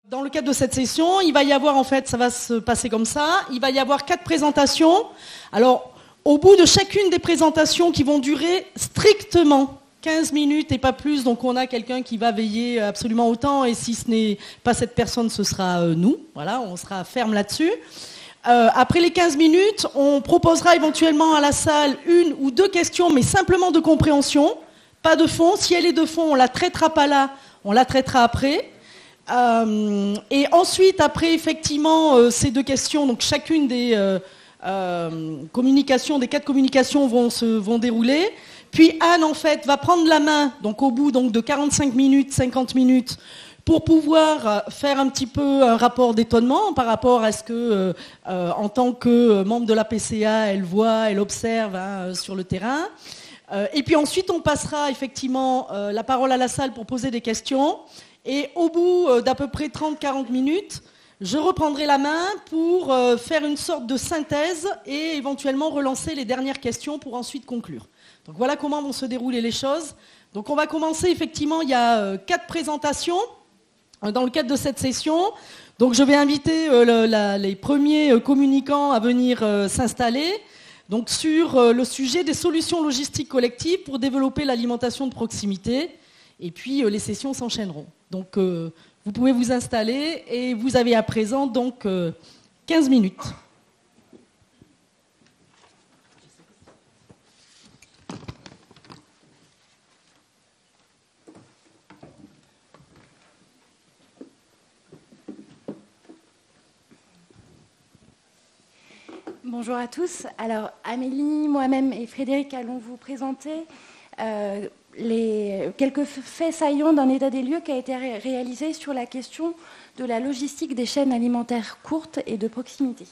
Dans le cadre de cette session, il va y avoir, en fait, ça va se passer comme ça, il va y avoir 4 présentations. Alors, au bout de chacune des présentations qui vont durer strictement 15 minutes et pas plus, donc on a quelqu'un qui va veiller absolument autant, et si ce n'est pas cette personne, ce sera nous. Voilà, on sera ferme là-dessus. Après les 15 minutes, on proposera éventuellement à la salle 1 ou 2 questions, mais simplement de compréhension, pas de fond. Si elle est de fond, on la traitera pas là, on la traitera après. Et ensuite, après effectivement ces 2 questions, donc chacune des communications, des 4 communications vont dérouler. Puis Anne, en fait, va prendre la main, donc au bout donc, de 45 minutes, 50 minutes, pour pouvoir faire un petit peu un rapport d'étonnement par rapport à ce que, en tant que membre de la PCA, elle voit, elle observe sur le terrain. Et puis ensuite, on passera effectivement la parole à la salle pour poser des questions. Et au bout d'à peu près 30-40 minutes, je reprendrai la main pour faire une sorte de synthèse et éventuellement relancer les dernières questions pour ensuite conclure. Donc voilà comment vont se dérouler les choses. Donc on va commencer, effectivement, il y a 4 présentations dans le cadre de cette session. Donc je vais inviter les premiers communicants à venir s'installer. Donc sur le sujet des solutions logistiques collectives pour développer l'alimentation de proximité. Et puis les sessions s'enchaîneront. Donc vous pouvez vous installer et vous avez à présent donc 15 minutes. Bonjour à tous. Alors Amélie, moi-même et Frédéric allons vous présenter quelques faits saillants d'un état des lieux qui a été réalisé sur la question de la logistique des chaînes alimentaires courtes et de proximité.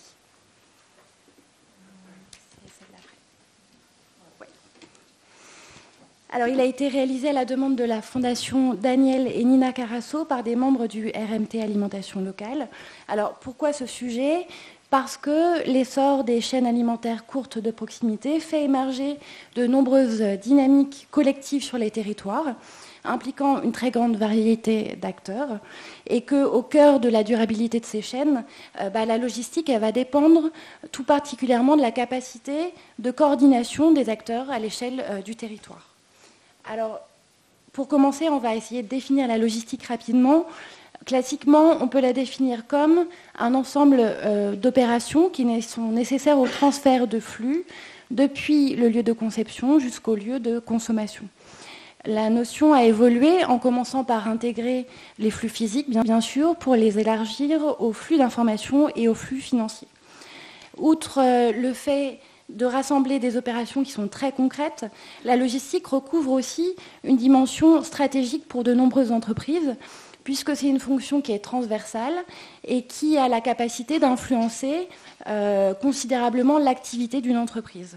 Alors, il a été réalisé à la demande de la Fondation Daniel et Nina Carasso par des membres du RMT Alimentation Locale. Alors, pourquoi ce sujet ? Parce que l'essor des chaînes alimentaires courtes de proximité fait émerger de nombreuses dynamiques collectives sur les territoires, impliquant une très grande variété d'acteurs, et qu'au cœur de la durabilité de ces chaînes, la logistique elle va dépendre tout particulièrement de la capacité de coordination des acteurs à l'échelle du territoire. Alors, pour commencer, on va essayer de définir la logistique rapidement. Classiquement, on peut la définir comme un ensemble d'opérations qui sont nécessaires au transfert de flux depuis le lieu de conception jusqu'au lieu de consommation. La notion a évolué en commençant par intégrer les flux physiques, bien sûr, pour les élargir aux flux d'informations et aux flux financiers. Outre le fait de rassembler des opérations qui sont très concrètes, la logistique recouvre aussi une dimension stratégique pour de nombreuses entreprises, puisque c'est une fonction qui est transversale et qui a la capacité d'influencer considérablement l'activité d'une entreprise.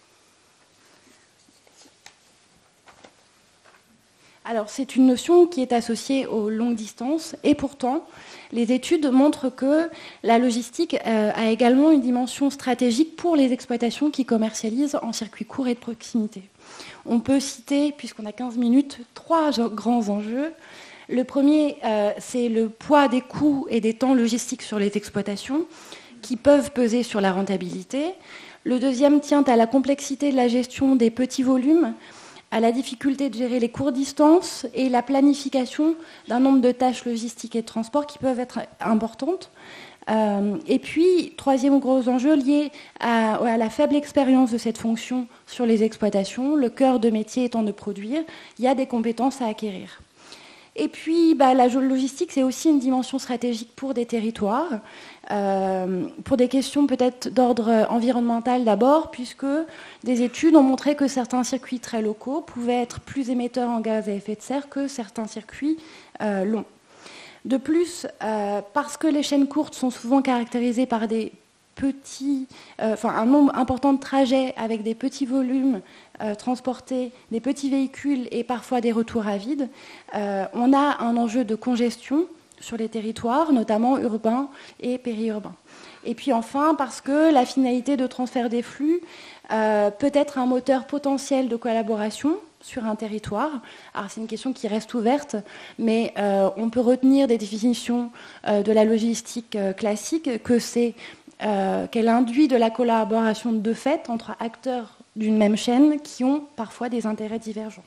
Alors, c'est une notion qui est associée aux longues distances, et pourtant, les études montrent que la logistique a également une dimension stratégique pour les exploitations qui commercialisent en circuit court et de proximité. On peut citer, puisqu'on a 15 minutes, 3 grands enjeux. Le premier, c'est le poids des coûts et des temps logistiques sur les exploitations qui peuvent peser sur la rentabilité. Le deuxième tient à la complexité de la gestion des petits volumes, à la difficulté de gérer les courtes distances et la planification d'un nombre de tâches logistiques et de transport qui peuvent être importantes. Et puis, troisième gros enjeu lié à la faible expérience de cette fonction sur les exploitations, le cœur de métier étant de produire, il y a des compétences à acquérir. Et puis, la logistique, c'est aussi une dimension stratégique pour des territoires, pour des questions peut-être d'ordre environnemental d'abord, puisque des études ont montré que certains circuits très locaux pouvaient être plus émetteurs en gaz à effet de serre que certains circuits longs. De plus, parce que les chaînes courtes sont souvent caractérisées par des un nombre important de trajets avec des petits volumes transportés, des petits véhicules et parfois des retours à vide, on a un enjeu de congestion sur les territoires, notamment urbains et périurbains. Et puis enfin, parce que la finalité de transfert des flux peut être un moteur potentiel de collaboration sur un territoire. Alors c'est une question qui reste ouverte, mais on peut retenir des définitions de la logistique classique qu'elle induit de la collaboration de fait entre acteurs d'une même chaîne qui ont parfois des intérêts divergents.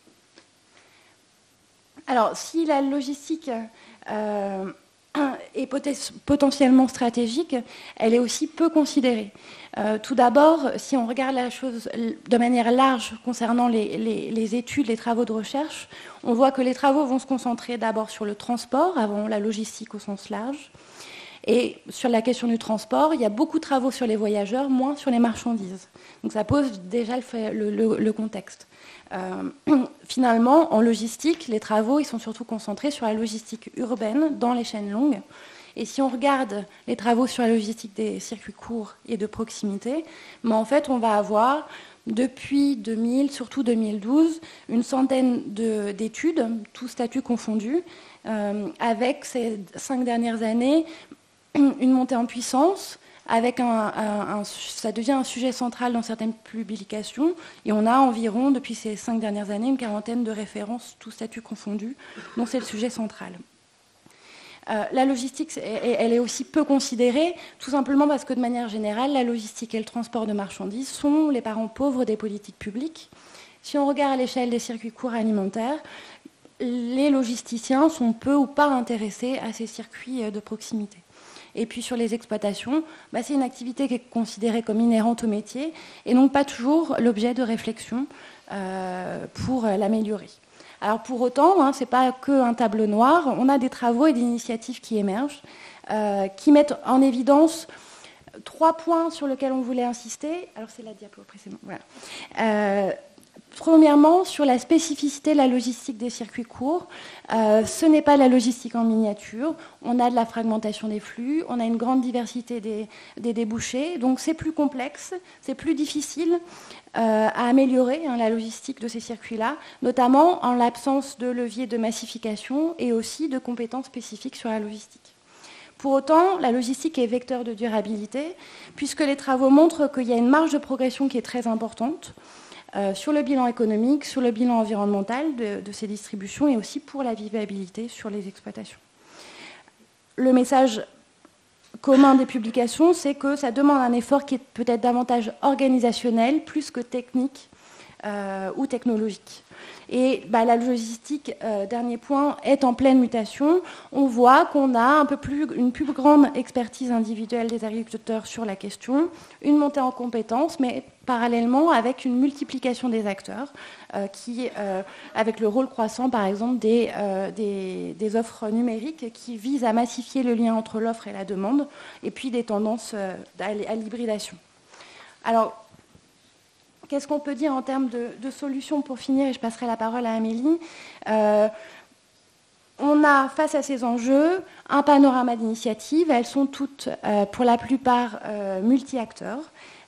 Alors, si la logistique est potentiellement stratégique, elle est aussi peu considérée. Tout d'abord, si on regarde la chose de manière large concernant les études, les travaux de recherche, on voit que les travaux vont se concentrer d'abord sur le transport, avant la logistique au sens large. Et sur la question du transport, il y a beaucoup de travaux sur les voyageurs, moins sur les marchandises. Donc ça pose déjà le contexte. Finalement, en logistique, les travaux ils sont surtout concentrés sur la logistique urbaine dans les chaînes longues. Et si on regarde les travaux sur la logistique des circuits courts et de proximité, mais en fait, on va avoir, depuis 2000, surtout 2012, une centaine d'études, tous statuts confondus, avec ces 5 dernières années, une montée en puissance, avec ça devient un sujet central dans certaines publications, et on a environ, depuis ces 5 dernières années, une quarantaine de références, tous statuts confondus, dont c'est le sujet central. La logistique, elle est aussi peu considérée, tout simplement parce que de manière générale, la logistique et le transport de marchandises sont les parents pauvres des politiques publiques. Si on regarde à l'échelle des circuits courts alimentaires, les logisticiens sont peu ou pas intéressés à ces circuits de proximité. Et puis sur les exploitations, c'est une activité qui est considérée comme inhérente au métier et donc pas toujours l'objet de réflexion pour l'améliorer. Alors pour autant, ce n'est pas qu'un tableau noir, on a des travaux et des initiatives qui émergent, qui mettent en évidence 3 points sur lesquels on voulait insister. Alors c'est la diapo précédente. Voilà. Premièrement, sur la spécificité de la logistique des circuits courts, ce n'est pas la logistique en miniature. On a de la fragmentation des flux, on a une grande diversité des débouchés, donc c'est plus complexe, c'est plus difficile à améliorer la logistique de ces circuits-là, notamment en l'absence de levier de massification et aussi de compétences spécifiques sur la logistique. Pour autant, la logistique est vecteur de durabilité, puisque les travaux montrent qu'il y a une marge de progression qui est très importante, sur le bilan économique, sur le bilan environnemental de ces distributions et aussi pour la vivabilité sur les exploitations. Le message commun des publications, c'est que ça demande un effort qui est peut-être davantage organisationnel plus que technique ou technologique. Et la logistique, dernier point, est en pleine mutation. On voit qu'on a une plus grande expertise individuelle des agriculteurs sur la question, une montée en compétences, mais parallèlement avec une multiplication des acteurs, avec le rôle croissant, par exemple, des offres numériques qui visent à massifier le lien entre l'offre et la demande, et puis des tendances à l'hybridation. Alors, qu'est-ce qu'on peut dire en termes de solutions pour finir, et je passerai la parole à Amélie. On a, face à ces enjeux, un panorama d'initiatives. Elles sont toutes, pour la plupart, multi-acteurs.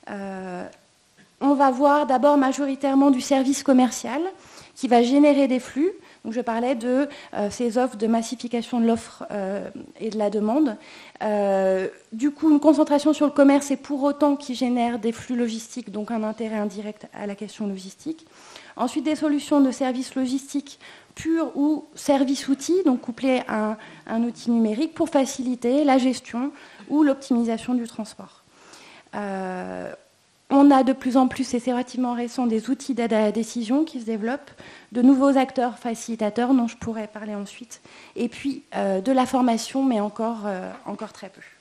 On va voir d'abord majoritairement du service commercial qui va générer des flux. Donc je parlais de ces offres de massification de l'offre et de la demande. Du coup, une concentration sur le commerce et pour autant qui génère des flux logistiques, donc un intérêt indirect à la question logistique. Ensuite, des solutions de services logistiques purs ou services-outils, donc couplés à un outil numérique pour faciliter la gestion ou l'optimisation du transport. On a de plus en plus, et c'est relativement récent, des outils d'aide à la décision qui se développent, de nouveaux acteurs facilitateurs dont je pourrais parler ensuite, et puis de la formation, mais encore très peu.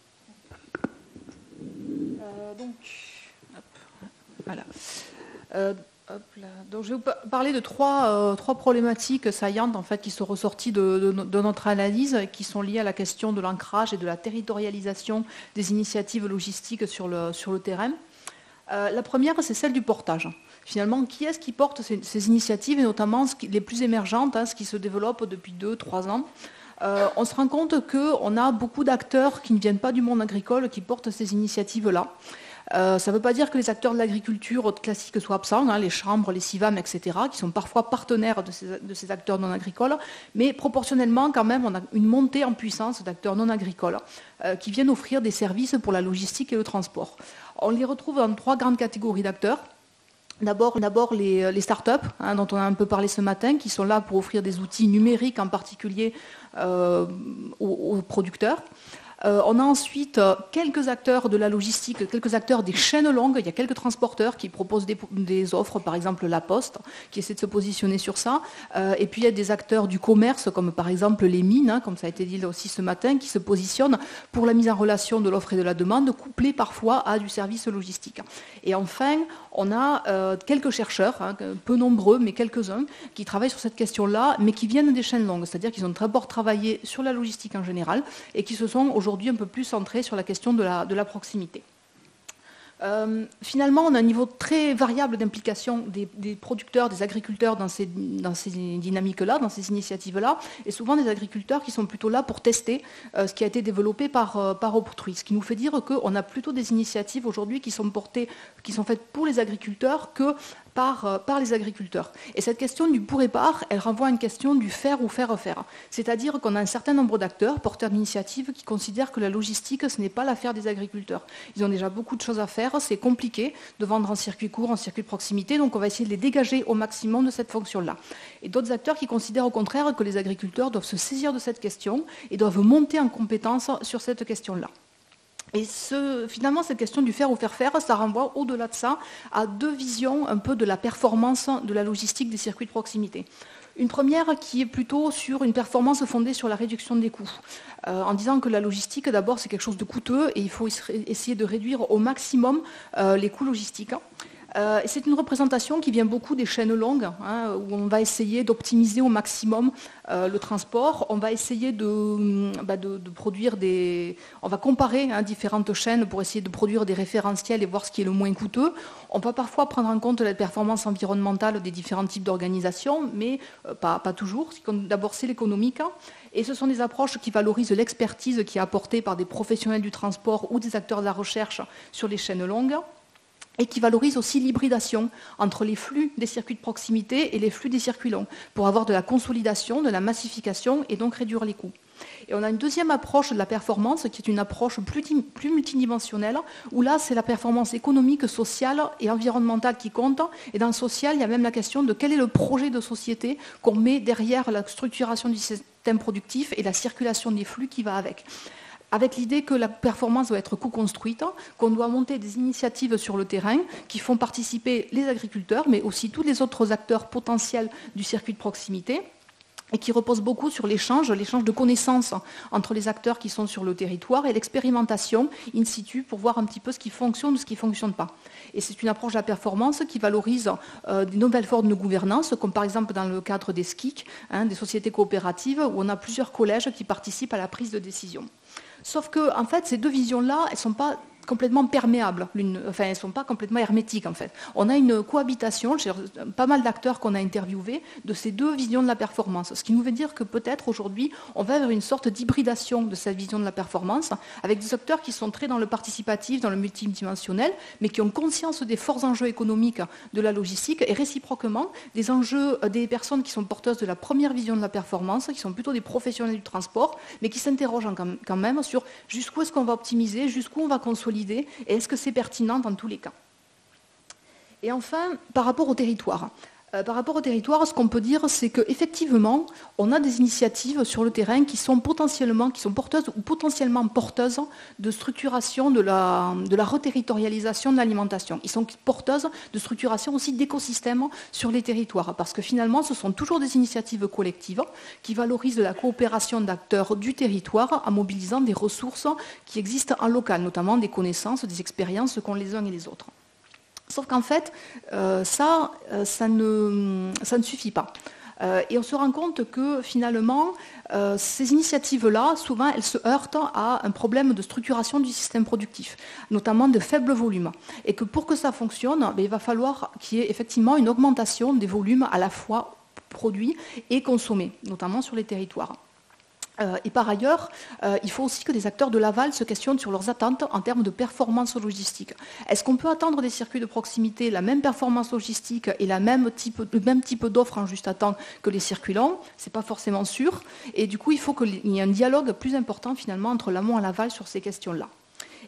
Voilà. Donc, je vais vous parler de trois problématiques saillantes en fait, qui sont ressorties de notre analyse, qui sont liées à la question de l'ancrage et de la territorialisation des initiatives logistiques sur le terrain. La première, c'est celle du portage. Finalement, qui est-ce qui porte ces initiatives, et notamment les plus émergentes, ce qui se développe depuis 2-3 ans. On se rend compte qu'on a beaucoup d'acteurs qui ne viennent pas du monde agricole qui portent ces initiatives-là. Ça ne veut pas dire que les acteurs de l'agriculture classiques soient absents, les chambres, les CIVAM, etc., qui sont parfois partenaires de ces acteurs non agricoles, mais proportionnellement, quand même, on a une montée en puissance d'acteurs non agricoles qui viennent offrir des services pour la logistique et le transport. On les retrouve dans 3 grandes catégories d'acteurs. D'abord les startups, dont on a un peu parlé ce matin, qui sont là pour offrir des outils numériques en particulier aux producteurs. On a ensuite quelques acteurs de la logistique, quelques acteurs des chaînes longues. Il y a quelques transporteurs qui proposent des offres, par exemple La Poste, qui essaie de se positionner sur ça. Et puis il y a des acteurs du commerce, comme par exemple les mines, comme ça a été dit aussi ce matin, qui se positionnent pour la mise en relation de l'offre et de la demande, couplée parfois à du service logistique. Et enfin, on a quelques chercheurs, peu nombreux, mais quelques-uns, qui travaillent sur cette question-là, mais qui viennent des chaînes longues, c'est-à-dire qu'ils ont d'abord travaillé sur la logistique en général et qui se sont aujourd'hui un peu plus centrés sur la question de la proximité. Finalement, on a un niveau très variable d'implication des producteurs, des agriculteurs dans ces dynamiques-là, dans ces initiatives-là, et souvent des agriculteurs qui sont plutôt là pour tester ce qui a été développé par autrui. Ce qui nous fait dire qu'on a plutôt des initiatives aujourd'hui qui sont faites pour les agriculteurs que par les agriculteurs. Et cette question du pour et par, elle renvoie à une question du faire ou faire faire. C'est-à-dire qu'on a un certain nombre d'acteurs, porteurs d'initiatives, qui considèrent que la logistique, ce n'est pas l'affaire des agriculteurs. Ils ont déjà beaucoup de choses à faire, c'est compliqué de vendre en circuit court, en circuit de proximité, donc on va essayer de les dégager au maximum de cette fonction-là. Et d'autres acteurs qui considèrent au contraire que les agriculteurs doivent se saisir de cette question et doivent monter en compétence sur cette question-là. Et finalement, cette question du faire ou faire faire, ça renvoie au-delà de ça à deux visions un peu de la performance de la logistique des circuits de proximité. Une première qui est plutôt sur une performance fondée sur la réduction des coûts, en disant que la logistique, d'abord, c'est quelque chose de coûteux et il faut essayer de réduire au maximum les coûts logistiques. Et c'est une représentation qui vient beaucoup des chaînes longues, où on va essayer d'optimiser au maximum le transport. On va essayer de produire on va comparer différentes chaînes pour essayer de produire des référentiels et voir ce qui est le moins coûteux. On va parfois prendre en compte la performance environnementale des différents types d'organisations, mais pas toujours. D'abord, c'est l'économique. Et ce sont des approches qui valorisent l'expertise qui est apportée par des professionnels du transport ou des acteurs de la recherche sur les chaînes longues, et qui valorise aussi l'hybridation entre les flux des circuits de proximité et les flux des circuits longs, pour avoir de la consolidation, de la massification et donc réduire les coûts. Et on a une deuxième approche de la performance qui est une approche plus multidimensionnelle, où là c'est la performance économique, sociale et environnementale qui compte. Et dans le social, il y a même la question de quel est le projet de société qu'on met derrière la structuration du système productif et la circulation des flux qui va avec l'idée que la performance doit être co-construite, qu'on doit monter des initiatives sur le terrain qui font participer les agriculteurs, mais aussi tous les autres acteurs potentiels du circuit de proximité, et qui repose beaucoup sur l'échange de connaissances entre les acteurs qui sont sur le territoire et l'expérimentation in situ pour voir un petit peu ce qui fonctionne ou ce qui ne fonctionne pas. Et c'est une approche de la performance qui valorise des nouvelles formes de gouvernance, comme par exemple dans le cadre des SCIC, des sociétés coopératives, où on a plusieurs collèges qui participent à la prise de décision. Sauf que, en fait, ces deux visions-là, elles ne sont pas complètement perméables, elles ne sont pas complètement hermétiques en fait. On a une cohabitation chez pas mal d'acteurs qu'on a interviewés de ces deux visions de la performance, ce qui nous veut dire que peut-être aujourd'hui on va vers une sorte d'hybridation de cette vision de la performance avec des acteurs qui sont très dans le participatif, dans le multidimensionnel, mais qui ont conscience des forts enjeux économiques de la logistique et réciproquement des enjeux des personnes qui sont porteuses de la première vision de la performance, qui sont plutôt des professionnels du transport, mais qui s'interrogent quand même sur jusqu'où est-ce qu'on va optimiser, jusqu'où on va consolider, et est-ce que c'est pertinent dans tous les cas. Et enfin, par rapport au territoire. Ce qu'on peut dire, c'est qu'effectivement, on a des initiatives sur le terrain qui sont porteuses ou potentiellement porteuses de structuration de la reterritorialisation de l'alimentation. Ils sont porteuses de structuration aussi d'écosystèmes sur les territoires, parce que finalement, ce sont toujours des initiatives collectives qui valorisent la coopération d'acteurs du territoire en mobilisant des ressources qui existent en local, notamment des connaissances, des expériences qu'ont les uns et les autres. Sauf qu'en fait, ça ne suffit pas. Et on se rend compte que finalement, ces initiatives-là, souvent, elles se heurtent à un problème de structuration du système productif, notamment de faible volume. Et que pour que ça fonctionne, il va falloir qu'il y ait effectivement une augmentation des volumes à la fois produits et consommés, notamment sur les territoires. Et par ailleurs, il faut aussi que les acteurs de l'aval se questionnent sur leurs attentes en termes de performance logistique. Est-ce qu'on peut attendre des circuits de proximité la même performance logistique et le même type d'offre en juste à temps que les circuits longs? Ce n'est pas forcément sûr. Et du coup, il faut qu'il y ait un dialogue plus important finalement entre l'amont et l'aval sur ces questions-là.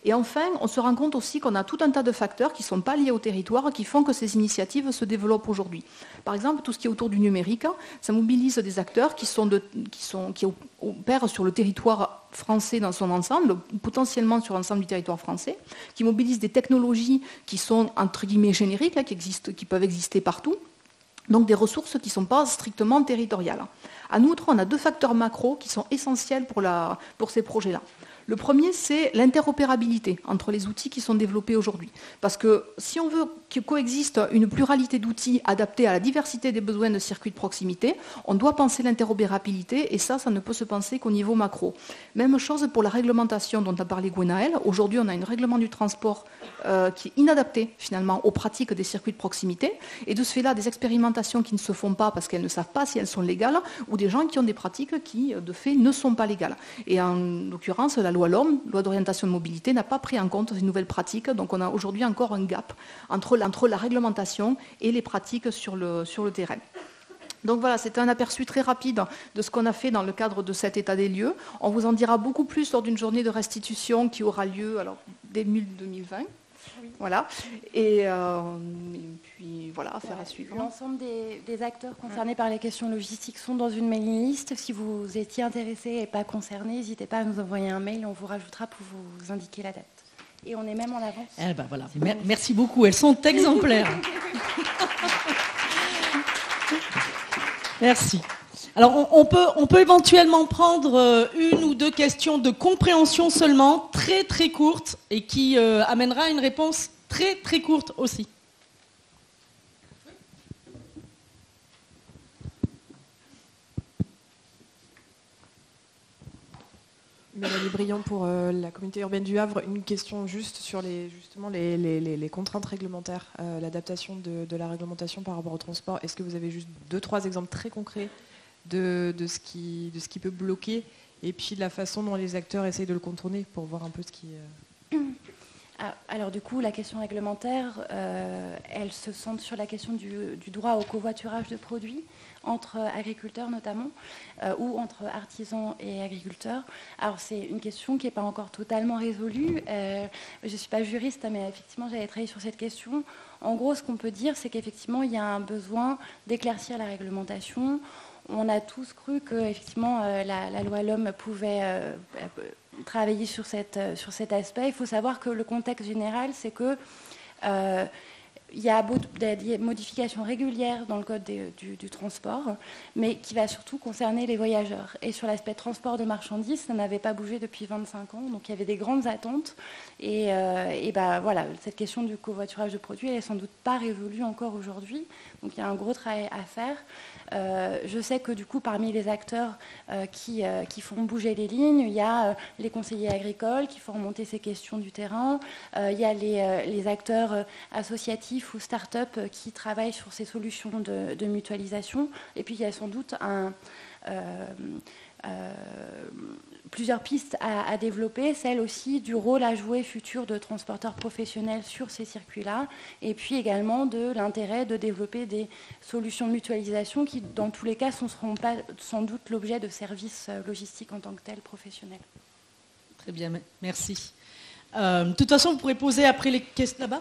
Et enfin, on se rend compte aussi qu'on a tout un tas de facteurs qui ne sont pas liés au territoire, qui font que ces initiatives se développent aujourd'hui. Par exemple, tout ce qui est autour du numérique, ça mobilise des acteurs qui opèrent sur le territoire français dans son ensemble, potentiellement sur l'ensemble du territoire français, qui mobilisent des technologies qui sont entre guillemets génériques, qui peuvent exister partout, donc des ressources qui ne sont pas strictement territoriales. En outre, on a 2 facteurs macro qui sont essentiels pour ces projets-là. Le premier, c'est l'interopérabilité entre les outils qui sont développés aujourd'hui. Parce que si on veut que coexiste une pluralité d'outils adaptés à la diversité des besoins de circuits de proximité, on doit penser l'interopérabilité, et ça ne peut se penser qu'au niveau macro. Même chose pour la réglementation dont a parlé Gwenaëlle. Aujourd'hui, on a un règlement du transport qui est inadapté finalement aux pratiques des circuits de proximité, et de ce fait-là, des expérimentations qui ne se font pas parce qu'elles ne savent pas si elles sont légales, ou des gens qui ont des pratiques qui, de fait, ne sont pas légales. Et en l'occurrence, la loi LOM, loi d'orientation de mobilité, n'a pas pris en compte ces nouvelles pratiques. Donc on a aujourd'hui encore un gap entre la réglementation et les pratiques sur le terrain. Donc voilà, c'est un aperçu très rapide de ce qu'on a fait dans le cadre de cet état des lieux. On vous en dira beaucoup plus lors d'une journée de restitution qui aura lieu dès 2020. Oui. Voilà. Et puis voilà, affaire à suivre. L'ensemble des acteurs concernés par les questions logistiques sont dans une mailing list. Si vous étiez intéressé et pas concerné, n'hésitez pas à nous envoyer un mail, on vous rajoutera pour vous indiquer la date. Et on est même en avance. Eh ben voilà. Merci beaucoup, elles sont exemplaires. Merci. Alors, on peut éventuellement prendre 1 ou 2 questions de compréhension seulement, très très courtes, et qui amènera une réponse très très courte aussi. Mélanie Briand pour la communauté urbaine du Havre. Une question juste sur les contraintes réglementaires, l'adaptation de la réglementation par rapport au transport. Est-ce que vous avez juste 2-3 exemples très concrets de ce qui peut bloquer, et puis la façon dont les acteurs essayent de le contourner pour voir un peu ce qui... Alors du coup, la question réglementaire, elle se centre sur la question du droit au covoiturage de produits entre agriculteurs notamment, ou entre artisans et agriculteurs. Alors c'est une question qui n'est pas encore totalement résolue. Je ne suis pas juriste, mais effectivement j'avais travaillé sur cette question. En gros, ce qu'on peut dire, c'est qu'effectivement il y a un besoin d'éclaircir la réglementation. On a tous cru que effectivement la loi LOM pouvait travailler sur cet aspect. Il faut savoir que le contexte général, c'est que il y a des modifications régulières dans le code du transport, mais qui va surtout concerner les voyageurs. Et sur l'aspect transport de marchandises, ça n'avait pas bougé depuis 25 ans, donc il y avait des grandes attentes. Et voilà, cette question du covoiturage de produits, elle n'est sans doute pas résolue encore aujourd'hui. Donc il y a un gros travail à faire. Je sais que du coup, parmi les acteurs qui font bouger les lignes, il y a les conseillers agricoles qui font remonter ces questions du terrain. Il y a les acteurs associatifs ou start-up qui travaillent sur ces solutions de mutualisation. Et puis il y a sans doute plusieurs pistes à développer, celle aussi du rôle à jouer futur de transporteurs professionnels sur ces circuits-là, et puis également de l'intérêt de développer des solutions de mutualisation qui, dans tous les cas, ne seront pas sans doute l'objet de services logistiques en tant que tels professionnels. Très bien, merci. De toute façon, vous pourrez poser après les questions là-bas.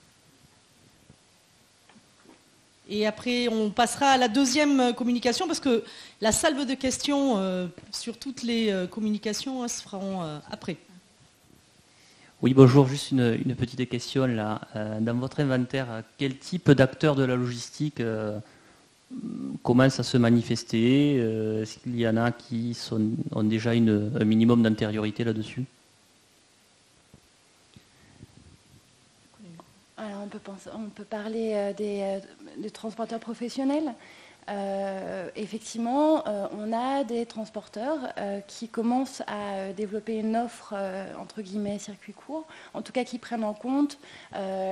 Et après, on passera à la deuxième communication, parce que la salve de questions sur toutes les communications se feront après. Oui, bonjour, juste une petite question là. Dans votre inventaire, quel type d'acteurs de la logistique commencent à se manifester? Est-ce qu'il y en a qui ont déjà un minimum d'antériorité là-dessus? Alors on peut parler des transporteurs professionnels. Effectivement, on a des transporteurs qui commencent à développer une offre entre guillemets circuit court, en tout cas qui prennent en compte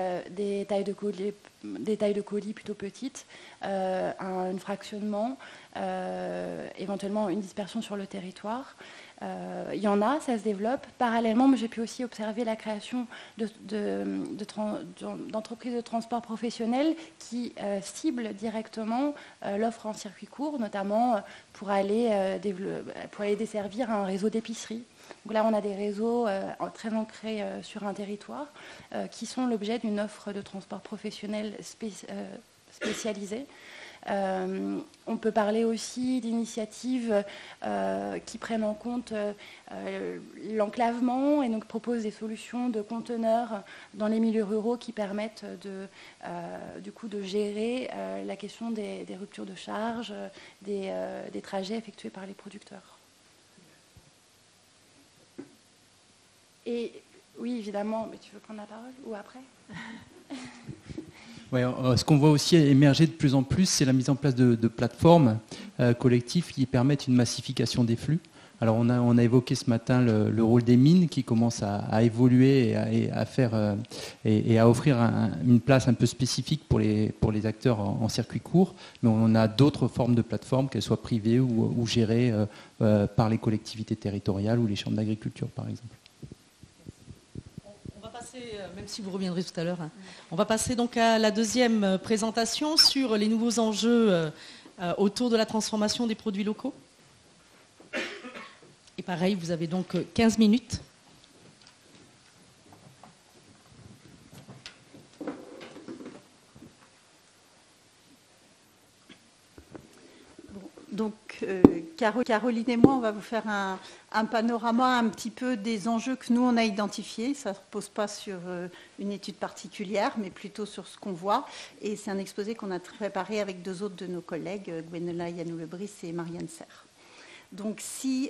des tailles de colis plutôt petites, un fractionnement, éventuellement une dispersion sur le territoire. Il y en a, ça se développe. Parallèlement, j'ai pu aussi observer la création d'entreprises de transport professionnel qui ciblent directement l'offre en circuit court, notamment pour aller desservir un réseau d'épicerie. Donc là, on a des réseaux très ancrés sur un territoire qui sont l'objet d'une offre de transport professionnel spécialisée. On peut parler aussi d'initiatives qui prennent en compte l'enclavement et donc proposent des solutions de conteneurs dans les milieux ruraux qui permettent de gérer la question des ruptures de charge, des trajets effectués par les producteurs. Et oui, évidemment, mais tu veux prendre la parole ou après ? Ouais, ce qu'on voit aussi émerger de plus en plus, c'est la mise en place de plateformes collectives qui permettent une massification des flux. Alors on a évoqué ce matin le rôle des mines qui commence à évoluer et à offrir une place un peu spécifique pour les acteurs en circuit court, mais on a d'autres formes de plateformes, qu'elles soient privées ou gérées par les collectivités territoriales ou les chambres d'agriculture par exemple. Même si vous reviendrez tout à l'heure, on va passer donc à la deuxième présentation sur les nouveaux enjeux autour de la transformation des produits locaux. Et pareil, vous avez donc 15 minutes. Donc, Caroline et moi, on va vous faire un panorama un petit peu des enjeux que nous, on a identifiés. Ça ne repose pas sur une étude particulière, mais plutôt sur ce qu'on voit. Et c'est un exposé qu'on a préparé avec deux autres de nos collègues, Gwenola Yanou-Lebris et Marianne Serre. Donc, si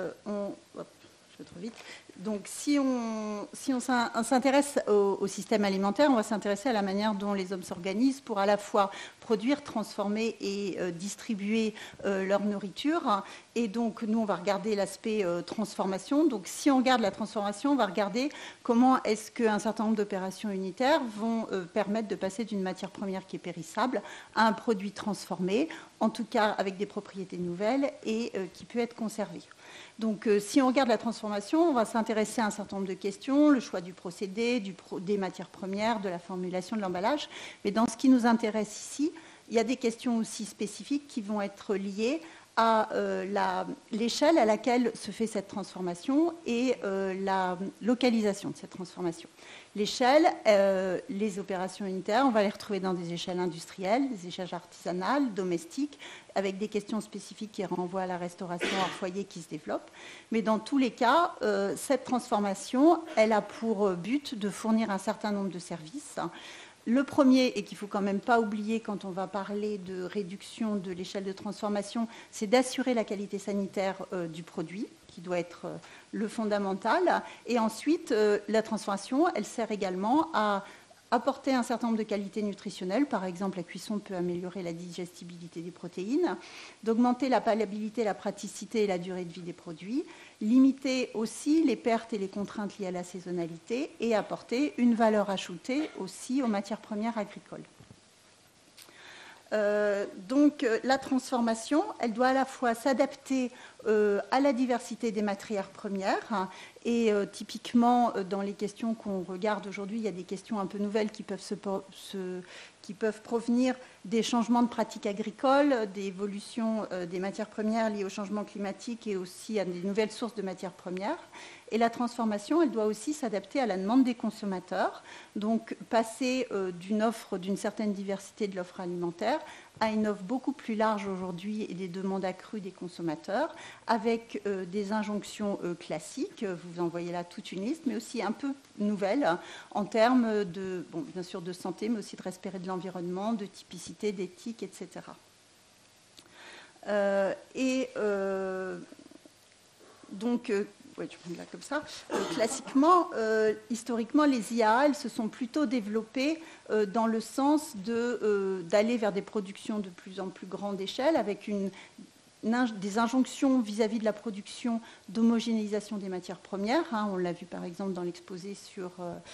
on s'intéresse au système alimentaire, on va s'intéresser à la manière dont les hommes s'organisent pour à la fois produire, transformer et distribuer leur nourriture. Et donc, nous, on va regarder l'aspect transformation. Donc, si on regarde la transformation, on va regarder comment est-ce qu'un certain nombre d'opérations unitaires vont permettre de passer d'une matière première qui est périssable à un produit transformé, en tout cas avec des propriétés nouvelles et qui peut être conservé. Donc, si on regarde la transformation, on va s'intéresser à un certain nombre de questions, le choix du procédé, des matières premières, de la formulation, de l'emballage. Mais dans ce qui nous intéresse ici, il y a des questions aussi spécifiques qui vont être liées à l'échelle à laquelle se fait cette transformation et la localisation de cette transformation. L'échelle, les opérations unitaires, on va les retrouver dans des échelles industrielles, des échelles artisanales, domestiques, avec des questions spécifiques qui renvoient à la restauration hors foyer qui se développe. Mais dans tous les cas, cette transformation, elle a pour but de fournir un certain nombre de services. Le premier, et qu'il ne faut quand même pas oublier quand on va parler de réduction de l'échelle de transformation, c'est d'assurer la qualité sanitaire du produit, qui doit être le fondamental. Et ensuite, la transformation, elle sert également à apporter un certain nombre de qualités nutritionnelles. Par exemple, la cuisson peut améliorer la digestibilité des protéines, d'augmenter la palatabilité, la praticité et la durée de vie des produits, limiter aussi les pertes et les contraintes liées à la saisonnalité et apporter une valeur ajoutée aussi aux matières premières agricoles. Donc la transformation, elle doit à la fois s'adapter à la diversité des matières premières et typiquement dans les questions qu'on regarde aujourd'hui, il y a des questions un peu nouvelles qui peuvent provenir des changements de pratiques agricoles, des évolutions des matières premières liées au changement climatique et aussi à des nouvelles sources de matières premières. Et la transformation, elle doit aussi s'adapter à la demande des consommateurs, donc passer d'une offre d'une certaine diversité de l'offre alimentaire à une offre beaucoup plus large aujourd'hui et des demandes accrues des consommateurs, avec des injonctions classiques, vous en voyez là toute une liste, mais aussi un peu nouvelles en termes de, bon, bien sûr de santé, mais aussi de respect de l'environnement, de typicité, d'éthique, etc. Oui, je prends là comme ça. Classiquement, historiquement, les IAA, elles se sont plutôt développées dans le sens d'aller vers des productions de plus en plus grande échelle, avec des injonctions vis-à-vis de la production d'homogénéisation des matières premières. On l'a vu par exemple dans l'exposé sur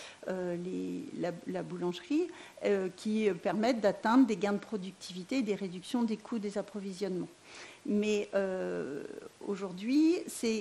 la boulangerie, qui permettent d'atteindre des gains de productivité et des réductions des coûts des approvisionnements. Mais aujourd'hui,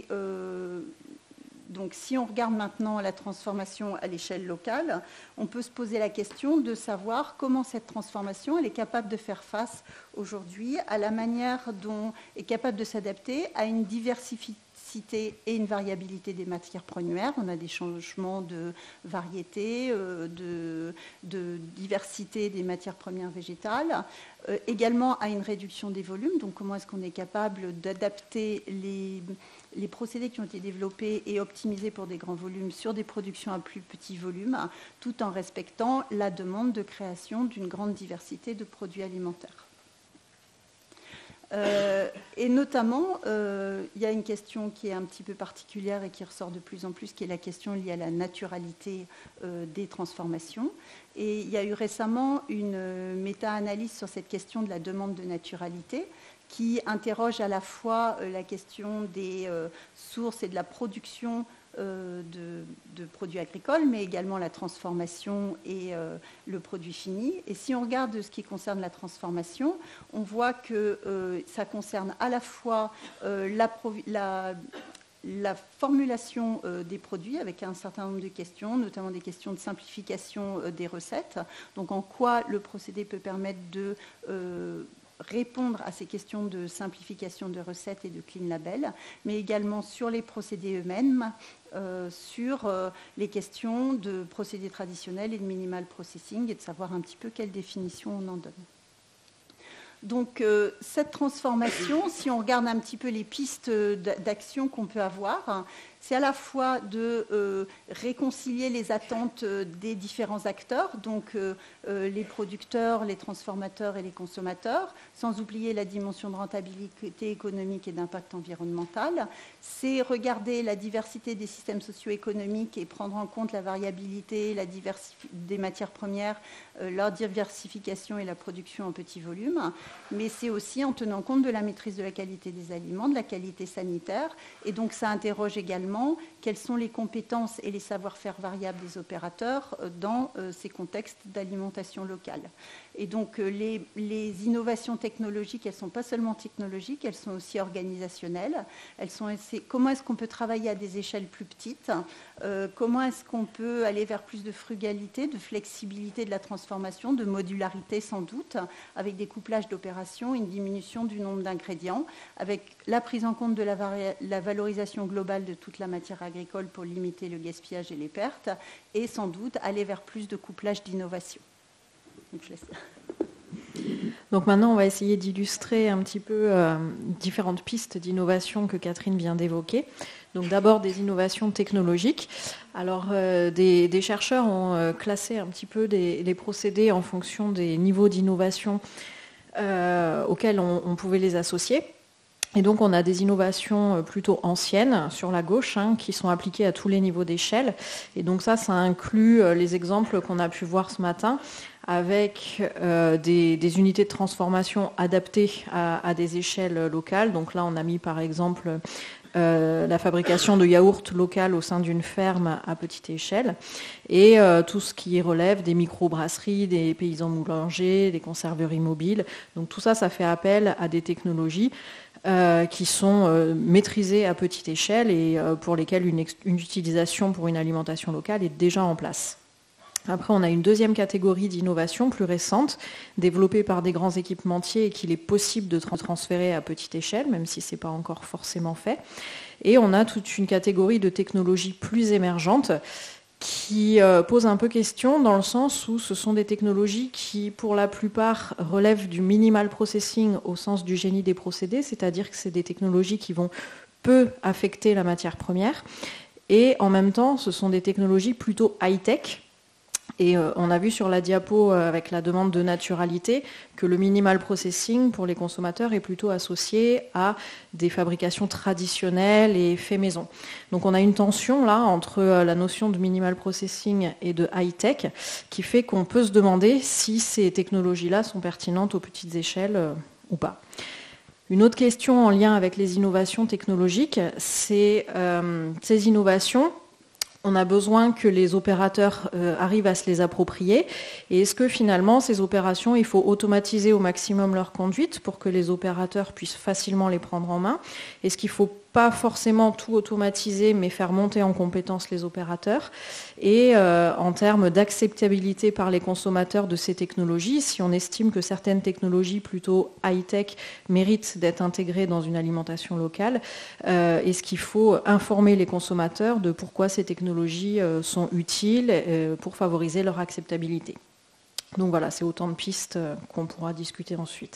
donc si on regarde maintenant la transformation à l'échelle locale, on peut se poser la question de savoir comment cette transformation elle est capable de faire face aujourd'hui à la manière dont est capable de s'adapter à une diversité et une variabilité des matières premières. On a des changements de variété, de diversité des matières premières végétales, également à une réduction des volumes. Donc comment est-ce qu'on est capable d'adapter les procédés qui ont été développés et optimisés pour des grands volumes sur des productions à plus petits volumes, tout en respectant la demande de création d'une grande diversité de produits alimentaires. Et notamment, il y a une question qui est un petit peu particulière et qui ressort de plus en plus, qui est la question liée à la naturalité des transformations. Et il y a eu récemment une méta-analyse sur cette question de la demande de naturalité, qui interroge à la fois la question des sources et de la production de produits agricoles, mais également la transformation et le produit fini. Et si on regarde ce qui concerne la transformation, on voit que ça concerne à la fois la formulation des produits avec un certain nombre de questions, notamment des questions de simplification des recettes. Donc en quoi le procédé peut permettre de répondre à ces questions de simplification de recettes et de clean label, mais également sur les procédés eux-mêmes, sur les questions de procédés traditionnels et de minimal processing, et de savoir un petit peu quelle définition on en donne. Donc cette transformation, si on regarde un petit peu les pistes d'action qu'on peut avoir, c'est à la fois de réconcilier les attentes des différents acteurs, donc les producteurs, les transformateurs et les consommateurs, sans oublier la dimension de rentabilité économique et d'impact environnemental. C'est regarder la diversité des systèmes socio-économiques et prendre en compte la variabilité des matières premières, leur diversification et la production en petits volumes. Mais c'est aussi en tenant compte de la maîtrise de la qualité des aliments, de la qualité sanitaire. Et donc ça interroge également quelles sont les compétences et les savoir-faire variables des opérateurs dans ces contextes d'alimentation locale. Et donc les innovations technologiques, elles ne sont pas seulement technologiques, elles sont aussi organisationnelles. Comment est-ce qu'on peut travailler à des échelles plus petites? Comment est-ce qu'on peut aller vers plus de frugalité, de flexibilité de la transformation, de modularité sans doute, avec des couplages d'opérations, une diminution du nombre d'ingrédients, avec la prise en compte de la valorisation globale de toute la matière agricole pour limiter le gaspillage et les pertes, et sans doute aller vers plus de couplage d'innovation. Donc maintenant, on va essayer d'illustrer un petit peu différentes pistes d'innovation que Catherine vient d'évoquer. Donc d'abord des innovations technologiques. Alors des chercheurs ont classé un petit peu les procédés en fonction des niveaux d'innovation auxquels on pouvait les associer. Et donc on a des innovations plutôt anciennes sur la gauche qui sont appliquées à tous les niveaux d'échelle. Et donc ça inclut les exemples qu'on a pu voir ce matin avec des unités de transformation adaptées à des échelles locales. Donc là on a mis par exemple la fabrication de yaourts locales au sein d'une ferme à petite échelle et tout ce qui relève des micro-brasseries, des paysans boulangers, des conserveries mobiles. Donc tout ça, ça fait appel à des technologies qui sont maîtrisées à petite échelle et pour lesquelles une utilisation pour une alimentation locale est déjà en place. Après, on a une deuxième catégorie d'innovation plus récente, développée par des grands équipementiers et qu'il est possible de transférer à petite échelle, même si ce n'est pas encore forcément fait. Et on a toute une catégorie de technologies plus émergentes qui pose un peu question dans le sens où ce sont des technologies qui, pour la plupart, relèvent du minimal processing au sens du génie des procédés, c'est-à-dire que c'est des technologies qui vont peu affecter la matière première. Et en même temps, ce sont des technologies plutôt high-tech. Et on a vu sur la diapo avec la demande de naturalité que le minimal processing pour les consommateurs est plutôt associé à des fabrications traditionnelles et fait maison. Donc on a une tension là entre la notion de minimal processing et de high-tech qui fait qu'on peut se demander si ces technologies-là sont pertinentes aux petites échelles ou pas. Une autre question en lien avec les innovations technologiques, c'est ces innovations, on a besoin que les opérateurs arrivent à se les approprier. Et est-ce que finalement, ces opérations, il faut automatiser au maximum leur conduite pour que les opérateurs puissent facilement les prendre en main? Est-ce qu'il ne faut pas forcément tout automatiser, mais faire monter en compétence les opérateurs? Et en termes d'acceptabilité par les consommateurs de ces technologies, si on estime que certaines technologies plutôt high-tech méritent d'être intégrées dans une alimentation locale, est-ce qu'il faut informer les consommateurs de pourquoi ces technologies sont utiles pour favoriser leur acceptabilité? Donc voilà, c'est autant de pistes qu'on pourra discuter ensuite.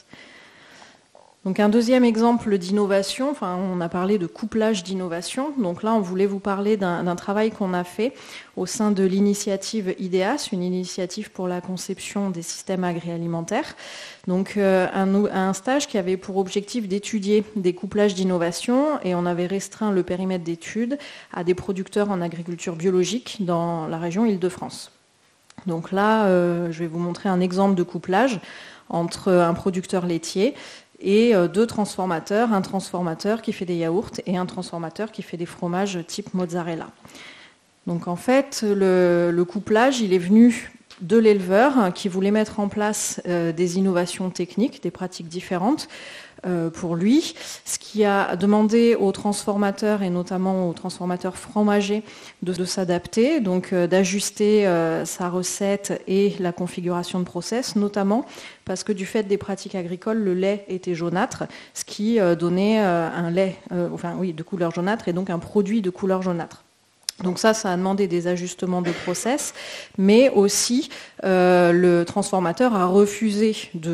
Donc un deuxième exemple d'innovation, on a parlé de couplage d'innovation. Donc là, on voulait vous parler d'un travail qu'on a fait au sein de l'initiative IDEAS, une initiative pour la conception des systèmes agroalimentaires. Donc un stage qui avait pour objectif d'étudier des couplages d'innovation, et on avait restreint le périmètre d'études à des producteurs en agriculture biologique dans la région Île-de-France. Donc là, je vais vous montrer un exemple de couplage entre un producteur laitier et deux transformateurs, un transformateur qui fait des yaourts et un transformateur qui fait des fromages type mozzarella. Donc en fait, le couplage, il est venu de l'éleveur qui voulait mettre en place des innovations techniques, des pratiques différentes pour lui, ce qui a demandé aux transformateurs et notamment aux transformateurs fromagers de s'adapter, donc d'ajuster sa recette et la configuration de process, notamment parce que du fait des pratiques agricoles, le lait était jaunâtre, ce qui donnait un lait de couleur jaunâtre et donc un produit de couleur jaunâtre. Donc ça a demandé des ajustements de process, mais aussi le transformateur a refusé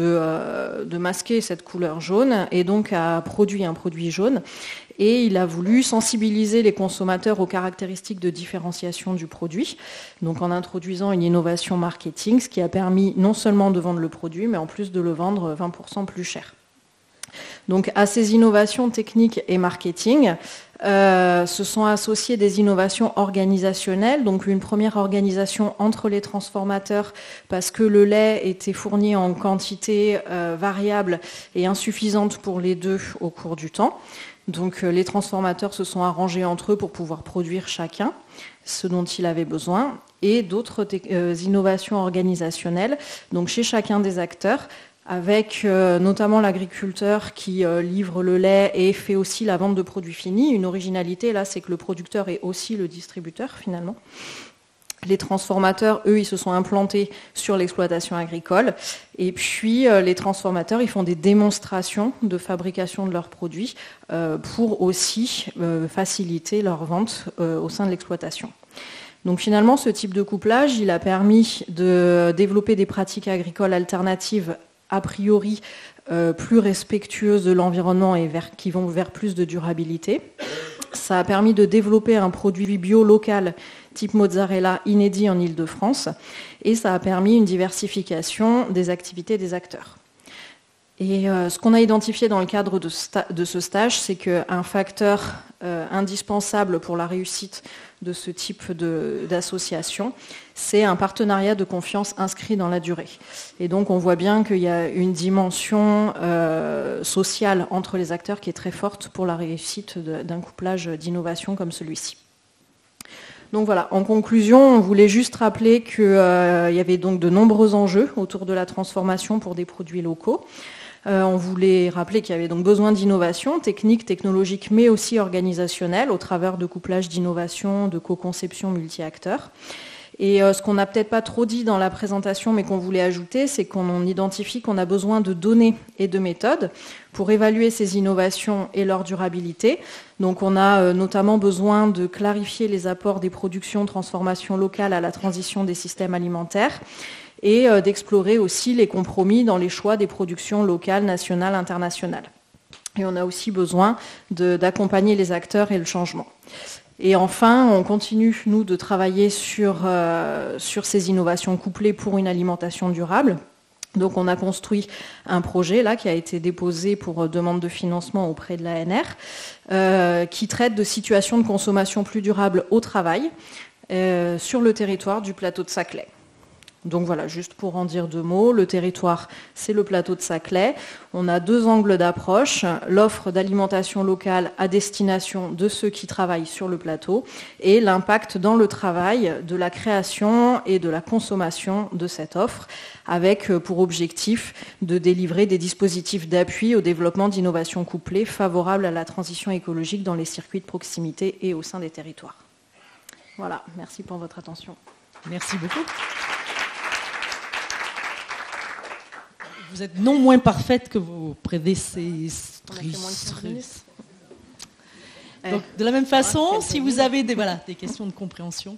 de masquer cette couleur jaune et donc a produit un produit jaune. Et il a voulu sensibiliser les consommateurs aux caractéristiques de différenciation du produit, donc en introduisant une innovation marketing, ce qui a permis non seulement de vendre le produit, mais en plus de le vendre 20% plus cher. Donc à ces innovations techniques et marketing, se sont associées des innovations organisationnelles, donc une première organisation entre les transformateurs parce que le lait était fourni en quantité variable et insuffisante pour les deux au cours du temps. Donc les transformateurs se sont arrangés entre eux pour pouvoir produire chacun ce dont il avait besoin, et d'autres innovations organisationnelles, donc chez chacun des acteurs, avec notamment l'agriculteur qui livre le lait et fait aussi la vente de produits finis. Une originalité, là, c'est que le producteur est aussi le distributeur, finalement. Les transformateurs, eux, ils se sont implantés sur l'exploitation agricole. Et puis, les transformateurs, ils font des démonstrations de fabrication de leurs produits pour aussi faciliter leur vente au sein de l'exploitation. Donc finalement, ce type de couplage, il a permis de développer des pratiques agricoles alternatives a priori plus respectueuses de l'environnement et qui vont vers plus de durabilité. Ça a permis de développer un produit bio local type mozzarella inédit en Île-de-France, et ça a permis une diversification des activités des acteurs. Et ce qu'on a identifié dans le cadre de ce stage, c'est qu'un facteur indispensable pour la réussite de ce type d'association, c'est un partenariat de confiance inscrit dans la durée. Et donc on voit bien qu'il y a une dimension sociale entre les acteurs qui est très forte pour la réussite d'un couplage d'innovation comme celui-ci. Donc voilà, en conclusion, on voulait juste rappeler qu'il y avait donc de nombreux enjeux autour de la transformation pour des produits locaux. On voulait rappeler qu'il y avait donc besoin d'innovation technique, technologique, mais aussi organisationnelle au travers de couplage d'innovation, de co-conception multi-acteurs. Et ce qu'on n'a peut-être pas trop dit dans la présentation, mais qu'on voulait ajouter, c'est qu'on identifie qu'on a besoin de données et de méthodes pour évaluer ces innovations et leur durabilité. Donc on a notamment besoin de clarifier les apports des productions, transformations locales à la transition des systèmes alimentaires, et d'explorer aussi les compromis dans les choix des productions locales, nationales, internationales. Et on a aussi besoin d'accompagner les acteurs et le changement. Et enfin, on continue, nous, de travailler sur ces innovations couplées pour une alimentation durable. Donc on a construit un projet là qui a été déposé pour demande de financement auprès de l'ANR, qui traite de situations de consommation plus durable au travail sur le territoire du plateau de Saclay. Donc voilà, juste pour en dire 2 mots, le territoire, c'est le plateau de Saclay. On a 2 angles d'approche, l'offre d'alimentation locale à destination de ceux qui travaillent sur le plateau et l'impact dans le travail de la création et de la consommation de cette offre, avec pour objectif de délivrer des dispositifs d'appui au développement d'innovations couplées favorables à la transition écologique dans les circuits de proximité et au sein des territoires. Voilà, merci pour votre attention. Merci beaucoup. Vous êtes non moins parfaite que vos prédécesseurs. Donc, de la même façon, si vous avez des questions de compréhension.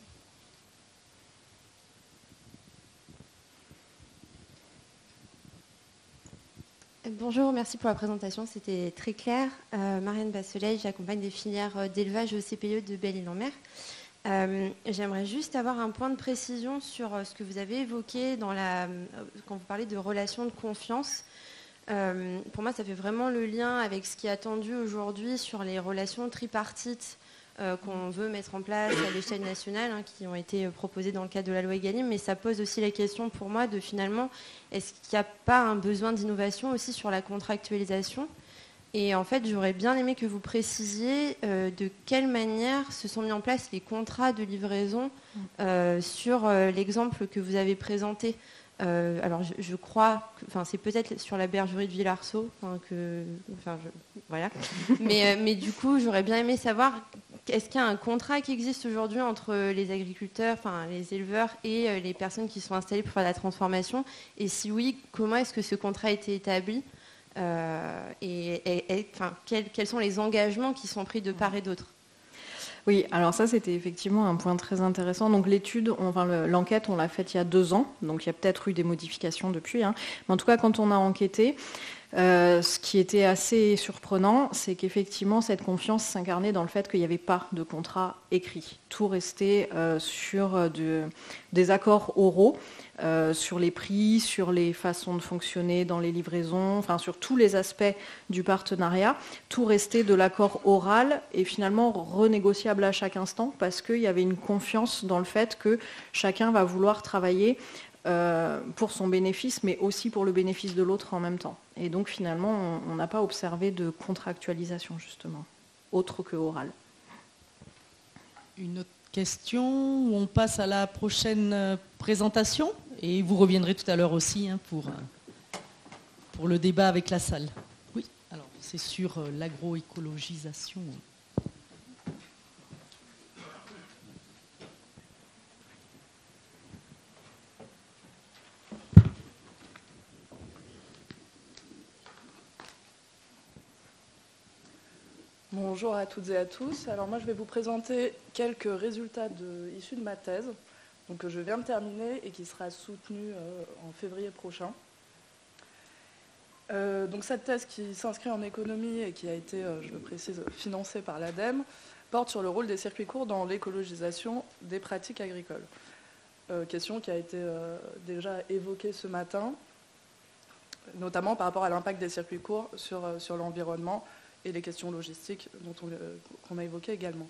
Bonjour, merci pour la présentation, c'était très clair. Marianne Bassoleil, j'accompagne des filières d'élevage au CPE de Belle-Île-en-Mer. J'aimerais juste avoir un point de précision sur ce que vous avez évoqué quand vous parlez de relations de confiance. Pour moi, ça fait vraiment le lien avec ce qui est attendu aujourd'hui sur les relations tripartites qu'on veut mettre en place à l'échelle nationale, qui ont été proposées dans le cadre de la loi Egalim. Mais ça pose aussi la question pour moi de finalement, est-ce qu'il n'y a pas un besoin d'innovation aussi sur la contractualisation ? Et en fait, j'aurais bien aimé que vous précisiez de quelle manière se sont mis en place les contrats de livraison sur l'exemple que vous avez présenté. Alors, je crois, c'est peut-être sur la bergerie de Villarceau, voilà. Mais du coup, j'aurais bien aimé savoir, est-ce qu'il y a un contrat qui existe aujourd'hui entre les agriculteurs, les éleveurs et les personnes qui sont installées pour faire la transformation ? Et si oui, comment est-ce que ce contrat a été établi ? Quels sont les engagements qui sont pris de part et d'autre ? Oui, alors ça c'était effectivement un point très intéressant. Donc l'enquête on l'a faite il y a 2 ans, donc il y a peut-être eu des modifications depuis. Mais en tout cas quand on a enquêté, ce qui était assez surprenant, c'est qu'effectivement cette confiance s'incarnait dans le fait qu'il n'y avait pas de contrat écrit. Tout restait sur des accords oraux. Sur les prix, sur les façons de fonctionner dans les livraisons, sur tous les aspects du partenariat, tout restait de l'accord oral et finalement renégociable à chaque instant parce qu'il y avait une confiance dans le fait que chacun va vouloir travailler pour son bénéfice, mais aussi pour le bénéfice de l'autre en même temps. Et donc finalement, on n'a pas observé de contractualisation justement, autre que orale. Une autre question, on passe à la prochaine présentation et vous reviendrez tout à l'heure aussi pour le débat avec la salle. Oui, alors c'est sur l'agroécologisation. Bonjour à toutes et à tous. Alors moi je vais vous présenter quelques résultats issus de ma thèse que je viens de terminer et qui sera soutenue en février prochain. Donc cette thèse qui s'inscrit en économie et qui a été, je le précise, financée par l'ADEME, porte sur le rôle des circuits courts dans l'écologisation des pratiques agricoles. Question qui a été déjà évoquée ce matin, notamment par rapport à l'impact des circuits courts sur l'environnement et les questions logistiques qu'on a évoquées également.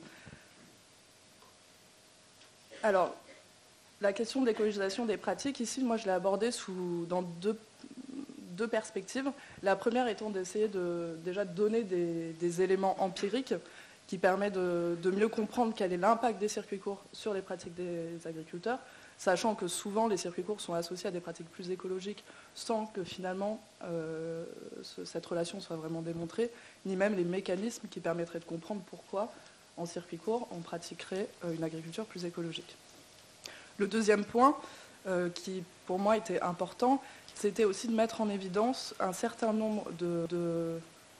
Alors, la question de l'écologisation des pratiques, ici, moi, je l'ai abordée dans deux perspectives. La première étant d'essayer déjà de donner des éléments empiriques qui permettent de mieux comprendre quel est l'impact des circuits courts sur les pratiques des agriculteurs, sachant que souvent les circuits courts sont associés à des pratiques plus écologiques sans que finalement cette relation soit vraiment démontrée, ni même les mécanismes qui permettraient de comprendre pourquoi en circuit court on pratiquerait une agriculture plus écologique. Le deuxième point qui pour moi était important, c'était aussi de mettre en évidence un certain nombre de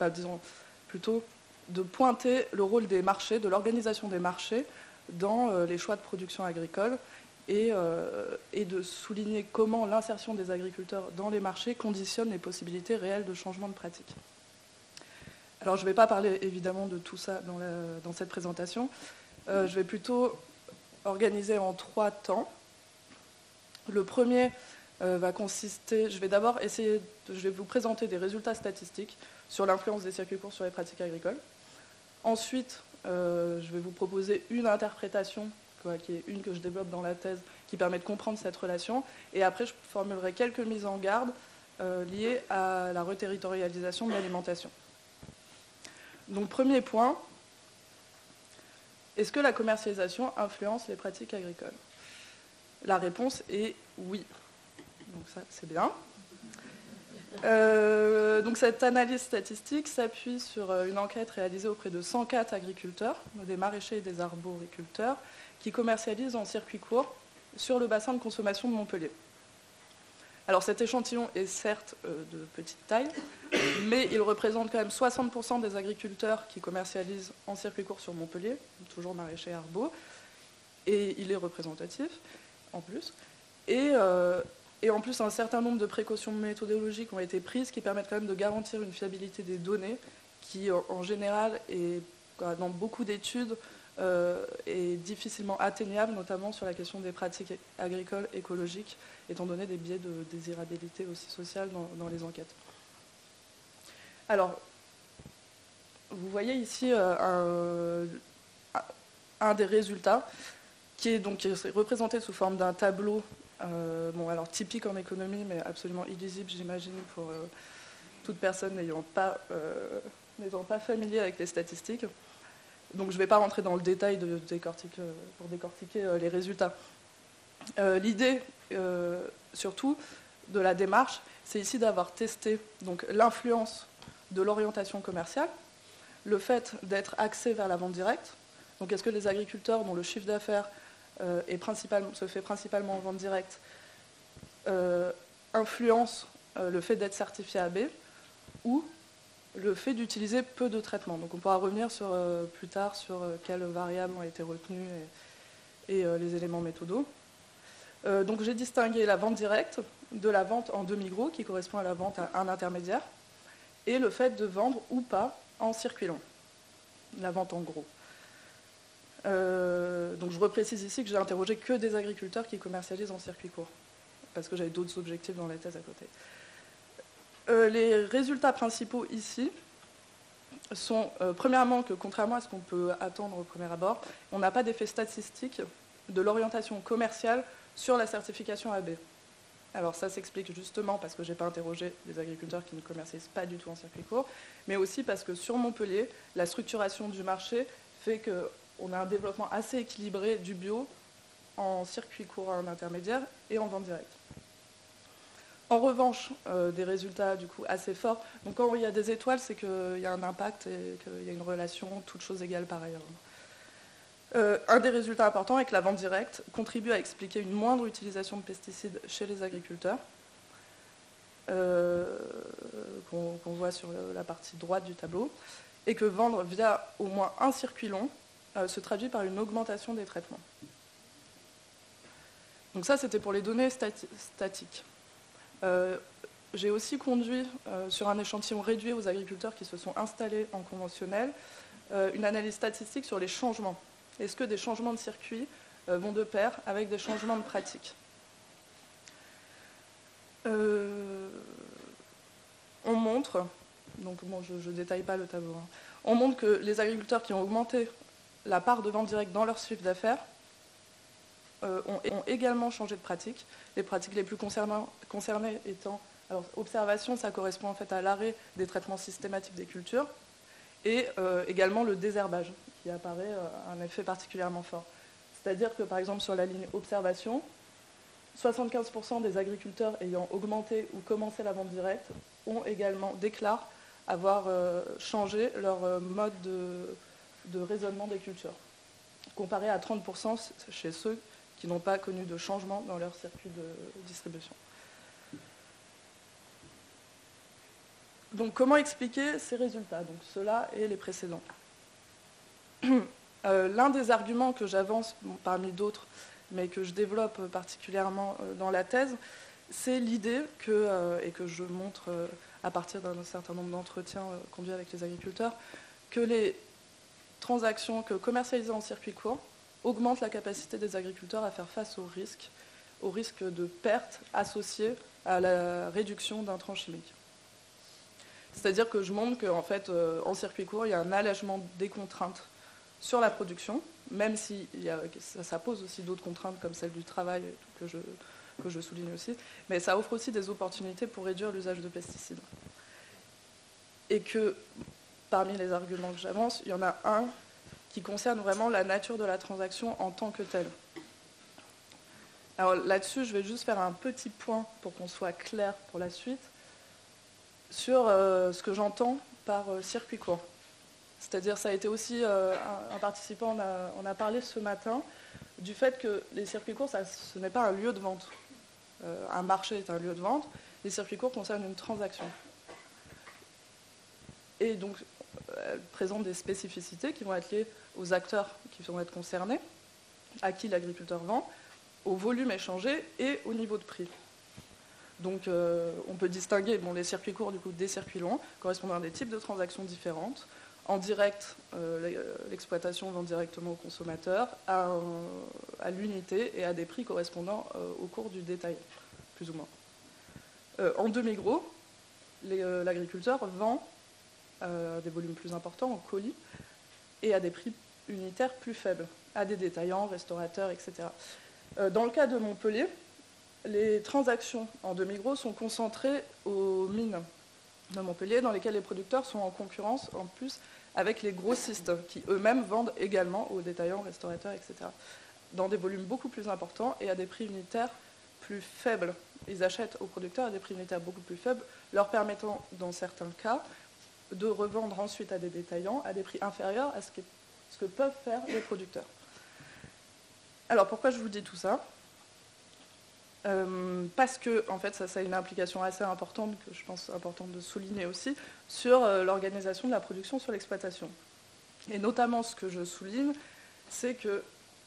pointer le rôle des marchés, de l'organisation des marchés dans les choix de production agricole et de souligner comment l'insertion des agriculteurs dans les marchés conditionne les possibilités réelles de changement de pratique. Alors je ne vais pas parler évidemment de tout ça dans cette présentation. Je vais plutôt organiser en 3 temps. Le premier va consister, je vais vous présenter des résultats statistiques sur l'influence des circuits courts sur les pratiques agricoles. Ensuite, je vais vous proposer une interprétation qui est une que je développe dans la thèse, qui permet de comprendre cette relation. Et après, je formulerai quelques mises en garde liées à la reterritorialisation de l'alimentation. Donc, premier point, est-ce que la commercialisation influence les pratiques agricoles? La réponse est oui. Donc ça, c'est bien. Donc cette analyse statistique s'appuie sur une enquête réalisée auprès de 104 agriculteurs, des maraîchers et des arboriculteurs, qui commercialisent en circuit court sur le bassin de consommation de Montpellier. Alors cet échantillon est certes de petite taille, mais il représente quand même 60% des agriculteurs qui commercialisent en circuit court sur Montpellier, toujours maraîchers et arbos, et il est représentatif en plus. Et en plus, un certain nombre de précautions méthodologiques ont été prises qui permettent quand même de garantir une fiabilité des données qui, en général, est, dans beaucoup d'études, est difficilement atteignable, notamment sur la question des pratiques agricoles écologiques, étant donné des biais de désirabilité aussi sociale dans les enquêtes. Alors, vous voyez ici un des résultats qui est donc représenté sous forme d'un tableau alors typique en économie, mais absolument illisible, j'imagine, pour toute personne n'étant pas familier avec les statistiques. Donc je ne vais pas rentrer dans le détail pour décortiquer les résultats. L'idée, surtout, de la démarche, c'est ici d'avoir testé l'influence de l'orientation commerciale, le fait d'être axé vers la vente directe. Donc est-ce que les agriculteurs dont le chiffre d'affaires se fait principalement en vente directe, influence le fait d'être certifié AB ou le fait d'utiliser peu de traitements. Donc on pourra revenir plus tard sur quelles variables ont été retenues et les éléments méthodaux. Donc j'ai distingué la vente directe de la vente en demi-gros, qui correspond à la vente à un intermédiaire, et le fait de vendre ou pas en circuit long, la vente en gros. Donc je reprécise ici que j'ai interrogé que des agriculteurs qui commercialisent en circuit court, parce que j'avais d'autres objectifs dans la thèse à côté. Les résultats principaux ici sont, premièrement, que contrairement à ce qu'on peut attendre au premier abord, on n'a pas d'effet statistique de l'orientation commerciale sur la certification AB. Alors ça s'explique justement parce que je n'ai pas interrogé des agriculteurs qui ne commercialisent pas du tout en circuit court, mais aussi parce que sur Montpellier, la structuration du marché fait qu'on a un développement assez équilibré du bio en circuit court en intermédiaire et en vente directe. En revanche, des résultats du coup assez forts. Donc quand il y a des étoiles, c'est qu'il y a un impact et qu'il y a une relation, toutes choses égales par ailleurs. Un des résultats importants est que la vente directe contribue à expliquer une moindre utilisation de pesticides chez les agriculteurs, qu'on voit sur la partie droite du tableau, et que vendre via au moins un circuit long se traduit par une augmentation des traitements. Donc ça, c'était pour les données statiques. J'ai aussi conduit sur un échantillon réduit aux agriculteurs qui se sont installés en conventionnel une analyse statistique sur les changements. Est-ce que des changements de circuit vont de pair avec des changements de pratique? On montre, donc bon, je ne détaille pas le tableau, hein. On montre que les agriculteurs qui ont augmenté la part de vente directe dans leur chiffre d'affaires ont également changé de pratique. Les pratiques les plus concernées étant, alors observation, ça correspond en fait à l'arrêt des traitements systématiques des cultures, et également le désherbage, qui apparaît un effet particulièrement fort. C'est-à-dire que par exemple sur la ligne observation, 75% des agriculteurs ayant augmenté ou commencé la vente directe déclarent avoir changé leur mode de raisonnement des cultures, comparé à 30% chez ceux qui n'ont pas connu de changement dans leur circuit de distribution. Donc comment expliquer ces résultats? Donc ceux-là et les précédents. L'un des arguments que j'avance, parmi d'autres, mais que je développe particulièrement dans la thèse, c'est l'idée et que je montre à partir d'un certain nombre d'entretiens conduits avec les agriculteurs, que les transactions commercialisées en circuit court augmentent la capacité des agriculteurs à faire face au risque de perte associé à la réduction d'intrants chimiques. C'est-à-dire que je montre qu'en fait, en circuit court, il y a un allègement des contraintes sur la production, même si ça pose aussi d'autres contraintes comme celle du travail que je souligne aussi, mais ça offre aussi des opportunités pour réduire l'usage de pesticides. Et que parmi les arguments que j'avance, il y en a un qui concerne vraiment la nature de la transaction en tant que telle. Alors là-dessus, je vais juste faire un petit point pour qu'on soit clair pour la suite sur ce que j'entends par circuit court. C'est-à-dire, ça a été aussi, un participant en a parlé ce matin, du fait que les circuits courts, ce n'est pas un lieu de vente. Un marché est un lieu de vente. Les circuits courts concernent une transaction. Et donc, elles présentent des spécificités qui vont être liées aux acteurs qui vont être concernés, à qui l'agriculteur vend, au volume échangé et au niveau de prix. Donc, on peut distinguer les circuits courts du coup, des circuits longs, correspondant à des types de transactions différentes. En direct, l'exploitation vend directement au consommateur, à l'unité et à des prix correspondant au cours du détail, plus ou moins. En demi-gros, l'agriculteur vend des volumes plus importants en colis et à des prix unitaires plus faibles, à des détaillants, restaurateurs, etc. Dans le cas de Montpellier, les transactions en demi-gros sont concentrées aux mines de Montpellier, dans lesquelles les producteurs sont en concurrence en plus avec les grossistes, qui eux-mêmes vendent également aux détaillants, restaurateurs, etc., dans des volumes beaucoup plus importants et à des prix unitaires plus faibles. Ils achètent aux producteurs à des prix unitaires beaucoup plus faibles, leur permettant, dans certains cas, de revendre ensuite à des détaillants à des prix inférieurs à ce que peuvent faire les producteurs. Alors, pourquoi je vous dis tout ça ? Parce que, en fait, ça a une implication assez importante, que je pense importante de souligner aussi, sur l'organisation de la production sur l'exploitation. Et notamment, ce que je souligne, c'est que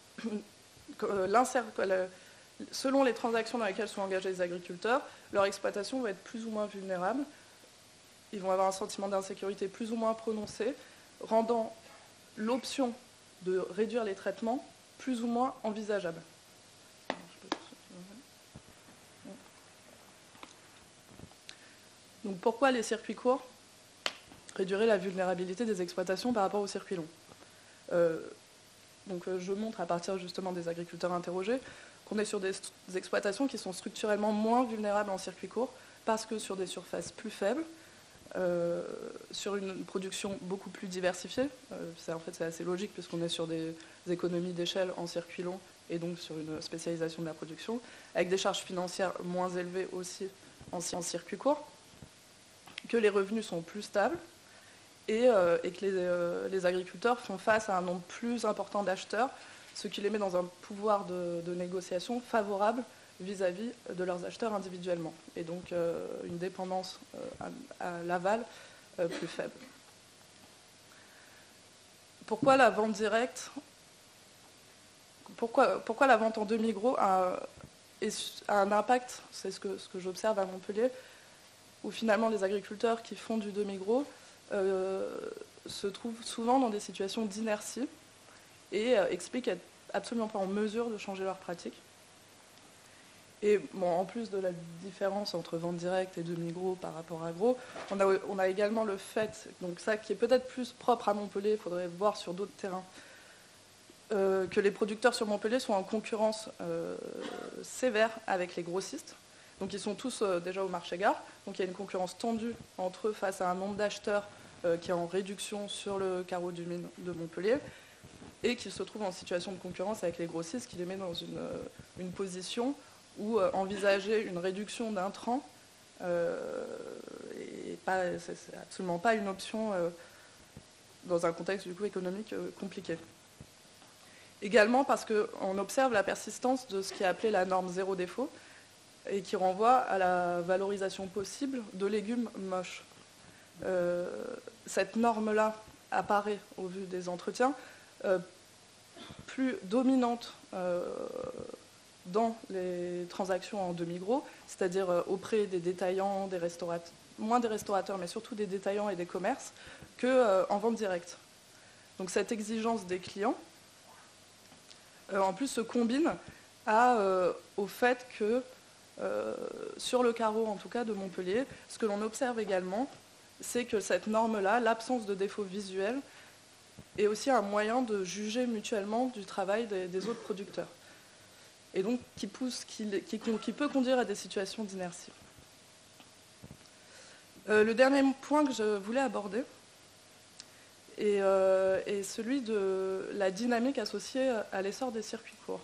selon les transactions dans lesquelles sont engagés les agriculteurs, leur exploitation va être plus ou moins vulnérable. Ils vont avoir un sentiment d'insécurité plus ou moins prononcé, rendant l'option de réduire les traitements plus ou moins envisageable. Donc pourquoi les circuits courts réduiraient la vulnérabilité des exploitations par rapport aux circuits longs ? Donc je montre à partir justement des agriculteurs interrogés qu'on est sur des exploitations qui sont structurellement moins vulnérables en circuit court parce que sur des surfaces plus faibles, sur une production beaucoup plus diversifiée, en fait c'est assez logique puisqu'on est sur des économies d'échelle en circuit long et donc sur une spécialisation de la production, avec des charges financières moins élevées aussi en circuit court, que les revenus sont plus stables et que les agriculteurs font face à un nombre plus important d'acheteurs, ce qui les met dans un pouvoir de négociation favorable vis-à-vis de leurs acheteurs individuellement, et donc une dépendance à l'aval plus faible. Pourquoi la vente directe ? Pourquoi la vente en demi-gros a un impact ? C'est ce que j'observe à Montpellier, où finalement les agriculteurs qui font du demi-gros se trouvent souvent dans des situations d'inertie et expliquent être absolument pas en mesure de changer leurs pratiques. Et bon, en plus de la différence entre vente directe et demi-gros par rapport à gros, on a également le fait, donc ça qui est peut-être plus propre à Montpellier, il faudrait voir sur d'autres terrains, que les producteurs sur Montpellier sont en concurrence sévère avec les grossistes. Donc ils sont tous déjà au marché gare, donc il y a une concurrence tendue entre eux face à un nombre d'acheteurs qui est en réduction sur le carreau du mine de Montpellier, et qui se trouvent en situation de concurrence avec les grossistes, qui les met dans une position où envisager une réduction d'intrants c'est absolument pas une option dans un contexte du coup économique compliqué. Également parce qu'on observe la persistance de ce qui est appelé la norme zéro défaut et qui renvoie à la valorisation possible de légumes moches. Cette norme-là apparaît au vu des entretiens plus dominante dans les transactions en demi-gros, c'est-à-dire auprès des détaillants, des restaurateurs, moins des restaurateurs, mais surtout des détaillants et des commerces, qu'en vente directe. Donc cette exigence des clients, en plus, se combine au fait que, sur le carreau en tout cas de Montpellier, ce que l'on observe également, c'est que cette norme-là, l'absence de défaut visuel, et aussi un moyen de juger mutuellement du travail des autres producteurs. Et donc qui peut conduire à des situations d'inertie. Le dernier point que je voulais aborder est celui de la dynamique associée à l'essor des circuits courts.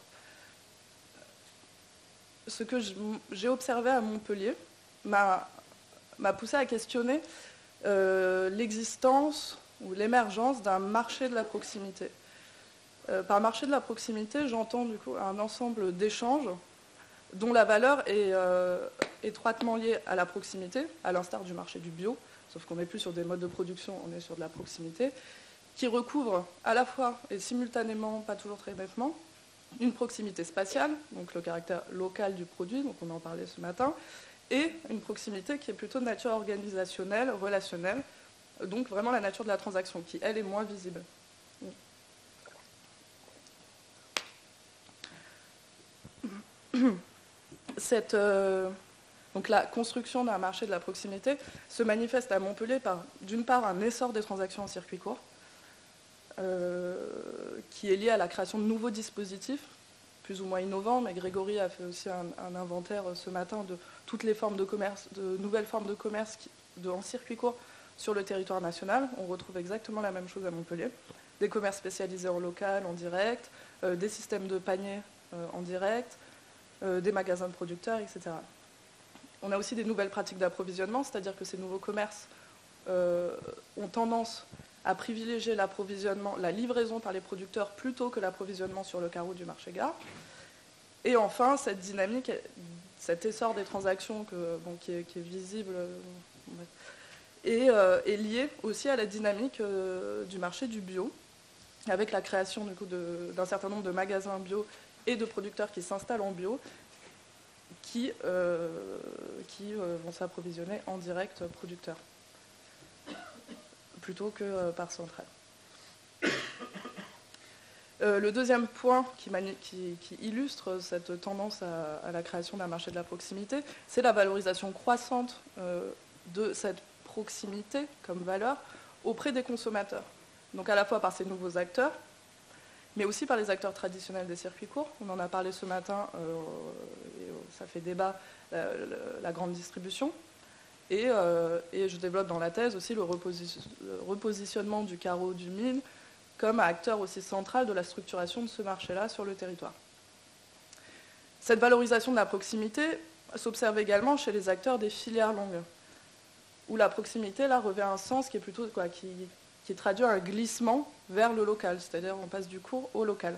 Ce que j'ai observé à Montpellier m'a poussé à questionner l'existence ou l'émergence d'un marché de la proximité. Par marché de la proximité, j'entends du coup un ensemble d'échanges dont la valeur est étroitement liée à la proximité, à l'instar du marché du bio, sauf qu'on n'est plus sur des modes de production, on est sur de la proximité, qui recouvre à la fois et simultanément, pas toujours très nettement, une proximité spatiale, donc le caractère local du produit, donc on en parlait ce matin, et une proximité qui est plutôt de nature organisationnelle, relationnelle, donc vraiment la nature de la transaction, qui elle est moins visible. Donc la construction d'un marché de la proximité se manifeste à Montpellier par, d'une part, un essor des transactions en circuit court, qui est lié à la création de nouveaux dispositifs, plus ou moins innovants, mais Grégory a fait aussi un inventaire ce matin de toutes les formes de commerce, de nouvelles formes de commerce en circuit court sur le territoire national. On retrouve exactement la même chose à Montpellier. Des commerces spécialisés en local, en direct, des systèmes de paniers en direct, des magasins de producteurs, etc. On a aussi des nouvelles pratiques d'approvisionnement, c'est-à-dire que ces nouveaux commerces ont tendance à privilégier l'approvisionnement, la livraison par les producteurs plutôt que l'approvisionnement sur le carreau du marché-gare. Et enfin, cette dynamique, cet essor des transactions qui est visible est lié aussi à la dynamique du marché du bio, avec la création d'un certain nombre de magasins bio et de producteurs qui s'installent en bio, qui vont s'approvisionner en direct producteurs, plutôt que par centrale. Le deuxième point qui illustre cette tendance à la création d'un marché de la proximité, c'est la valorisation croissante de cette proximité comme valeur auprès des consommateurs. Donc à la fois par ces nouveaux acteurs, mais aussi par les acteurs traditionnels des circuits courts. On en a parlé ce matin, et ça fait débat, la grande distribution. Et je développe dans la thèse aussi le repositionnement du carreau du mine comme acteur aussi central de la structuration de ce marché-là sur le territoire. Cette valorisation de la proximité s'observe également chez les acteurs des filières longues, où la proximité là revêt un sens qui est plutôt qui traduit un glissement vers le local, c'est-à-dire on passe du court au local.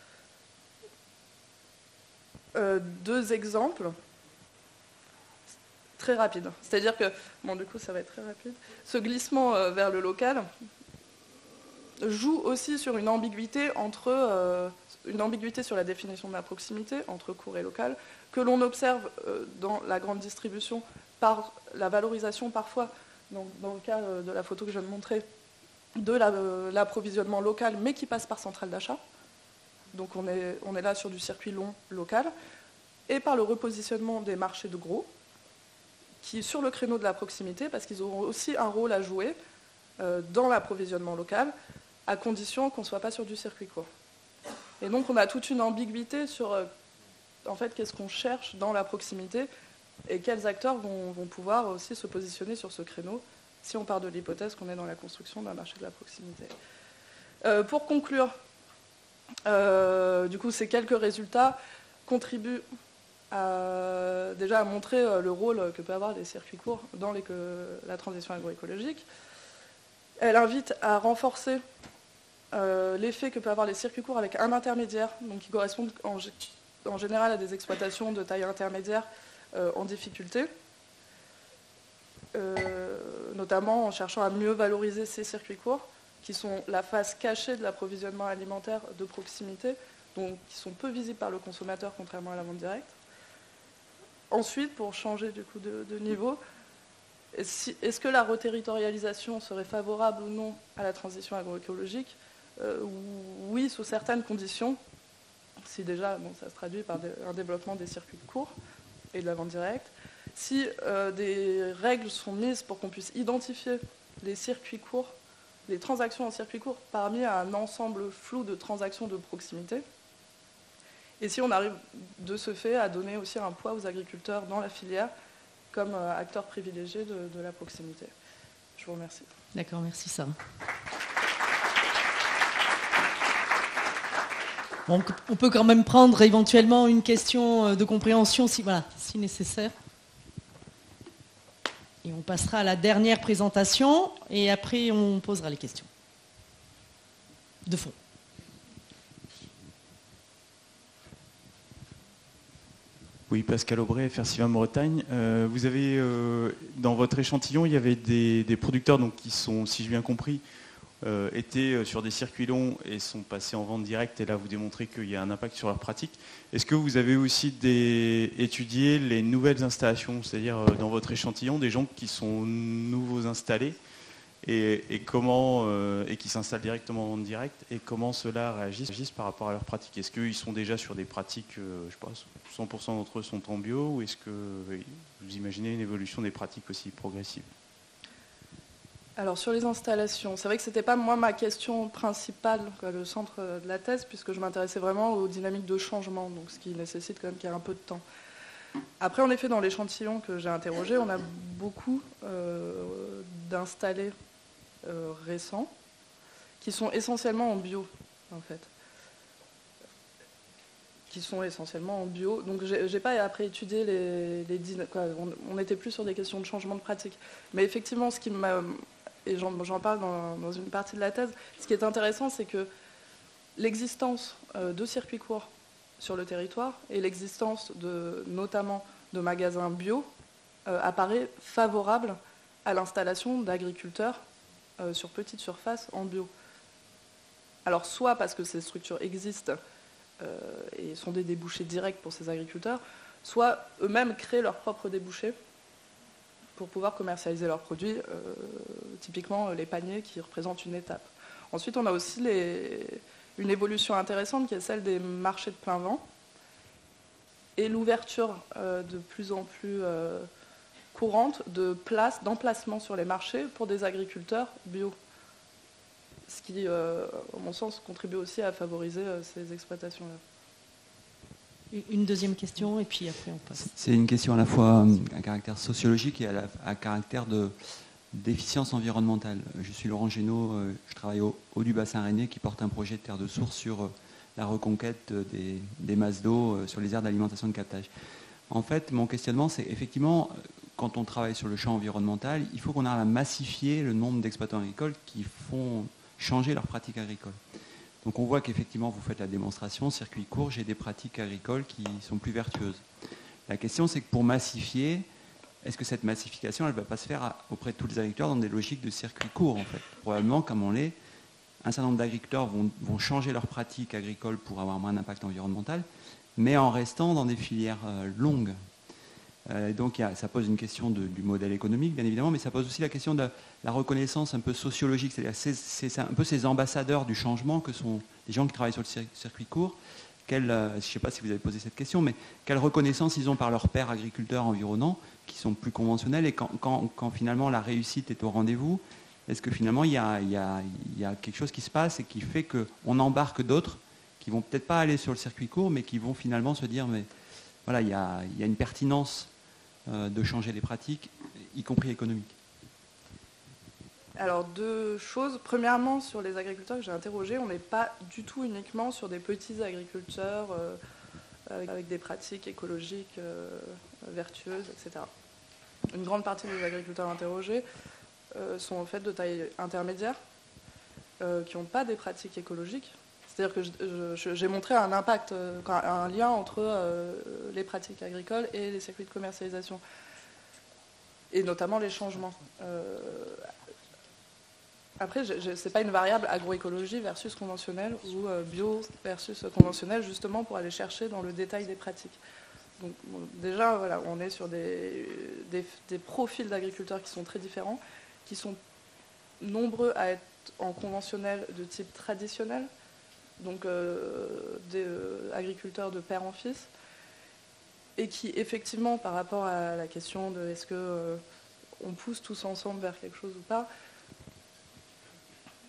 Deux exemples très rapides. C'est-à-dire que, bon du coup ça va être très rapide, ce glissement vers le local joue aussi sur une ambiguïté sur la définition de la proximité entre court et local, que l'on observe dans la grande distribution par la valorisation parfois, dans le cas de la photo que je viens de montrer, de l'approvisionnement local, mais qui passe par centrale d'achat. Donc on est là sur du circuit long local, et par le repositionnement des marchés de gros, qui sur le créneau de la proximité, parce qu'ils auront aussi un rôle à jouer dans l'approvisionnement local, à condition qu'on ne soit pas sur du circuit court. Et donc on a toute une ambiguïté sur en fait, qu'est-ce qu'on cherche dans la proximité et quels acteurs vont pouvoir aussi se positionner sur ce créneau si on part de l'hypothèse qu'on est dans la construction d'un marché de la proximité. Pour conclure, du coup, ces quelques résultats contribuent déjà à montrer le rôle que peut avoir les circuits courts dans la transition agroécologique. Elle invite à renforcer l'effet que peut avoir les circuits courts avec un intermédiaire, donc qui correspondent en général à des exploitations de taille intermédiaire en difficulté, notamment en cherchant à mieux valoriser ces circuits courts, qui sont la face cachée de l'approvisionnement alimentaire de proximité, donc qui sont peu visibles par le consommateur, contrairement à la vente directe. Ensuite, pour changer du coup de niveau, est-ce que la reterritorialisation serait favorable ou non à la transition agroécologique ? Oui, sous certaines conditions, si déjà ça se traduit par un développement des circuits courts et de la vente directe, si des règles sont mises pour qu'on puisse identifier les circuits courts les transactions en circuit court parmi un ensemble flou de transactions de proximité. Et si on arrive de ce fait à donner aussi un poids aux agriculteurs dans la filière comme acteurs privilégiés de la proximité. Je vous remercie. D'accord, merci Sarah. Bon, on peut quand même prendre éventuellement une question de compréhension si nécessaire. Et on passera à la dernière présentation et après on posera les questions. De fond. Oui, Pascal Aubray, FR Bretagne. Vous avez, dans votre échantillon, il y avait des producteurs donc, qui sont, si j'ai bien compris, étaient sur des circuits longs et sont passés en vente directe. Et là, vous démontrez qu'il y a un impact sur leur pratique. Est-ce que vous avez aussi étudié les nouvelles installations, c'est-à-dire dans votre échantillon, des gens qui sont nouveaux installés et comment et qui s'installent directement en vente directe et comment ceux-là réagissent par rapport à leur pratique? Est-ce qu'ils sont déjà sur des pratiques, je sais pas, 100% d'entre eux sont en bio, ou est-ce que vous imaginez une évolution des pratiques aussi progressive? Alors sur les installations, c'est vrai que ce n'était pas moi ma question principale, le centre de la thèse, puisque je m'intéressais vraiment aux dynamiques de changement, donc ce qui nécessite quand même qu'il y ait un peu de temps. Après, en effet, dans l'échantillon que j'ai interrogé, on a beaucoup d'installés récents qui sont essentiellement en bio, en fait. Qui sont essentiellement en bio. Donc j'ai pas après étudié on n'était plus sur des questions de changement de pratique. Mais effectivement, ce qui m'a... Et j'en parle dans une partie de la thèse, ce qui est intéressant, c'est que l'existence de circuits courts sur le territoire et l'existence notamment de magasins bio apparaît favorable à l'installation d'agriculteurs sur petite surface en bio. Alors soit parce que ces structures existent et sont des débouchés directs pour ces agriculteurs, soit eux-mêmes créent leurs propres débouchés pour pouvoir commercialiser leurs produits, typiquement les paniers qui représentent une étape. Ensuite, on a aussi une évolution intéressante qui est celle des marchés de plein vent et l'ouverture de plus en plus courante d'emplacements sur les marchés pour des agriculteurs bio. Ce qui, à mon sens, contribue aussi à favoriser ces exploitations-là. Une deuxième question et puis après on passe. C'est une question à la fois à caractère sociologique et à caractère d'efficience environnementale. Je suis Laurent Génaud, je travaille au haut du bassin rennais qui porte un projet de terre de source sur la reconquête des masses d'eau sur les aires d'alimentation de captage. En fait, mon questionnement, c'est effectivement, quand on travaille sur le champ environnemental, il faut qu'on arrive à massifier le nombre d'exploitants agricoles qui font changer leurs pratiques agricoles. Donc on voit qu'effectivement, vous faites la démonstration, circuit court, j'ai des pratiques agricoles qui sont plus vertueuses. La question, c'est que pour massifier, est-ce que cette massification, elle ne va pas se faire auprès de tous les agriculteurs dans des logiques de circuit court, en fait? Probablement, comme on l'est, un certain nombre d'agriculteurs vont changer leurs pratiques agricoles pour avoir moins d'impact environnemental, mais en restant dans des filières longues. Donc ça pose une question du modèle économique, bien évidemment, mais ça pose aussi la question de la reconnaissance un peu sociologique, c'est-à-dire c'est un peu ces ambassadeurs du changement que sont les gens qui travaillent sur le circuit court. Je ne sais pas si vous avez posé cette question, mais quelle reconnaissance ils ont par leurs pairs agriculteurs environnants, qui sont plus conventionnels, et quand finalement la réussite est au rendez-vous, est-ce que finalement il y a quelque chose qui se passe et qui fait qu'on embarque d'autres qui vont peut-être pas aller sur le circuit court, mais qui vont finalement se dire, mais voilà, il y a une pertinence de changer les pratiques, y compris économiques. Alors deux choses. Premièrement, sur les agriculteurs que j'ai interrogés, on n'est pas du tout uniquement sur des petits agriculteurs avec des pratiques écologiques vertueuses, etc. Une grande partie des agriculteurs interrogés sont en fait de taille intermédiaire, qui n'ont pas des pratiques écologiques. C'est-à-dire que j'ai montré un impact, un lien entre les pratiques agricoles et les circuits de commercialisation, et notamment les changements. Après, ce n'est pas une variable agroécologie versus conventionnelle ou bio versus conventionnelle, justement pour aller chercher dans le détail des pratiques. Donc bon, déjà, voilà, on est sur des profils d'agriculteurs qui sont très différents, qui sont nombreux à être en conventionnel de type traditionnel, donc des agriculteurs de père en fils, et qui effectivement, par rapport à la question de est-ce qu'on pousse tous ensemble vers quelque chose ou pas,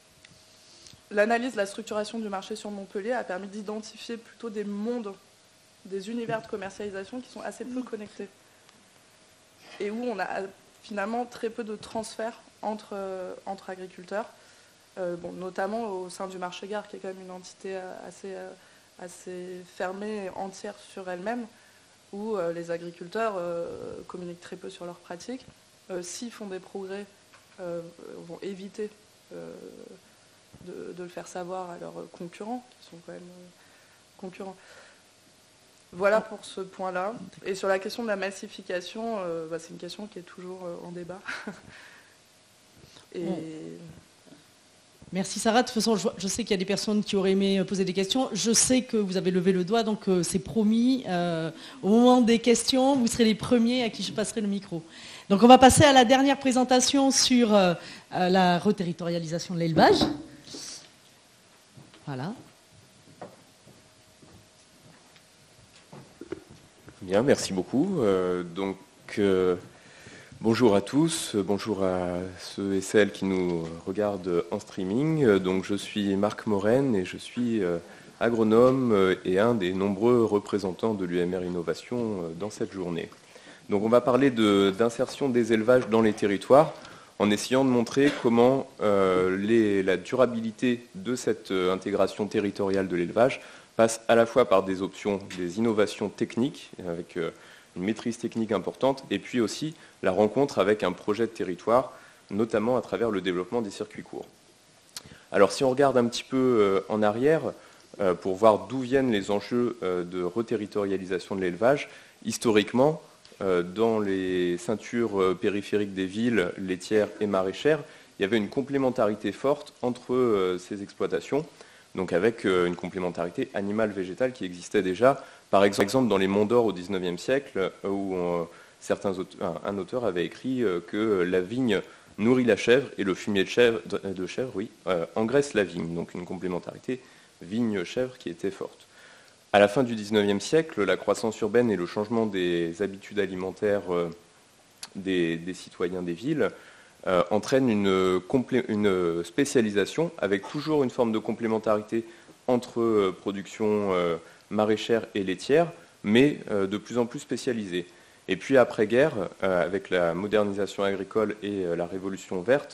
l'analyse de la structuration du marché sur Montpellier a permis d'identifier plutôt des mondes, des univers de commercialisation qui sont assez peu connectés. Et où on a finalement très peu de transferts entre agriculteurs, notamment au sein du marché gare, qui est quand même une entité assez fermée et entière sur elle-même, où les agriculteurs communiquent très peu sur leurs pratiques. S'ils font des progrès, vont éviter de le faire savoir à leurs concurrents, qui sont quand même concurrents. Voilà pour ce point-là. Et sur la question de la massification, c'est une question qui est toujours en débat. Et... Merci Sarah. De toute façon, je sais qu'il y a des personnes qui auraient aimé poser des questions. Je sais que vous avez levé le doigt, donc c'est promis. Au moment des questions, vous serez les premiers à qui je passerai le micro. Donc on va passer à la dernière présentation sur la reterritorialisation de l'élevage. Voilà. Bien, merci beaucoup. Bonjour à tous, bonjour à ceux et celles qui nous regardent en streaming. Donc, je suis Marc Morène et je suis agronome et un des nombreux représentants de l'UMR Innovation dans cette journée. Donc, on va parler d'insertion des élevages dans les territoires en essayant de montrer comment la durabilité de cette intégration territoriale de l'élevage passe à la fois par des options, des innovations techniques avec une maîtrise technique importante, et puis aussi la rencontre avec un projet de territoire, notamment à travers le développement des circuits courts. Alors si on regarde un petit peu en arrière, pour voir d'où viennent les enjeux de reterritorialisation de l'élevage, historiquement, dans les ceintures périphériques des villes laitières et maraîchères, il y avait une complémentarité forte entre ces exploitations, donc avec une complémentarité animale-végétale qui existait déjà. Par exemple, dans les Monts d'Or au XIXe siècle, où un auteur avait écrit que la vigne nourrit la chèvre et le fumier de chèvre engraisse la vigne. Donc une complémentarité vigne-chèvre qui était forte. À la fin du XIXe siècle, la croissance urbaine et le changement des habitudes alimentaires des citoyens des villes entraînent une spécialisation avec toujours une forme de complémentarité entre production maraîchère et laitière, mais de plus en plus spécialisée. Et puis après-guerre, avec la modernisation agricole et la révolution verte,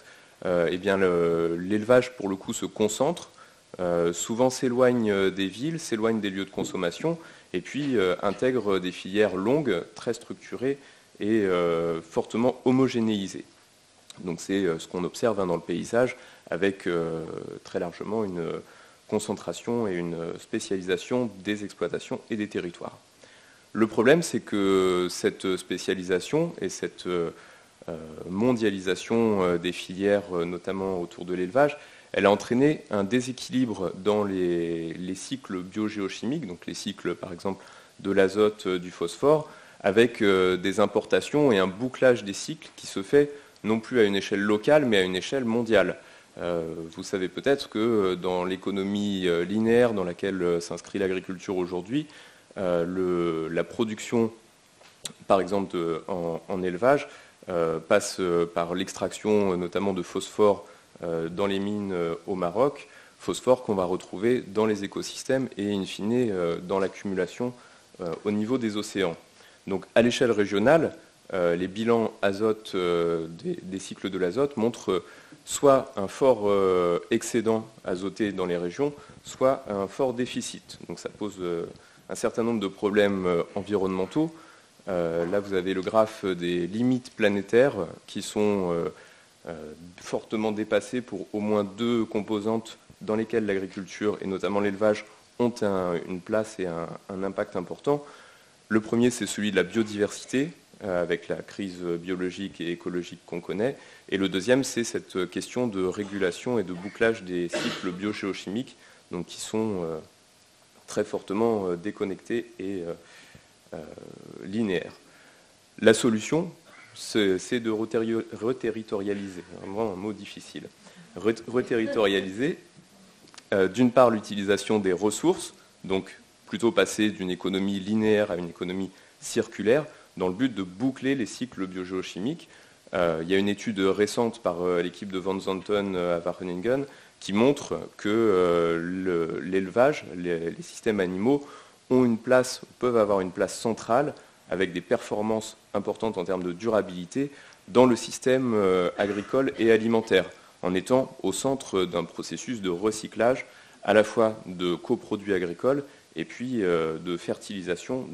l'élevage pour le coup se concentre, souvent s'éloigne des villes, s'éloigne des lieux de consommation, et puis intègre des filières longues, très structurées et fortement homogénéisées. Donc c'est ce qu'on observe dans le paysage, avec très largement une concentration et une spécialisation des exploitations et des territoires. Le problème, c'est que cette spécialisation et cette mondialisation des filières, notamment autour de l'élevage, elle a entraîné un déséquilibre dans les cycles biogéochimiques, donc les cycles par exemple de l'azote, du phosphore, avec des importations et un bouclage des cycles qui se fait non plus à une échelle locale, mais à une échelle mondiale. Vous savez peut-être que dans l'économie linéaire dans laquelle s'inscrit l'agriculture aujourd'hui, la production, par exemple en élevage, passe par l'extraction notamment de phosphore dans les mines au Maroc, phosphore qu'on va retrouver dans les écosystèmes et in fine dans l'accumulation au niveau des océans. Donc à l'échelle régionale, les bilans azote des cycles de l'azote montrent soit un fort excédent azoté dans les régions, soit un fort déficit. Donc ça pose un certain nombre de problèmes environnementaux. Là, vous avez le graphe des limites planétaires qui sont fortement dépassées pour au moins deux composantes dans lesquelles l'agriculture et notamment l'élevage ont une place et un impact important. Le premier, c'est celui de la biodiversité, avec la crise biologique et écologique qu'on connaît. Et le deuxième, c'est cette question de régulation et de bouclage des cycles biogéochimiques, donc qui sont très fortement déconnectés et linéaires. La solution, c'est de reterritorialiser, vraiment un mot difficile. Reterritorialiser, d'une part, l'utilisation des ressources, donc plutôt passer d'une économie linéaire à une économie circulaire, dans le but de boucler les cycles biogéochimiques. Il y a une étude récente par l'équipe de Van Zanten à Wageningen qui montrent que l'élevage, les systèmes animaux ont une place, peuvent avoir une place centrale avec des performances importantes en termes de durabilité dans le système agricole et alimentaire, en étant au centre d'un processus de recyclage à la fois de coproduits agricoles et puis de fertilisation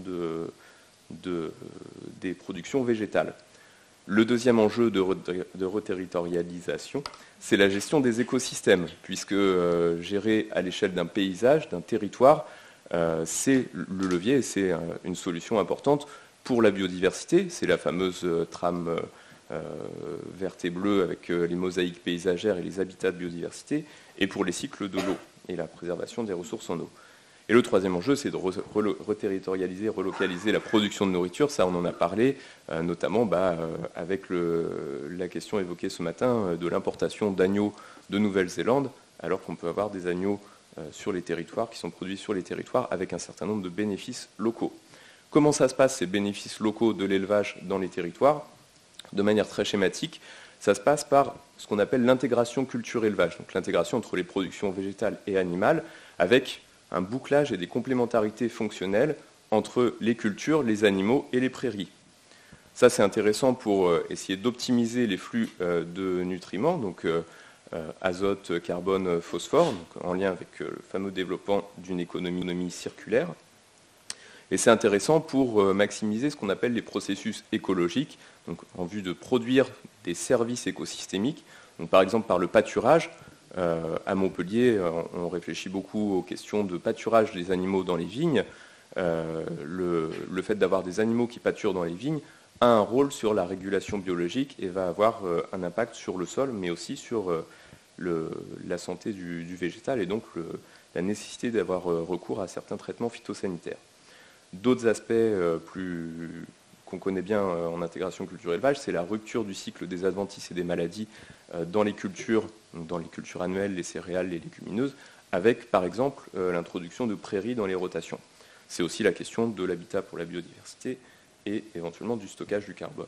des productions végétales. Le deuxième enjeu de reterritorialisation, c'est la gestion des écosystèmes, puisque gérer à l'échelle d'un paysage, d'un territoire, c'est le levier et c'est une solution importante pour la biodiversité. C'est la fameuse trame verte et bleue avec les mosaïques paysagères et les habitats de biodiversité, et pour les cycles de l'eau et la préservation des ressources en eau. Et le troisième enjeu, c'est de reterritorialiser, relocaliser la production de nourriture. Ça, on en a parlé, notamment avec la question évoquée ce matin de l'importation d'agneaux de Nouvelle-Zélande, alors qu'on peut avoir des agneaux sur les territoires, qui sont produits sur les territoires, avec un certain nombre de bénéfices locaux. Comment ça se passe, ces bénéfices locaux de l'élevage dans les territoires? De manière très schématique, ça se passe par ce qu'on appelle l'intégration culture-élevage, donc l'intégration entre les productions végétales et animales, avec un bouclage et des complémentarités fonctionnelles entre les cultures, les animaux et les prairies. Ça, c'est intéressant pour essayer d'optimiser les flux de nutriments, donc azote, carbone, phosphore, donc en lien avec le fameux développement d'une économie circulaire. Et c'est intéressant pour maximiser ce qu'on appelle les processus écologiques, donc en vue de produire des services écosystémiques, donc par exemple par le pâturage. À Montpellier, on réfléchit beaucoup aux questions de pâturage des animaux dans les vignes. Le fait d'avoir des animaux qui pâturent dans les vignes a un rôle sur la régulation biologique et va avoir un impact sur le sol, mais aussi sur la santé du végétal et donc la nécessité d'avoir recours à certains traitements phytosanitaires. D'autres aspects qu'on connaît bien en intégration culture-élevage, c'est la rupture du cycle des adventices et des maladies dans les cultures annuelles, les céréales, les légumineuses, avec par exemple l'introduction de prairies dans les rotations. C'est aussi la question de l'habitat pour la biodiversité et éventuellement du stockage du carbone.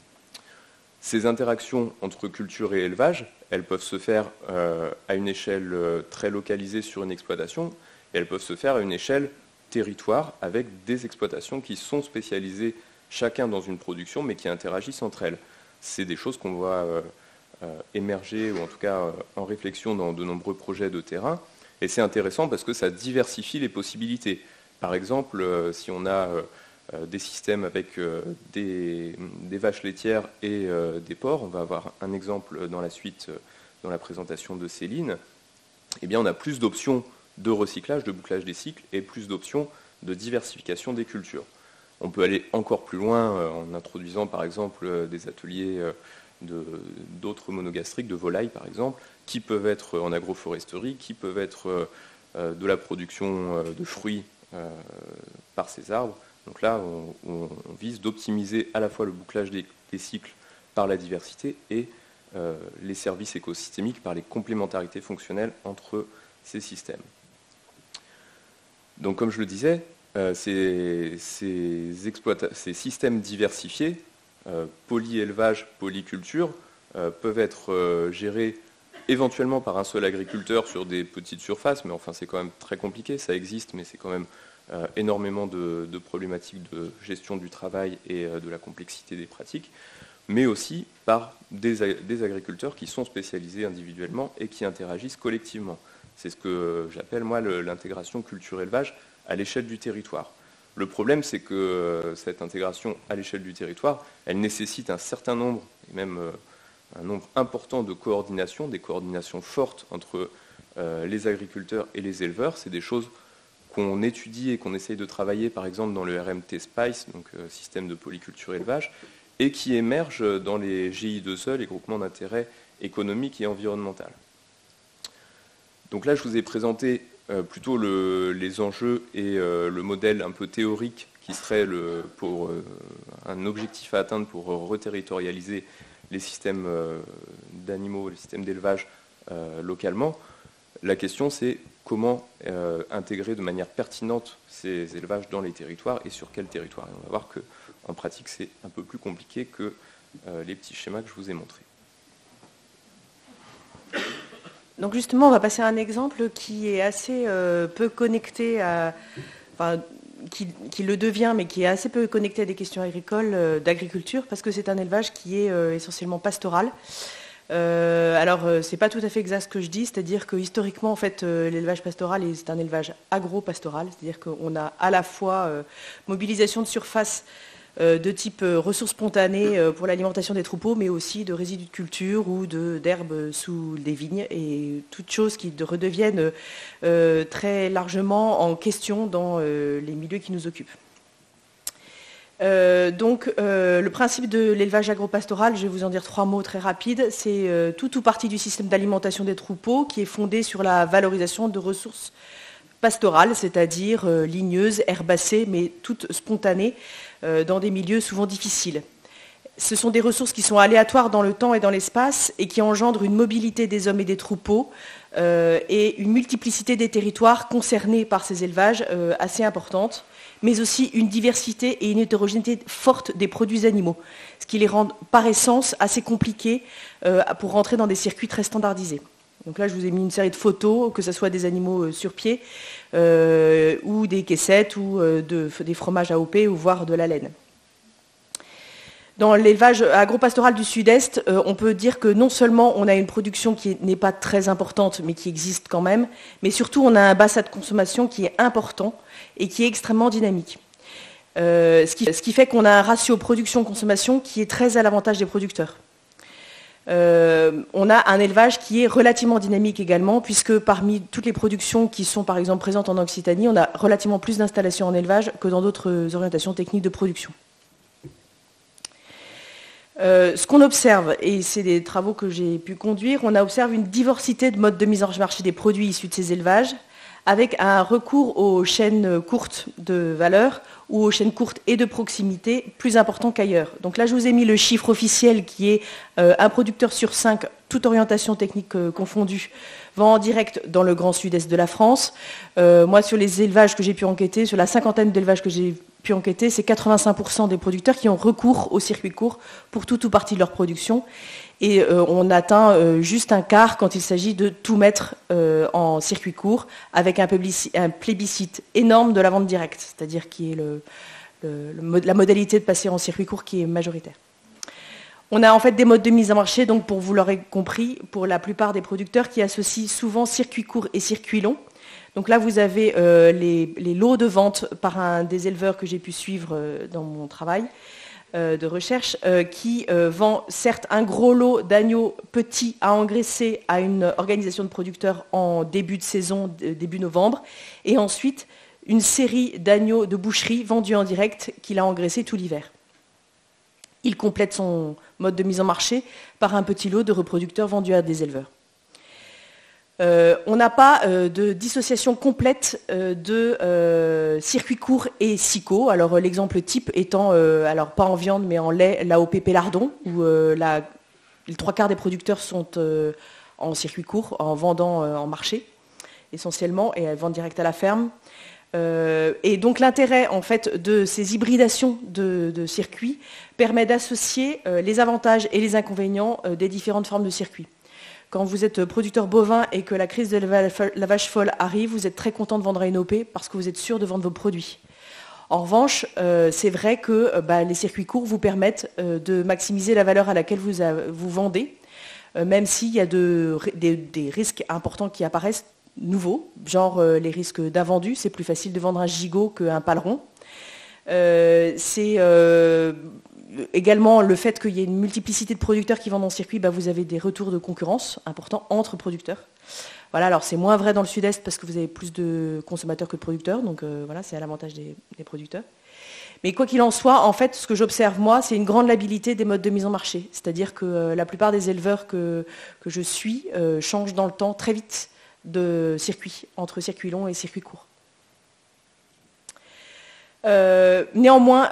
Ces interactions entre culture et élevage, elles peuvent se faire à une échelle très localisée sur une exploitation, et elles peuvent se faire à une échelle territoire avec des exploitations qui sont spécialisées chacun dans une production mais qui interagissent entre elles. C'est des choses qu'on voit émerger ou en tout cas en réflexion dans de nombreux projets de terrain et c'est intéressant parce que ça diversifie les possibilités. Par exemple, si on a des systèmes avec des vaches laitières et des porcs, on va avoir un exemple dans la suite dans la présentation de Céline, eh bien on a plus d'options de recyclage, de bouclage des cycles et plus d'options de diversification des cultures. On peut aller encore plus loin en introduisant par exemple des ateliers d'autres monogastriques, de volailles par exemple, qui peuvent être en agroforesterie, qui peuvent être de la production de fruits par ces arbres. Donc là, on vise d'optimiser à la fois le bouclage des cycles par la diversité et les services écosystémiques par les complémentarités fonctionnelles entre ces systèmes. Donc comme je le disais, ces systèmes diversifiés, polyélevage, polyculture, peuvent être gérés éventuellement par un seul agriculteur sur des petites surfaces, mais enfin c'est quand même très compliqué, ça existe, mais c'est quand même énormément de problématiques de gestion du travail et de la complexité des pratiques, mais aussi par des agriculteurs qui sont spécialisés individuellement et qui interagissent collectivement. C'est ce que j'appelle moi l'intégration culture-élevage à l'échelle du territoire. Le problème, c'est que cette intégration à l'échelle du territoire, elle nécessite un certain nombre, et même un nombre important de coordinations, des coordinations fortes entre les agriculteurs et les éleveurs. C'est des choses qu'on étudie et qu'on essaye de travailler, par exemple, dans le RMT SPICE, donc système de polyculture élevage, et qui émergent dans les GI2E, les groupements d'intérêt économique et environnemental. Donc là, je vous ai présenté plutôt les enjeux et le modèle un peu théorique qui serait pour un objectif à atteindre pour reterritorialiser les systèmes d'animaux, les systèmes d'élevage localement. La question, c'est comment intégrer de manière pertinente ces élevages dans les territoires et sur quel territoire. Et on va voir qu'en pratique, c'est un peu plus compliqué que les petits schémas que je vous ai montrés. Donc justement, on va passer à un exemple qui est assez peu connecté à... Enfin, qui le devient, mais qui est assez peu connecté à des questions agricoles, d'agriculture, parce que c'est un élevage qui est essentiellement pastoral. Alors, c'est pas tout à fait exact ce que je dis, c'est-à-dire que historiquement, en fait, l'élevage pastoral, c'est un élevage agro-pastoral, c'est-à-dire qu'on a à la fois mobilisation de surface de type ressources spontanées pour l'alimentation des troupeaux, mais aussi de résidus de culture ou d'herbes sous des vignes, et toutes choses qui redeviennent très largement en question dans les milieux qui nous occupent. Donc, le principe de l'élevage agropastoral, je vais vous en dire 3 mots très rapides, c'est tout ou partie du système d'alimentation des troupeaux qui est fondé sur la valorisation de ressources pastorales, c'est-à-dire ligneuses, herbacées, mais toutes spontanées, dans des milieux souvent difficiles. Ce sont des ressources qui sont aléatoires dans le temps et dans l'espace et qui engendrent une mobilité des hommes et des troupeaux et une multiplicité des territoires concernés par ces élevages assez importante, mais aussi une diversité et une hétérogénéité forte des produits animaux, ce qui les rend par essence assez compliqués pour rentrer dans des circuits très standardisés. Donc là, je vous ai mis une série de photos, que ce soit des animaux sur pied, ou des caissettes, ou des fromages AOP, ou voire de la laine. Dans l'élevage agropastoral du Sud-Est, on peut dire que non seulement on a une production qui n'est pas très importante, mais qui existe quand même, mais surtout on a un bassin de consommation qui est important et qui est extrêmement dynamique. Ce qui fait qu'on a un ratio production-consommation qui est très à l'avantage des producteurs. On a un élevage qui est relativement dynamique également, puisque parmi toutes les productions qui sont par exemple présentes en Occitanie, on a relativement plus d'installations en élevage que dans d'autres orientations techniques de production. Ce qu'on observe, et c'est des travaux que j'ai pu conduire, on observe une diversité de modes de mise en marché des produits issus de ces élevages, avec un recours aux chaînes courtes de valeur ou aux chaînes courtes et de proximité plus important qu'ailleurs. Donc là, je vous ai mis le chiffre officiel qui est un producteur sur 5, toute orientation technique confondue, vend en direct dans le grand sud-est de la France. Moi, sur les élevages que j'ai pu enquêter, sur la cinquantaine d'élevages que j'ai pu enquêter, c'est 85% des producteurs qui ont recours au circuit court pour toute ou partie de leur production. Et on atteint juste un quart quand il s'agit de tout mettre en circuit court, avec un plébiscite énorme de la vente directe, c'est-à-dire qui est la modalité de passer en circuit court qui est majoritaire. On a en fait des modes de mise en marché, donc pour vous l'aurez compris, pour la plupart des producteurs qui associent souvent circuit court et circuit long. Donc là, vous avez les lots de vente par des éleveurs que j'ai pu suivre dans mon travail de recherche, qui vend certes un gros lot d'agneaux petits à engraisser à une organisation de producteurs en début de saison, début novembre, et ensuite une série d'agneaux de boucherie vendus en direct qu'il a engraissés tout l'hiver. Il complète son mode de mise en marché par un petit lot de reproducteurs vendus à des éleveurs. On n'a pas de dissociation complète de circuit court et SICO. Alors l'exemple type étant, alors pas en viande mais en lait, l'AOP Pélardon, où les 3/4 des producteurs sont en circuit court, en vendant en marché essentiellement, et elles vendent direct à la ferme. Et donc l'intérêt en fait de ces hybridations de circuits permet d'associer les avantages et les inconvénients des différentes formes de circuits. Quand vous êtes producteur bovin et que la crise de la vache folle arrive, vous êtes très content de vendre à une OP parce que vous êtes sûr de vendre vos produits. En revanche, c'est vrai que les circuits courts vous permettent de maximiser la valeur à laquelle vous vendez, même s'il y a des risques importants qui apparaissent nouveaux, genre les risques d'invendus. C'est plus facile de vendre un gigot qu'un paleron. C'est également le fait qu'il y ait une multiplicité de producteurs qui vendent en circuit, vous avez des retours de concurrence importants entre producteurs. Voilà, alors c'est moins vrai dans le sud-est parce que vous avez plus de consommateurs que de producteurs, donc voilà, c'est à l'avantage des producteurs. Mais quoi qu'il en soit, en fait, ce que j'observe moi, c'est une grande labilité des modes de mise en marché. C'est-à-dire que la plupart des éleveurs que je suis changent dans le temps très vite de circuit, entre circuit long et circuit court. Néanmoins,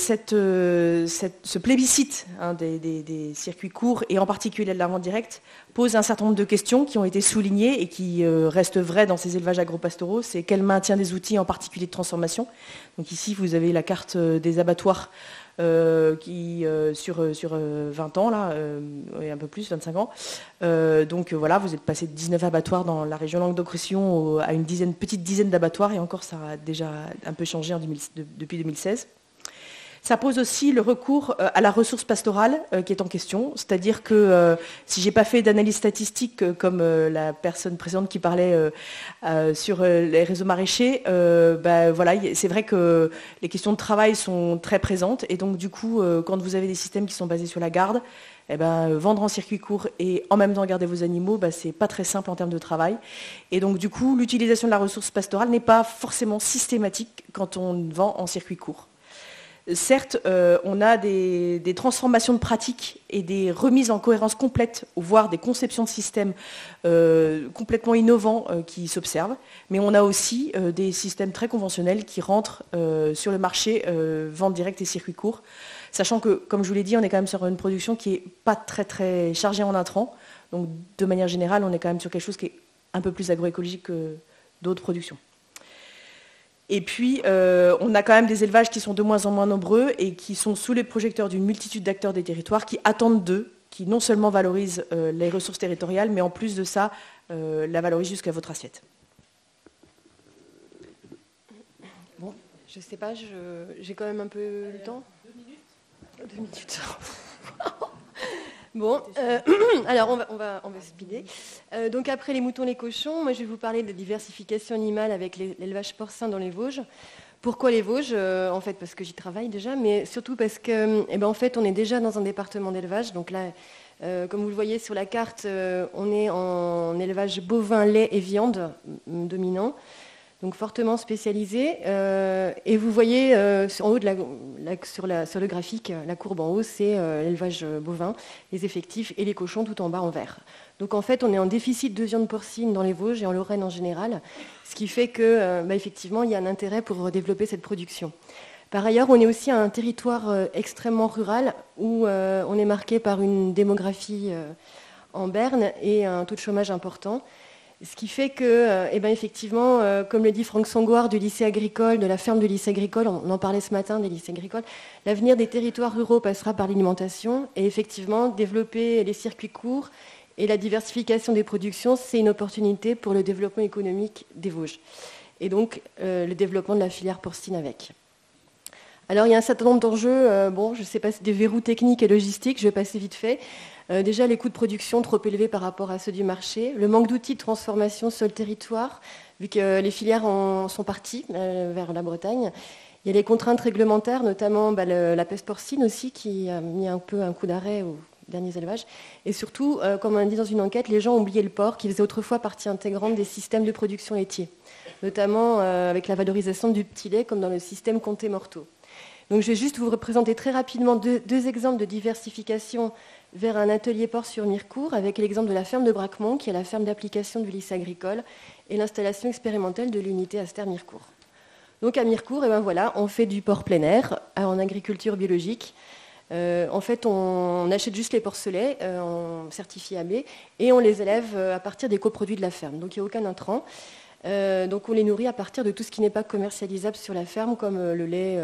ce plébiscite des circuits courts, et en particulier de la vente directe, pose un certain nombre de questions qui ont été soulignées et qui restent vraies dans ces élevages agropastoraux. C'est quel maintien des outils, en particulier de transformation. Donc ici, vous avez la carte des abattoirs sur 20 ans, là, et un peu plus, 25 ans. Donc voilà, vous êtes passé de 19 abattoirs dans la région Languedoc-Roussillon à une petite dizaine d'abattoirs, et encore ça a déjà un peu changé depuis 2016. Ça pose aussi le recours à la ressource pastorale qui est en question, c'est-à-dire que si j'ai pas fait d'analyse statistique comme la personne précédente qui parlait sur les réseaux maraîchers, voilà, c'est vrai que les questions de travail sont très présentes, et donc du coup, quand vous avez des systèmes qui sont basés sur la garde, vendre en circuit court et en même temps garder vos animaux, c'est pas très simple en termes de travail. Et donc du coup, l'utilisation de la ressource pastorale n'est pas forcément systématique quand on vend en circuit court. Certes, on a des transformations de pratiques et des remises en cohérence complète, voire des conceptions de systèmes complètement innovants qui s'observent, mais on a aussi des systèmes très conventionnels qui rentrent sur le marché vente directe et circuit court, sachant que, comme je vous l'ai dit, on est quand même sur une production qui n'est pas très très chargée en intrants, donc de manière générale, on est quand même sur quelque chose qui est un peu plus agroécologique que d'autres productions. Et puis, on a quand même des élevages qui sont de moins en moins nombreux et qui sont sous les projecteurs d'une multitude d'acteurs des territoires qui attendent d'eux, qui non seulement valorisent les ressources territoriales, mais en plus de ça, la valorisent jusqu'à votre assiette. Bon, je ne sais pas, j'ai quand même un peu le temps. 2 minutes. Bon, alors on va speeder. Donc après les moutons, les cochons, moi je vais vous parler de diversification animale avec l'élevage porcin dans les Vosges. Pourquoi les Vosges ? En fait parce que j'y travaille déjà, mais surtout parce que en fait on est déjà dans un département d'élevage. Donc là, comme vous le voyez sur la carte, on est en élevage bovin, lait et viande dominant. Donc fortement spécialisé. Et vous voyez en haut sur le graphique, la courbe en haut, c'est l'élevage bovin, les effectifs et les cochons tout en bas en vert. Donc en fait, on est en déficit de viande porcine dans les Vosges et en Lorraine en général, ce qui fait que effectivement, il y a un intérêt pour développer cette production. Par ailleurs, on est aussi un territoire extrêmement rural où on est marqué par une démographie en berne et un taux de chômage important. Ce qui fait que, effectivement, comme le dit Franck Sangoire du lycée agricole, de la ferme du lycée agricole, on en parlait ce matin des lycées agricoles, l'avenir des territoires ruraux passera par l'alimentation. Et effectivement, développer les circuits courts et la diversification des productions, c'est une opportunité pour le développement économique des Vosges. Et donc, le développement de la filière porcine avec. Alors, il y a un certain nombre d'enjeux. Je ne sais pas, c'est des verrous techniques et logistiques, je vais passer vite fait. Déjà, les coûts de production trop élevés par rapport à ceux du marché, le manque d'outils de transformation sur le territoire, vu que les filières sont parties vers la Bretagne. Il y a les contraintes réglementaires, notamment la peste porcine aussi, qui a mis un peu un coup d'arrêt aux derniers élevages. Et surtout, comme on a dit dans une enquête, les gens ont oublié le porc, qui faisait autrefois partie intégrante des systèmes de production laitiers, notamment avec la valorisation du petit lait, comme dans le système Comté-Morteau. Donc je vais juste vous représenter très rapidement deux exemples de diversification vers un atelier porc sur Mirecourt, avec l'exemple de la ferme de Bracmont, qui est la ferme d'application du lycée agricole, et l'installation expérimentale de l'unité Aster Mirecourt. Donc à Mirecourt, on fait du porc plein air en agriculture biologique. En fait, on achète juste les porcelets en certifié AB et on les élève à partir des coproduits de la ferme. Donc il n'y a aucun intrant. Donc on les nourrit à partir de tout ce qui n'est pas commercialisable sur la ferme, comme le lait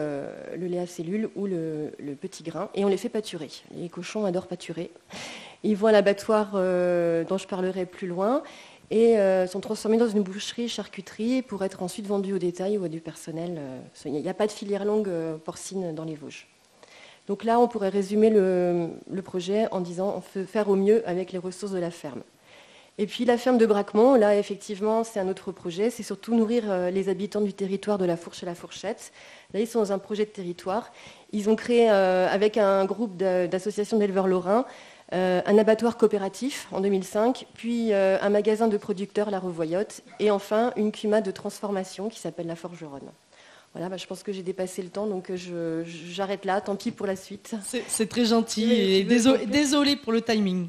à cellules ou le petit grain, et on les fait pâturer. Les cochons adorent pâturer. Ils vont à l'abattoir dont je parlerai plus loin et sont transformés dans une boucherie, charcuterie, pour être ensuite vendus au détail ou à du personnel. Il n'y a pas de filière longue porcine dans les Vosges. Donc là, on pourrait résumer le projet en disant on peut faire au mieux avec les ressources de la ferme. Et puis la ferme de Bracmont, là effectivement c'est un autre projet, c'est surtout nourrir les habitants du territoire de la Fourche et la Fourchette. Là ils sont dans un projet de territoire. Ils ont créé avec un groupe d'associations d'éleveurs lorrains un abattoir coopératif en 2005, puis un magasin de producteurs, la Revoyotte, et enfin une cuma de transformation qui s'appelle la Forgeronne. Voilà, je pense que j'ai dépassé le temps, donc j'arrête là, tant pis pour la suite. C'est très gentil et désolé pour le timing.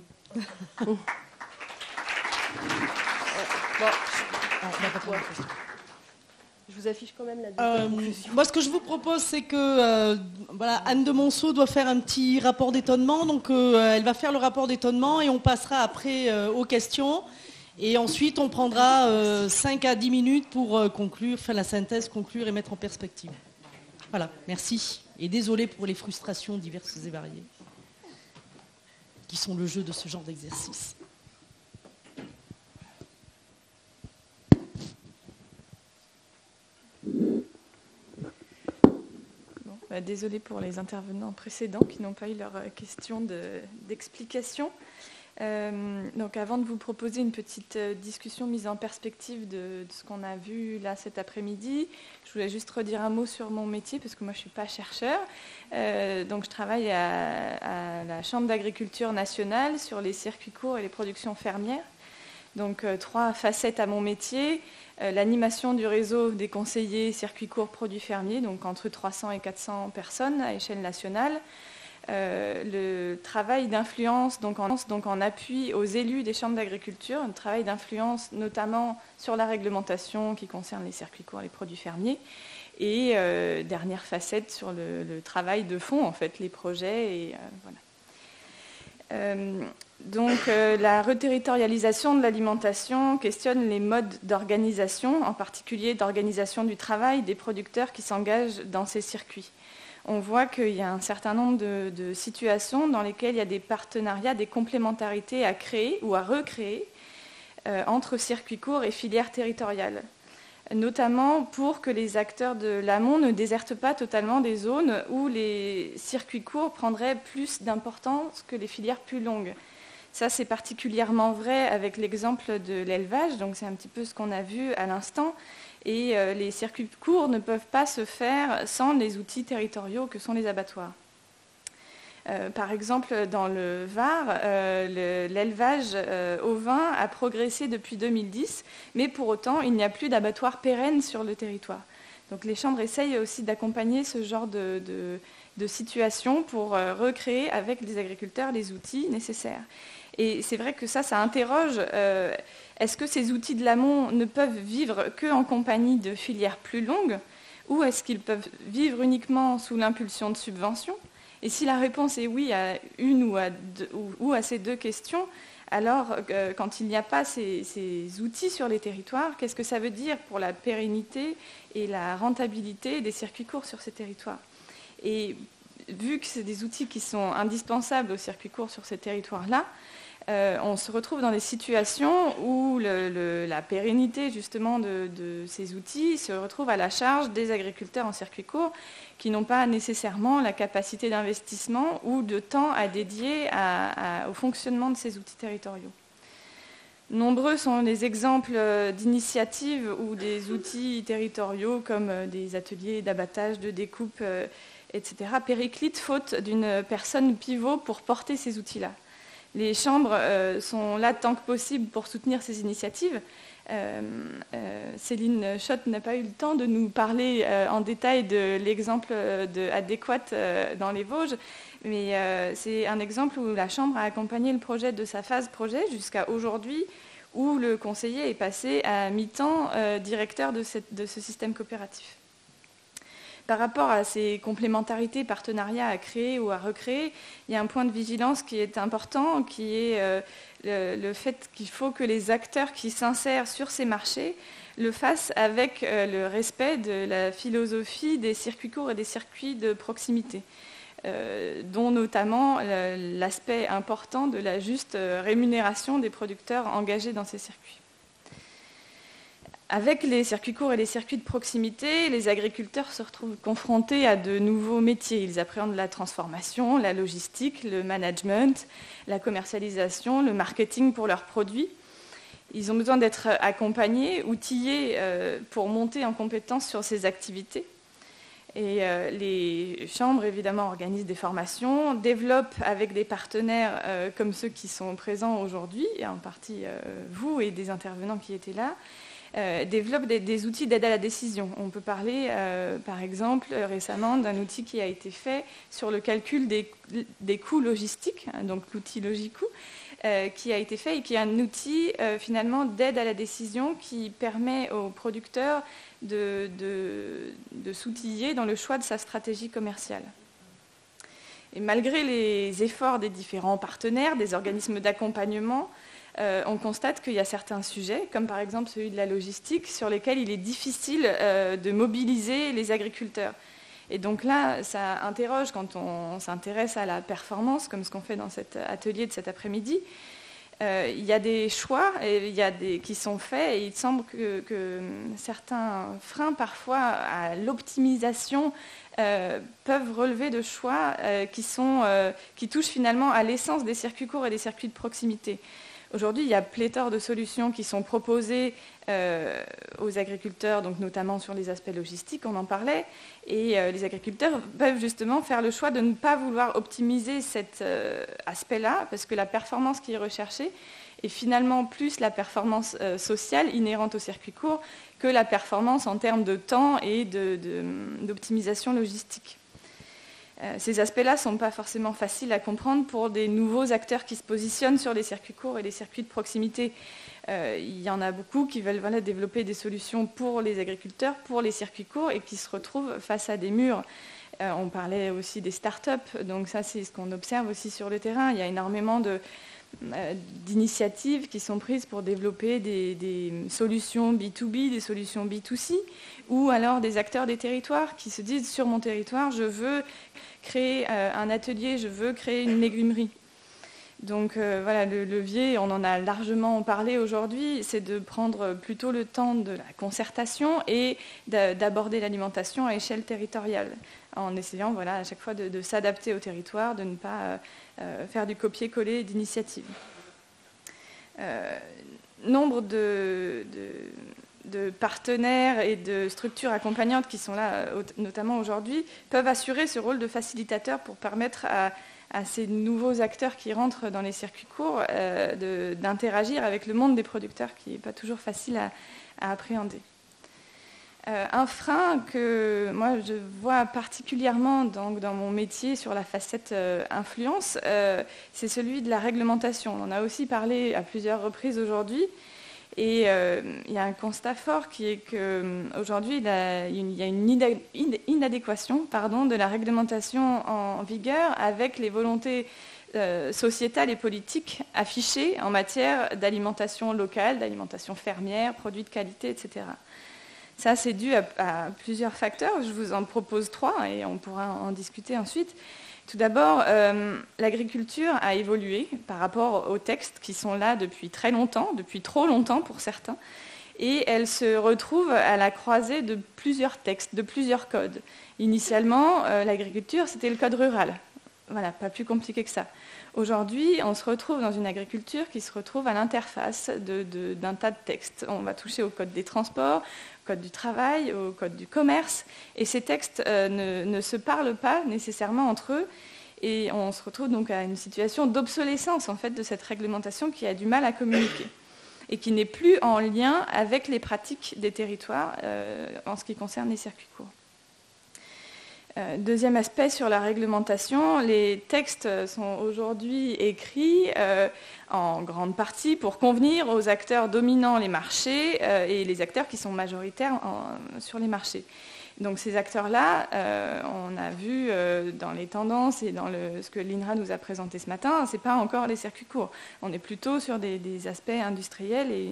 Je vous affiche quand même la conclusion. Moi, ce que je vous propose, c'est que Anne de Monceau doit faire un petit rapport d'étonnement. Donc, elle va faire le rapport d'étonnement et on passera après aux questions. Et ensuite, on prendra 5 à 10 minutes pour conclure, faire la synthèse, conclure et mettre en perspective. Voilà, merci. Et désolé pour les frustrations diverses et variées, qui sont le jeu de ce genre d'exercice. Désolée pour les intervenants précédents qui n'ont pas eu leur question d'explication. Donc avant de vous proposer une petite discussion mise en perspective de ce qu'on a vu là cet après-midi, je voulais juste redire un mot sur mon métier parce que moi je ne suis pas chercheur. Donc je travaille à la Chambre d'agriculture nationale sur les circuits courts et les productions fermières. Donc 3 facettes à mon métier. L'animation du réseau des conseillers circuits courts produits fermiers, donc entre 300 et 400 personnes à échelle nationale. Le travail d'influence, donc en appui aux élus des chambres d'agriculture, un travail d'influence notamment sur la réglementation qui concerne les circuits courts et les produits fermiers. Et dernière facette sur le travail de fond, en fait, les projets. Et, voilà. Donc la reterritorialisation de l'alimentation questionne les modes d'organisation, en particulier d'organisation du travail des producteurs qui s'engagent dans ces circuits. On voit qu'il y a un certain nombre de situations dans lesquelles il y a des partenariats, des complémentarités à créer ou à recréer entre circuits courts et filières territoriales, notamment pour que les acteurs de l'amont ne désertent pas totalement des zones où les circuits courts prendraient plus d'importance que les filières plus longues. Ça, c'est particulièrement vrai avec l'exemple de l'élevage, donc c'est un petit peu ce qu'on a vu à l'instant. Et les circuits courts ne peuvent pas se faire sans les outils territoriaux que sont les abattoirs. Par exemple, dans le Var, l'élevage ovin a progressé depuis 2010, mais pour autant, il n'y a plus d'abattoir pérenne sur le territoire. Donc les chambres essayent aussi d'accompagner ce genre de situation pour recréer avec les agriculteurs les outils nécessaires. Et c'est vrai que ça interroge. Est-ce que ces outils de l'amont ne peuvent vivre qu'en compagnie de filières plus longues, ou est-ce qu'ils peuvent vivre uniquement sous l'impulsion de subventions? Et si la réponse est oui à une ou à ces 2 questions, alors quand il n'y a pas ces outils sur les territoires, qu'est-ce que ça veut dire pour la pérennité et la rentabilité des circuits courts sur ces territoires? Et vu que c'est des outils qui sont indispensables aux circuits courts sur ces territoires-là, on se retrouve dans des situations où la pérennité justement de ces outils se retrouve à la charge des agriculteurs en circuit court qui n'ont pas nécessairement la capacité d'investissement ou de temps à dédier au fonctionnement de ces outils territoriaux. Nombreux sont les exemples d'initiatives ou des outils territoriaux comme des ateliers d'abattage, de découpe, etc. périclitent faute d'une personne pivot pour porter ces outils-là. Les chambres sont là tant que possible pour soutenir ces initiatives. Céline Schott n'a pas eu le temps de nous parler en détail de l'exemple d'Adéquate dans les Vosges, mais c'est un exemple où la Chambre a accompagné le projet de sa phase projet jusqu'à aujourd'hui, où le conseiller est passé à mi-temps directeur de ce système coopératif. Par rapport à ces complémentarités, partenariats à créer ou à recréer, il y a un point de vigilance qui est important, qui est le fait qu'il faut que les acteurs qui s'insèrent sur ces marchés le fassent avec le respect de la philosophie des circuits courts et des circuits de proximité, dont notamment l'aspect important de la juste rémunération des producteurs engagés dans ces circuits. Avec les circuits courts et les circuits de proximité, les agriculteurs se retrouvent confrontés à de nouveaux métiers. Ils appréhendent la transformation, la logistique, le management, la commercialisation, le marketing pour leurs produits. Ils ont besoin d'être accompagnés, outillés pour monter en compétence sur ces activités. Et les chambres, évidemment, organisent des formations, développent avec des partenaires comme ceux qui sont présents aujourd'hui, et en partie vous et des intervenants qui étaient là, développent des outils d'aide à la décision. On peut parler, par exemple, récemment d'un outil qui a été fait sur le calcul des coûts logistiques, donc l'outil Logicoût, qui a été fait et qui est un outil finalement d'aide à la décision qui permet aux producteurs de s'outiller dans le choix de sa stratégie commerciale. Et malgré les efforts des différents partenaires, des organismes d'accompagnement, on constate qu'il y a certains sujets, comme par exemple celui de la logistique, sur lesquels il est difficile de mobiliser les agriculteurs. Et donc là, ça interroge quand on s'intéresse à la performance, comme ce qu'on fait dans cet atelier de cet après-midi. Il y a des choix qui sont faits et il semble que certains freins parfois à l'optimisation peuvent relever de choix qui touchent finalement à l'essence des circuits courts et des circuits de proximité. Aujourd'hui, il y a pléthore de solutions qui sont proposées aux agriculteurs, donc notamment sur les aspects logistiques, on en parlait, et les agriculteurs peuvent justement faire le choix de ne pas vouloir optimiser cet aspect-là, parce que la performance qui est recherchée est finalement plus la performance sociale inhérente au circuit court que la performance en termes de temps et d'optimisation logistique. Ces aspects-là ne sont pas forcément faciles à comprendre pour des nouveaux acteurs qui se positionnent sur les circuits courts et les circuits de proximité. Il y en a beaucoup qui veulent développer des solutions pour les agriculteurs, pour les circuits courts, et qui se retrouvent face à des murs. On parlait aussi des start-up, donc ça c'est ce qu'on observe aussi sur le terrain. Il y a énormément d'initiatives qui sont prises pour développer des solutions B2B, des solutions B2C, ou alors des acteurs des territoires qui se disent sur mon territoire, je veux créer un atelier, je veux créer une légumerie. Donc voilà, le levier, on en a largement parlé aujourd'hui, c'est de prendre plutôt le temps de la concertation et d'aborder l'alimentation à échelle territoriale, en essayant à chaque fois de s'adapter au territoire, de ne pas faire du copier-coller d'initiatives. Nombre de partenaires et de structures accompagnantes qui sont là, notamment aujourd'hui, peuvent assurer ce rôle de facilitateur pour permettre à ces nouveaux acteurs qui rentrent dans les circuits courts d'interagir avec le monde des producteurs, qui n'est pas toujours facile à appréhender. Un frein que moi je vois particulièrement dans mon métier sur la facette influence, c'est celui de la réglementation. On en a aussi parlé à plusieurs reprises aujourd'hui. Et il y a un constat fort qui est qu'aujourd'hui, il y a une inadéquation de la réglementation en vigueur avec les volontés sociétales et politiques affichées en matière d'alimentation locale, d'alimentation fermière, produits de qualité, etc. Ça, c'est dû à plusieurs facteurs. Je vous en propose 3 et on pourra en discuter ensuite. Tout d'abord, l'agriculture a évolué par rapport aux textes qui sont là depuis très longtemps, depuis trop longtemps pour certains, et elle se retrouve à la croisée de plusieurs textes, de plusieurs codes. Initialement, l'agriculture, c'était le code rural. Voilà, pas plus compliqué que ça. Aujourd'hui, on se retrouve dans une agriculture qui se retrouve à l'interface d'un tas de textes. On va toucher au code des transports, au code du travail, au code du commerce, et ces textes ne se parlent pas nécessairement entre eux, et on se retrouve donc à une situation d'obsolescence en fait de cette réglementation qui a du mal à communiquer et qui n'est plus en lien avec les pratiques des territoires en ce qui concerne les circuits courts. Deuxième aspect sur la réglementation, les textes sont aujourd'hui écrits en grande partie pour convenir aux acteurs dominant les marchés et les acteurs qui sont majoritaires sur les marchés. Donc ces acteurs-là, on a vu dans les tendances et dans ce que l'INRA nous a présenté ce matin, ce n'est pas encore les circuits courts. On est plutôt sur des aspects industriels et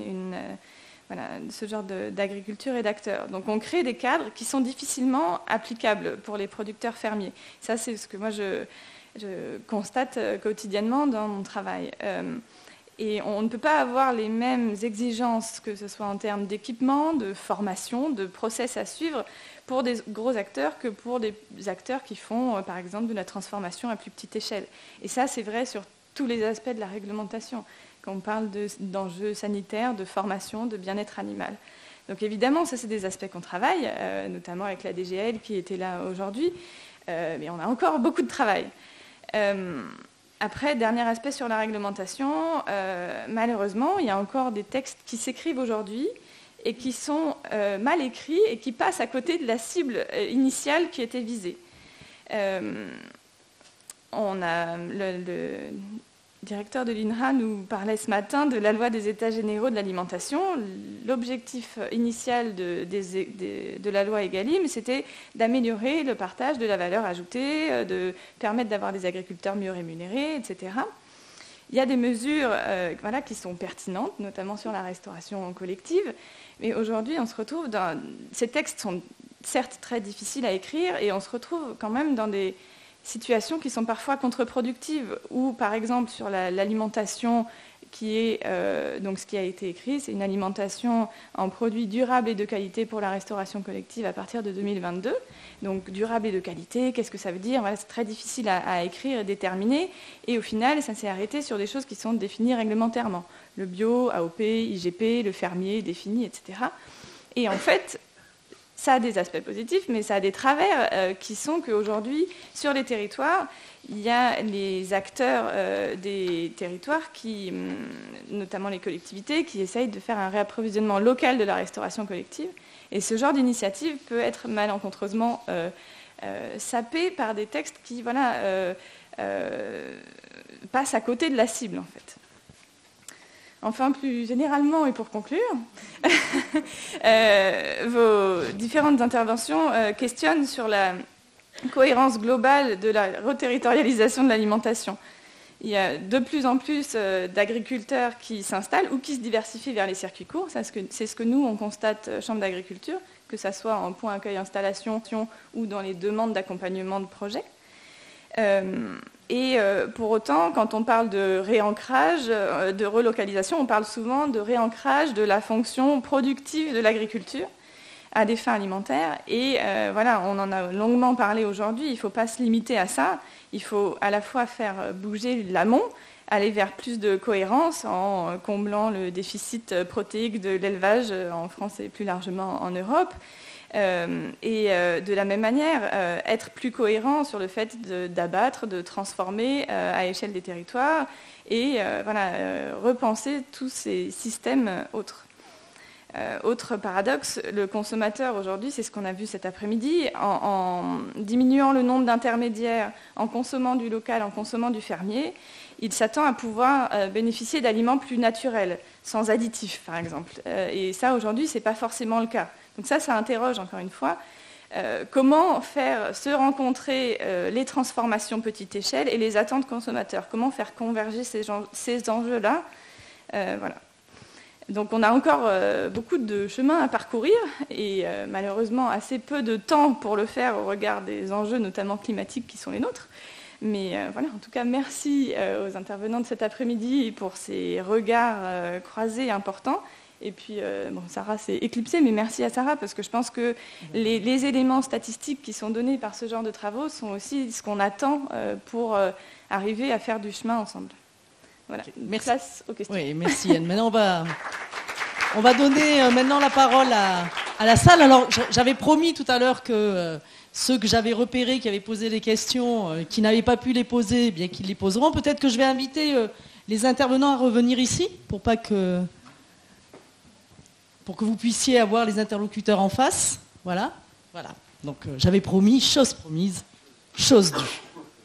ce genre d'agriculture et d'acteurs. Donc on crée des cadres qui sont difficilement applicables pour les producteurs fermiers. Ça, c'est ce que moi je constate quotidiennement dans mon travail. Et on ne peut pas avoir les mêmes exigences, que ce soit en termes d'équipement, de formation, de process à suivre, pour des gros acteurs que pour des acteurs qui font, par exemple, de la transformation à plus petite échelle. Et ça, c'est vrai sur tous les aspects de la réglementation, quand on parle d'enjeux sanitaires, de formation, de bien-être animal. Donc évidemment, ça, c'est des aspects qu'on travaille, notamment avec la DGL qui était là aujourd'hui, mais on a encore beaucoup de travail. Après, dernier aspect sur la réglementation, malheureusement, il y a encore des textes qui s'écrivent aujourd'hui et qui sont mal écrits et qui passent à côté de la cible initiale qui était visée. Le directeur de l'INRA nous parlait ce matin de la loi des États généraux de l'alimentation. L'objectif initial de la loi Egalim, c'était d'améliorer le partage de la valeur ajoutée, de permettre d'avoir des agriculteurs mieux rémunérés, etc. Il y a des mesures qui sont pertinentes, notamment sur la restauration collective, mais aujourd'hui, on se retrouve ces textes sont certes très difficile à écrire, et on se retrouve quand même dans des situations qui sont parfois contre-productives, ou par exemple sur l'alimentation, qui est, donc ce qui a été écrit, c'est une alimentation en produits durables et de qualité pour la restauration collective à partir de 2022. Donc durable et de qualité, qu'est-ce que ça veut dire? Voilà, c'est très difficile à écrire et déterminer. Et au final, ça s'est arrêté sur des choses qui sont définies réglementairement. Le bio, AOP, IGP, le fermier défini, etc. Et en fait, ça a des aspects positifs, mais ça a des travers qui sont qu'aujourd'hui, sur les territoires, il y a les acteurs des territoires, notamment les collectivités, qui essayent de faire un réapprovisionnement local de la restauration collective. Et ce genre d'initiative peut être malencontreusement sapé par des textes qui passent à côté de la cible, en fait. Enfin, plus généralement, et pour conclure, vos différentes interventions questionnent sur la cohérence globale de la reterritorialisation de l'alimentation. Il y a de plus en plus d'agriculteurs qui s'installent ou qui se diversifient vers les circuits courts. C'est ce que nous, on constate, Chambre d'agriculture, que ce soit en point accueil installation ou dans les demandes d'accompagnement de projets. Pour autant, quand on parle de réancrage, de relocalisation, on parle souvent de réancrage de la fonction productive de l'agriculture à des fins alimentaires. Et voilà, on en a longuement parlé aujourd'hui, il ne faut pas se limiter à ça. Il faut à la fois faire bouger l'amont, aller vers plus de cohérence en comblant le déficit protéique de l'élevage en France et plus largement en Europe. De la même manière, être plus cohérent sur le fait d'abattre, de transformer à échelle des territoires et repenser tous ces systèmes autres. Autre paradoxe, le consommateur aujourd'hui, c'est ce qu'on a vu cet après-midi, en diminuant le nombre d'intermédiaires, en consommant du local, en consommant du fermier, il s'attend à pouvoir bénéficier d'aliments plus naturels, sans additifs par exemple. Et ça aujourd'hui, ce n'est pas forcément le cas. Donc ça interroge encore une fois comment faire se rencontrer les transformations petite échelle et les attentes consommateurs. Comment faire converger ces enjeux-là. Voilà. Donc on a encore beaucoup de chemin à parcourir et malheureusement assez peu de temps pour le faire au regard des enjeux notamment climatiques qui sont les nôtres. Mais voilà, en tout cas, merci aux intervenants de cet après-midi pour ces regards croisés importants. Et puis, Sarah s'est éclipsée, mais merci à Sarah, parce que je pense que les éléments statistiques qui sont donnés par ce genre de travaux sont aussi ce qu'on attend pour arriver à faire du chemin ensemble. Voilà, merci. Place aux questions. Oui, merci Anne. Maintenant, on va donner maintenant la parole à la salle. Alors, j'avais promis tout à l'heure que ceux que j'avais repérés, qui avaient posé des questions, qui n'avaient pas pu les poser, eh bien qu'ils les poseront. Peut-être que je vais inviter les intervenants à revenir ici, pour que vous puissiez avoir les interlocuteurs en face. Voilà. Donc, j'avais promis, chose promise, chose due.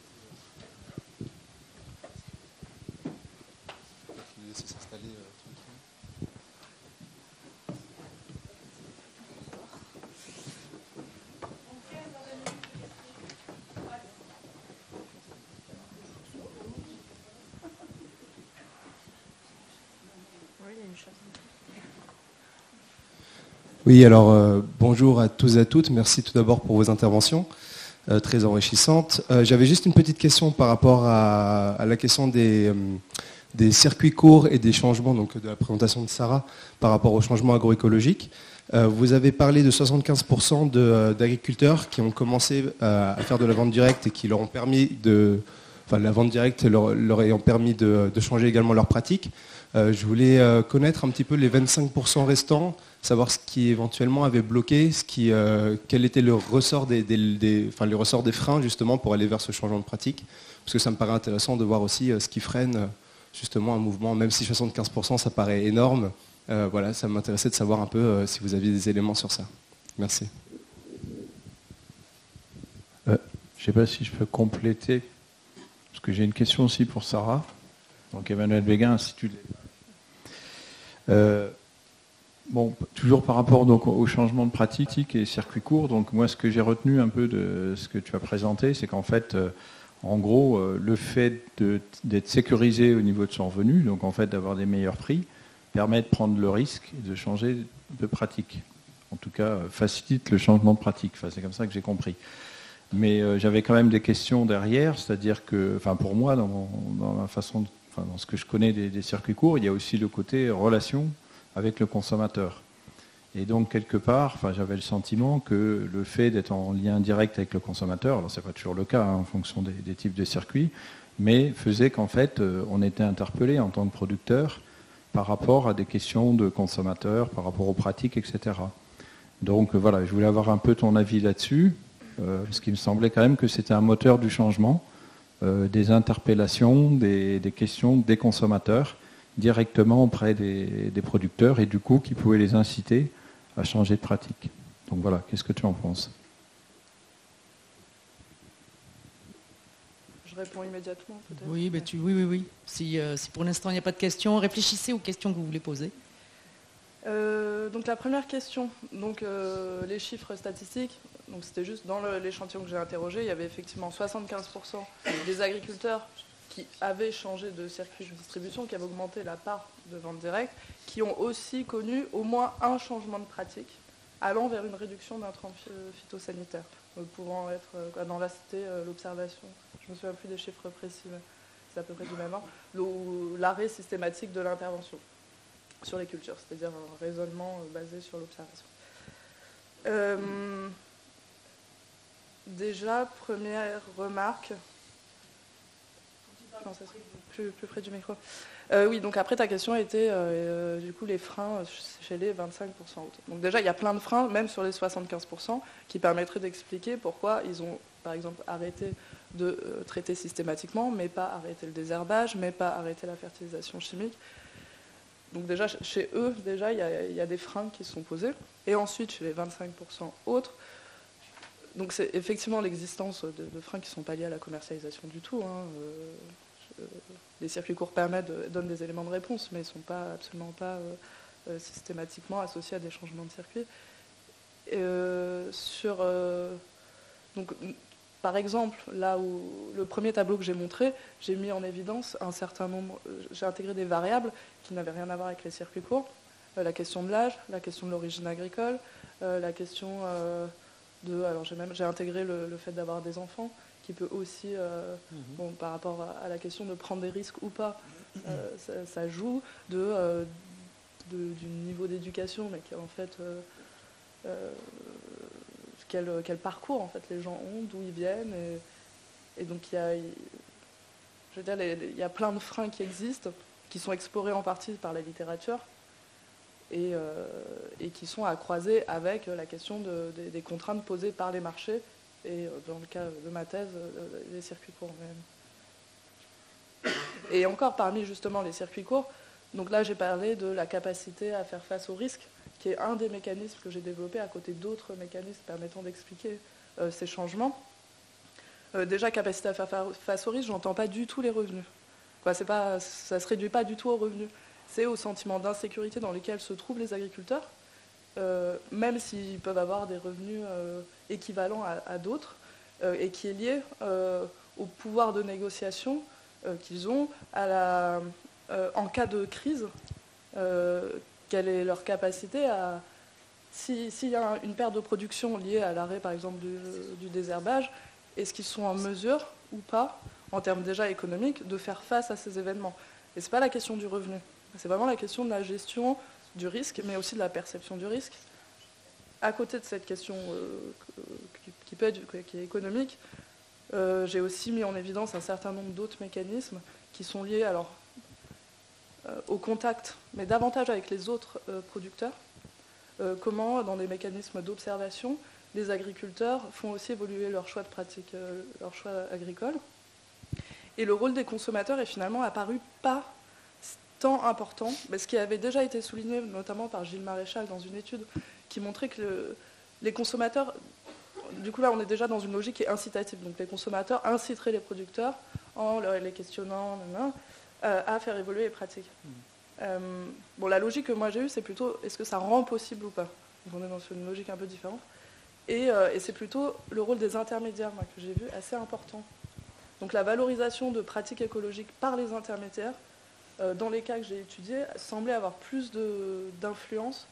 Oui, alors bonjour à tous et à toutes. Merci tout d'abord pour vos interventions, très enrichissantes. J'avais juste une petite question par rapport à la question des circuits courts et des changements, donc de la présentation de Sarah, par rapport aux changements agroécologiques. Vous avez parlé de 75% d'agriculteurs qui ont commencé à faire de la vente directe et qui leur ont permis la vente directe leur ayant permis de changer également leurs pratiques. Je voulais connaître un petit peu les 25% restants, savoir ce qui éventuellement avait bloqué, quel était le ressort le ressort des freins justement pour aller vers ce changement de pratique. Parce que ça me paraît intéressant de voir aussi ce qui freine justement un mouvement, même si 75% ça paraît énorme. Voilà, ça m'intéressait de savoir un peu si vous aviez des éléments sur ça. Merci. Je ne sais pas si je peux compléter, parce que j'ai une question aussi pour Sarah. Donc Emmanuel Béguin, Institut de l'élevage. Toujours par rapport donc, au changement de pratique et circuits courts, donc moi ce que j'ai retenu un peu de ce que tu as présenté, c'est qu'en fait, en gros, le fait d'être sécurisé au niveau de son revenu, donc en fait d'avoir des meilleurs prix, permet de prendre le risque et de changer de pratique. en tout cas facilite le changement de pratique. Enfin, c'est comme ça que j'ai compris. Mais j'avais quand même des questions derrière, c'est-à-dire que, enfin, pour moi, dans la façon, dans ce que je connais des circuits courts, il y a aussi le côté relation avec le consommateur. Et donc, quelque part, enfin, j'avais le sentiment que le fait d'être en lien direct avec le consommateur, alors c'est pas toujours le cas en fonction des types de circuits, mais faisait qu'en fait, on était interpellé en tant que producteur par rapport à des questions de consommateurs, par rapport aux pratiques, etc. Donc voilà, je voulais avoir un peu ton avis là-dessus, parce qu'il me semblait quand même que c'était un moteur du changement, des interpellations, des questions des consommateurs directement auprès des producteurs et du coup qui pouvaient les inciter à changer de pratique. Donc voilà, qu'est-ce que tu en penses ? Je réponds immédiatement peut-être. Oui, oui. Si pour l'instant il n'y a pas de questions, réfléchissez aux questions que vous voulez poser. Donc la première question, donc, les chiffres statistiques, donc c'était juste dans l'échantillon que j'ai interrogé, il y avait effectivement 75% des agriculteurs qui avaient changé de circuit de distribution, qui avaient augmenté la part de vente directe, qui ont aussi connu au moins un changement de pratique allant vers une réduction d'intrants phytosanitaires, pouvant être, dans la cité, l'observation, je ne me souviens plus des chiffres précis, mais c'est à peu près du même ordre, l'arrêt systématique de l'intervention sur les cultures, c'est-à-dire un raisonnement basé sur l'observation. Déjà, première remarque. Non, ça plus près du micro. Oui, donc après ta question était du coup les freins chez les 25% autres. Donc déjà, il y a plein de freins, même sur les 75%, qui permettraient d'expliquer pourquoi ils ont, par exemple, arrêté de traiter systématiquement, mais pas arrêté le désherbage, mais pas arrêté la fertilisation chimique. Donc déjà, chez eux, déjà, il y a des freins qui sont posés. Et ensuite, chez les 25% autres, donc c'est effectivement l'existence de freins qui ne sont pas liés à la commercialisation du tout. Les circuits courts donnent des éléments de réponse, mais ils ne sont absolument pas systématiquement associés à des changements de circuit. Donc, par exemple, là où le premier tableau que j'ai montré, j'ai mis en évidence un certain nombre, j'ai intégré des variables qui n'avaient rien à voir avec les circuits courts, la question de l'âge, la question de l'origine agricole, la question alors j'ai intégré le fait d'avoir des enfants, qui peut aussi, par rapport à la question de prendre des risques ou pas, ça joue du niveau d'éducation, mais en fait, quel parcours en fait les gens ont, d'où ils viennent, et donc il y a plein de freins qui existent, qui sont explorés en partie par la littérature, et qui sont à croiser avec la question des contraintes posées par les marchés, et dans le cas de ma thèse, les circuits courts même. Et encore parmi justement les circuits courts, donc là j'ai parlé de la capacité à faire face aux risques, qui est un des mécanismes que j'ai développé à côté d'autres mécanismes permettant d'expliquer ces changements. Déjà, capacité à faire face aux risques, je n'entends pas du tout les revenus. Ça ne se réduit pas du tout aux revenus. C'est au sentiment d'insécurité dans lequel se trouvent les agriculteurs, même s'ils peuvent avoir des revenus équivalents à d'autres, et qui est lié au pouvoir de négociation qu'ils ont en cas de crise. Quelle est leur capacité à... S'il y a une perte de production liée à l'arrêt, par exemple, du désherbage, est-ce qu'ils sont en mesure, ou pas, en termes déjà économiques, de faire face à ces événements? Et ce n'est pas la question du revenu. C'est vraiment la question de la gestion du risque, mais aussi de la perception du risque. À côté de cette question qui est économique, j'ai aussi mis en évidence un certain nombre d'autres mécanismes qui sont liés au contact, mais davantage avec les autres producteurs. Comment, dans des mécanismes d'observation, les agriculteurs font aussi évoluer leurs choix de pratique, leurs choix agricoles. Et le rôle des consommateurs est finalement apparu pas tant important, mais ce qui avait déjà été souligné notamment par Gilles Maréchal dans une étude qui montrait que les consommateurs, du coup là on est déjà dans une logique qui est incitative, donc les consommateurs inciteraient les producteurs en les questionnant à faire évoluer les pratiques. La logique que moi j'ai eue, c'est plutôt est-ce que ça rend possible ou pas. Donc on est dans une logique un peu différente. Et c'est plutôt le rôle des intermédiaires que j'ai vu assez important. Donc la valorisation de pratiques écologiques par les intermédiaires, dans les cas que j'ai étudiés, semblait avoir plus d'influence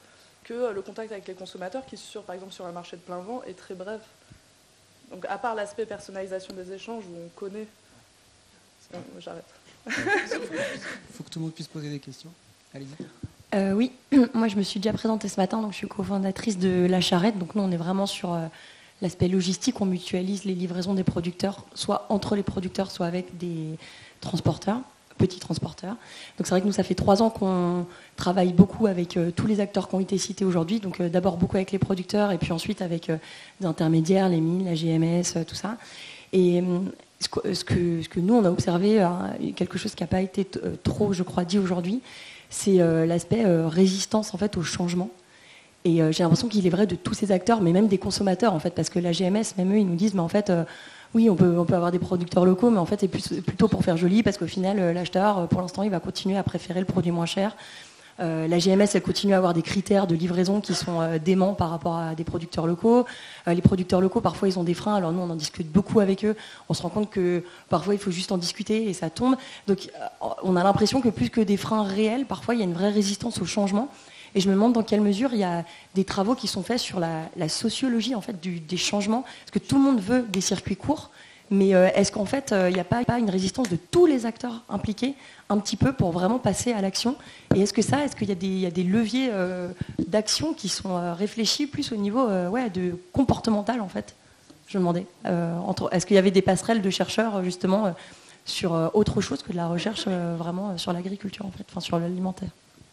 que le contact avec les consommateurs qui, par exemple sur un marché de plein vent, est très bref. Donc à part l'aspect personnalisation des échanges où on connaît... Bon, j'arrête. Il faut que tout le monde puisse poser des questions. Allez-y. Oui, moi je me suis déjà présentée ce matin, donc je suis cofondatrice de La Charrette. Donc nous on est vraiment sur l'aspect logistique, on mutualise les livraisons des producteurs, soit entre les producteurs, soit avec des transporteurs, petits transporteurs. Donc c'est vrai que nous ça fait 3 ans qu'on travaille beaucoup avec tous les acteurs qui ont été cités aujourd'hui. Donc d'abord beaucoup avec les producteurs et puis ensuite avec des intermédiaires, les mines, la GMS, tout ça. Et ce que nous on a observé, quelque chose qui n'a pas été trop, je crois, dit aujourd'hui, c'est l'aspect résistance en fait au changement. Et j'ai l'impression qu'il est vrai de tous ces acteurs, mais même des consommateurs en fait, parce que la GMS, même eux, ils nous disent, mais en fait, oui, on peut avoir des producteurs locaux, mais en fait, c'est plutôt pour faire joli, parce qu'au final, l'acheteur, pour l'instant, il va continuer à préférer le produit moins cher. La GMS, elle continue à avoir des critères de livraison qui sont déments par rapport à des producteurs locaux. Les producteurs locaux, parfois, ils ont des freins. Alors nous, on en discute beaucoup avec eux. On se rend compte que parfois, il faut juste en discuter et ça tombe. Donc, on a l'impression que plus que des freins réels, parfois, il y a une vraie résistance au changement. Et je me demande dans quelle mesure il y a des travaux qui sont faits sur la sociologie en fait, des changements. Parce que tout le monde veut des circuits courts. Mais est-ce qu'en fait, il n'y a pas une résistance de tous les acteurs impliqués, un petit peu, pour vraiment passer à l'action? Et est-ce qu'il y a des leviers d'action qui sont réfléchis plus au niveau de comportemental, en fait? Je me demandais. Est-ce qu'il y avait des passerelles de chercheurs, justement, sur autre chose que de la recherche vraiment sur l'agriculture, en fait, enfin sur l'alimentaire?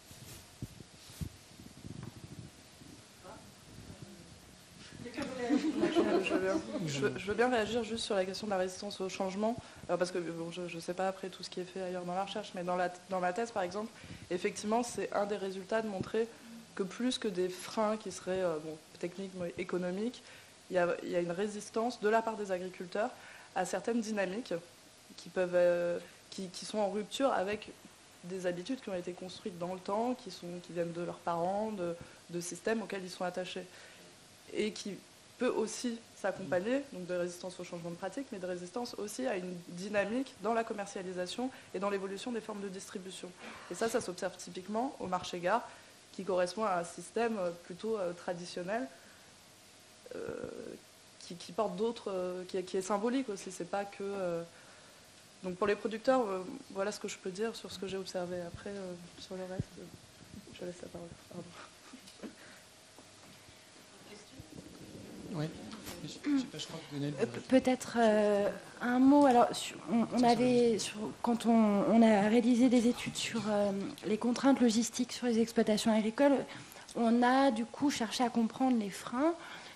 Je veux bien réagir juste sur la question de la résistance au changement, parce que bon, je ne sais pas après tout ce qui est fait ailleurs dans la recherche, mais dans ma thèse, par exemple, effectivement, c'est un des résultats de montrer que plus que des freins qui seraient techniques, mais économiques, il y a une résistance de la part des agriculteurs à certaines dynamiques qui sont en rupture avec des habitudes qui ont été construites dans le temps, qui viennent de leurs parents, de systèmes auxquels ils sont attachés, et qui peut aussi s'accompagner donc de résistance au changement de pratique, mais de résistance aussi à une dynamique dans la commercialisation et dans l'évolution des formes de distribution. Et ça s'observe typiquement au marché gare, qui correspond à un système plutôt traditionnel, qui porte d'autres, qui est symbolique aussi. C'est pas que. Donc pour les producteurs, voilà ce que je peux dire sur ce que j'ai observé. Après, sur le reste, je laisse la parole. Pardon. Ouais. Peut-être un mot. Alors, quand on a réalisé des études sur les contraintes logistiques sur les exploitations agricoles, on a du coup cherché à comprendre les freins.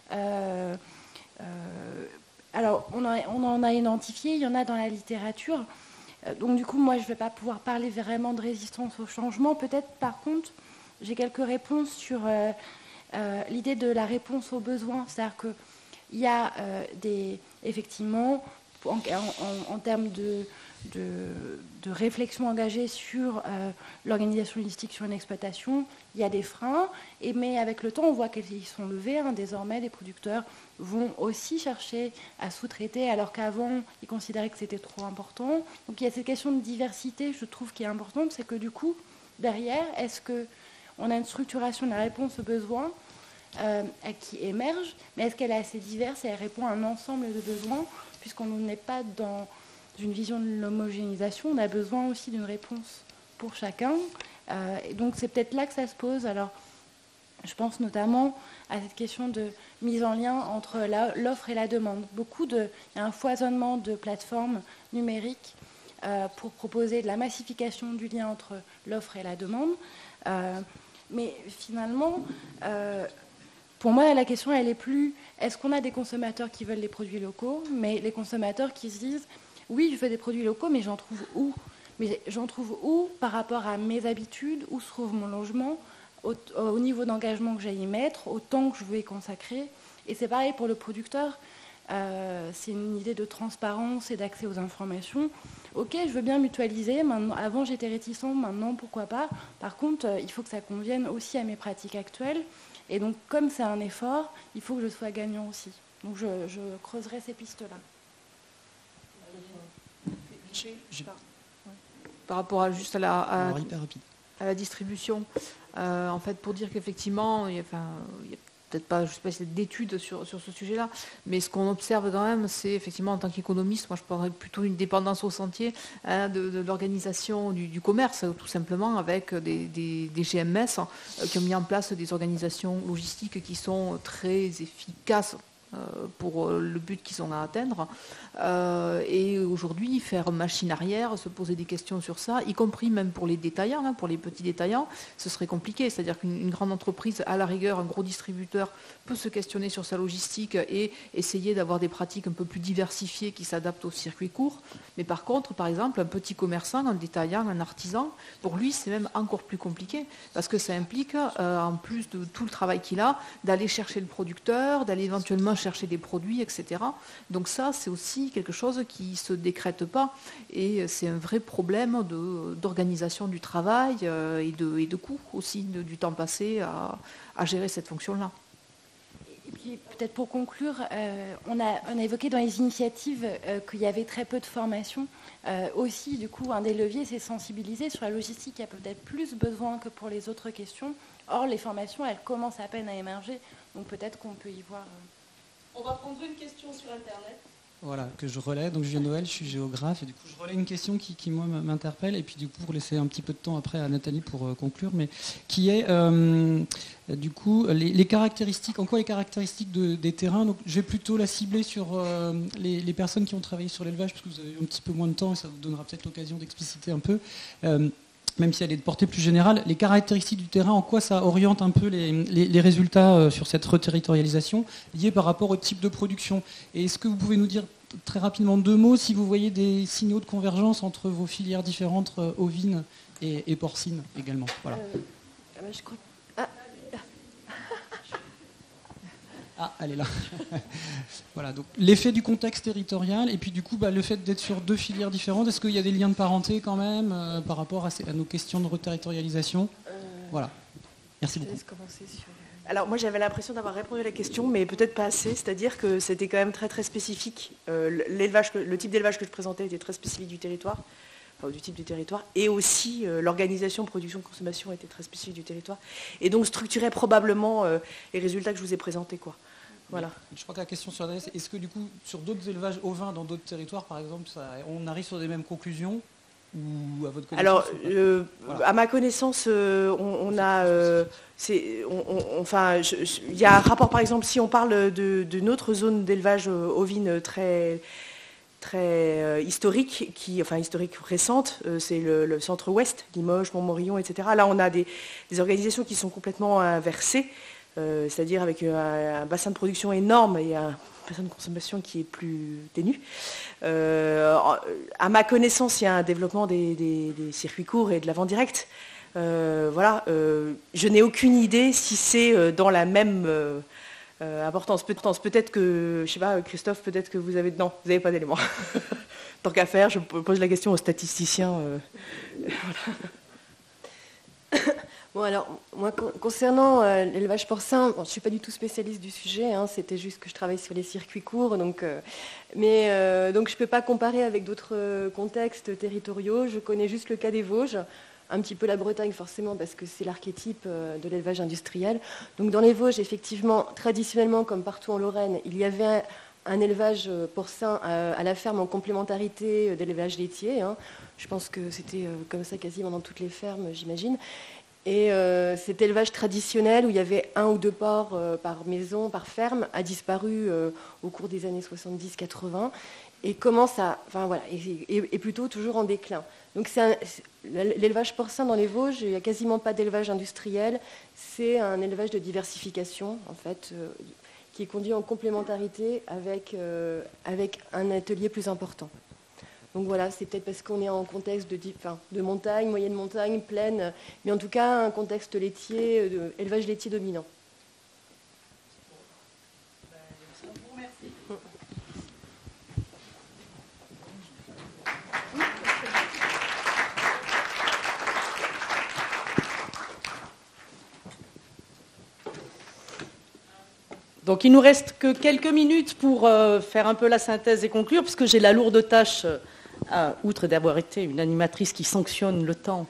Alors, on en a identifié, il y en a dans la littérature. Donc, du coup, moi, je ne vais pas pouvoir parler vraiment de résistance au changement. Peut-être, par contre, j'ai quelques réponses sur l'idée de la réponse aux besoins. C'est-à-dire qu'il y a effectivement, en termes de réflexion engagée sur l'organisation logistique sur une exploitation, il y a des freins, mais avec le temps, on voit qu'ils sont levés. Désormais, les producteurs vont aussi chercher à sous-traiter, alors qu'avant, ils considéraient que c'était trop important. Donc il y a cette question de diversité, je trouve, qui est importante. C'est que du coup, derrière, est-ce qu'on a une structuration de la réponse aux besoins qui émerge, mais est-ce qu'elle est assez diverse et elle répond à un ensemble de besoins, puisqu'on n'est pas dans une vision de l'homogénéisation, on a besoin aussi d'une réponse pour chacun. Et donc c'est peut-être là que ça se pose. Alors je pense notamment à cette question de mise en lien entre l'offre et la demande. Il y a un foisonnement de plateformes numériques pour proposer de la massification du lien entre l'offre et la demande. Mais finalement, pour moi, la question, elle est plus est-ce qu'on a des consommateurs qui veulent des produits locaux, mais les consommateurs qui se disent oui, je veux des produits locaux, mais j'en trouve où? Mais j'en trouve où par rapport à mes habitudes, où se trouve mon logement, au niveau d'engagement que j'ai à y mettre, au temps que je veux y consacrer. Et c'est pareil pour le producteur. C'est une idée de transparence et d'accès aux informations. Ok, je veux bien mutualiser. Maintenant, avant, j'étais réticente. Maintenant, pourquoi pas? Par contre, il faut que ça convienne aussi à mes pratiques actuelles. Et donc, comme c'est un effort, il faut que je sois gagnant aussi. Donc, je creuserai ces pistes-là. Par rapport à juste à la... Hyper rapide. la distribution, en fait, pour dire qu'effectivement, il y a peut-être pas, je sais pas si c'est d'études sur ce sujet-là, mais ce qu'on observe quand même, c'est effectivement en tant qu'économiste, moi je parlerais plutôt une dépendance au sentier de l'organisation du commerce, tout simplement, avec des GMS qui ont mis en place des organisations logistiques qui sont très efficaces pour le but qu'ils ont à atteindre. Et aujourd'hui, faire machine arrière, se poser des questions sur ça, y compris même pour les détaillants, pour les petits détaillants, ce serait compliqué. C'est-à-dire qu'une grande entreprise, à la rigueur, un gros distributeur, peut se questionner sur sa logistique et essayer d'avoir des pratiques un peu plus diversifiées qui s'adaptent au circuit court. Mais par contre, par exemple, un petit commerçant, un détaillant, un artisan, pour lui, c'est même encore plus compliqué parce que ça implique, en plus de tout le travail qu'il a, d'aller chercher le producteur, d'aller éventuellement chercher des produits, etc. Donc ça, c'est aussi quelque chose qui ne se décrète pas et c'est un vrai problème d'organisation du travail et de coût aussi du temps passé à gérer cette fonction-là. Et puis peut-être pour conclure, on a évoqué dans les initiatives qu'il y avait très peu de formation. Aussi, du coup, un des leviers, c'est sensibiliser sur la logistique. Il y a peut-être plus besoin que pour les autres questions. Or, les formations, elles commencent à peine à émerger. Donc peut-être qu'on peut y voir... On va prendre une question sur Internet. Voilà, que je relais. Donc Julien Noël, je suis géographe et du coup je relais une question qui moi m'interpelle et puis du coup pour laisser un petit peu de temps après à Nathalie pour conclure, mais qui est du coup les caractéristiques, en quoi les caractéristiques des terrains. Donc je vais plutôt la cibler sur les personnes qui ont travaillé sur l'élevage parce que vous avez un petit peu moins de temps et ça vous donnera peut-être l'occasion d'expliciter un peu. Même si elle est de portée plus générale, les caractéristiques du terrain, en quoi ça oriente un peu les résultats sur cette reterritorialisation liée par rapport au type de production. Et est-ce que vous pouvez nous dire très rapidement 2 mots si vous voyez des signaux de convergence entre vos filières différentes, ovines et porcines également. Voilà. Je crois... Ah, elle est là. Voilà, donc l'effet du contexte territorial et puis du coup le fait d'être sur 2 filières différentes, est-ce qu'il y a des liens de parenté quand même par rapport à nos questions de reterritorialisation? Voilà. Merci beaucoup. Alors moi j'avais l'impression d'avoir répondu à la question, mais peut-être pas assez, c'est-à-dire que c'était quand même très très spécifique. Le type d'élevage que je présentais était très spécifique du territoire, enfin, du type du territoire, et aussi l'organisation production-consommation était très spécifique du territoire, et donc structurait probablement les résultats que je vous ai présentés, quoi. Voilà. Je crois que la question sur l'adresse, est-ce que du coup sur d'autres élevages ovins dans d'autres territoires, par exemple, on arrive sur des mêmes conclusions ou à votre connaissance? Alors, voilà. à ma connaissance, on a, il y a un rapport, par exemple, si on parle d'une autre zone d'élevage ovine très historique, historique récente, c'est le centre-ouest, Limoges, Montmorillon, etc. Là, on a des organisations qui sont complètement inversées, c'est-à-dire avec un bassin de production énorme et un bassin de consommation qui est plus ténu. À ma connaissance, il y a un développement des circuits courts et de la vente directe. Voilà, je n'ai aucune idée si c'est dans la même importance. Peut-être que, je sais pas, Christophe, peut-être que vous avez... Non, vous n'avez pas d'éléments. Tant qu'à faire, je pose la question aux statisticiens. Voilà. Bon, alors, moi, concernant l'élevage porcin, je ne suis pas du tout spécialiste du sujet, c'était juste que je travaille sur les circuits courts, donc je ne peux pas comparer avec d'autres contextes territoriaux. Je connais juste le cas des Vosges, un petit peu la Bretagne forcément, parce que c'est l'archétype de l'élevage industriel. Donc dans les Vosges, effectivement, traditionnellement, comme partout en Lorraine, il y avait un élevage porcin à la ferme en complémentarité de l'élevage laitier. Je pense que c'était comme ça quasiment dans toutes les fermes, j'imagine. Et cet élevage traditionnel où il y avait 1 ou 2 porcs par maison, par ferme, a disparu au cours des années 70-80 et commence à, est plutôt toujours en déclin. Donc l'élevage porcin dans les Vosges, il n'y a quasiment pas d'élevage industriel, c'est un élevage de diversification en fait, qui est conduit en complémentarité avec un atelier plus important. Donc voilà, c'est peut-être parce qu'on est en contexte de montagne, moyenne montagne, plaine, mais en tout cas un contexte laitier, élevage laitier dominant. Donc il nous reste que quelques minutes pour faire un peu la synthèse et conclure, puisque j'ai la lourde tâche, outre d'avoir été une animatrice qui sanctionne le temps,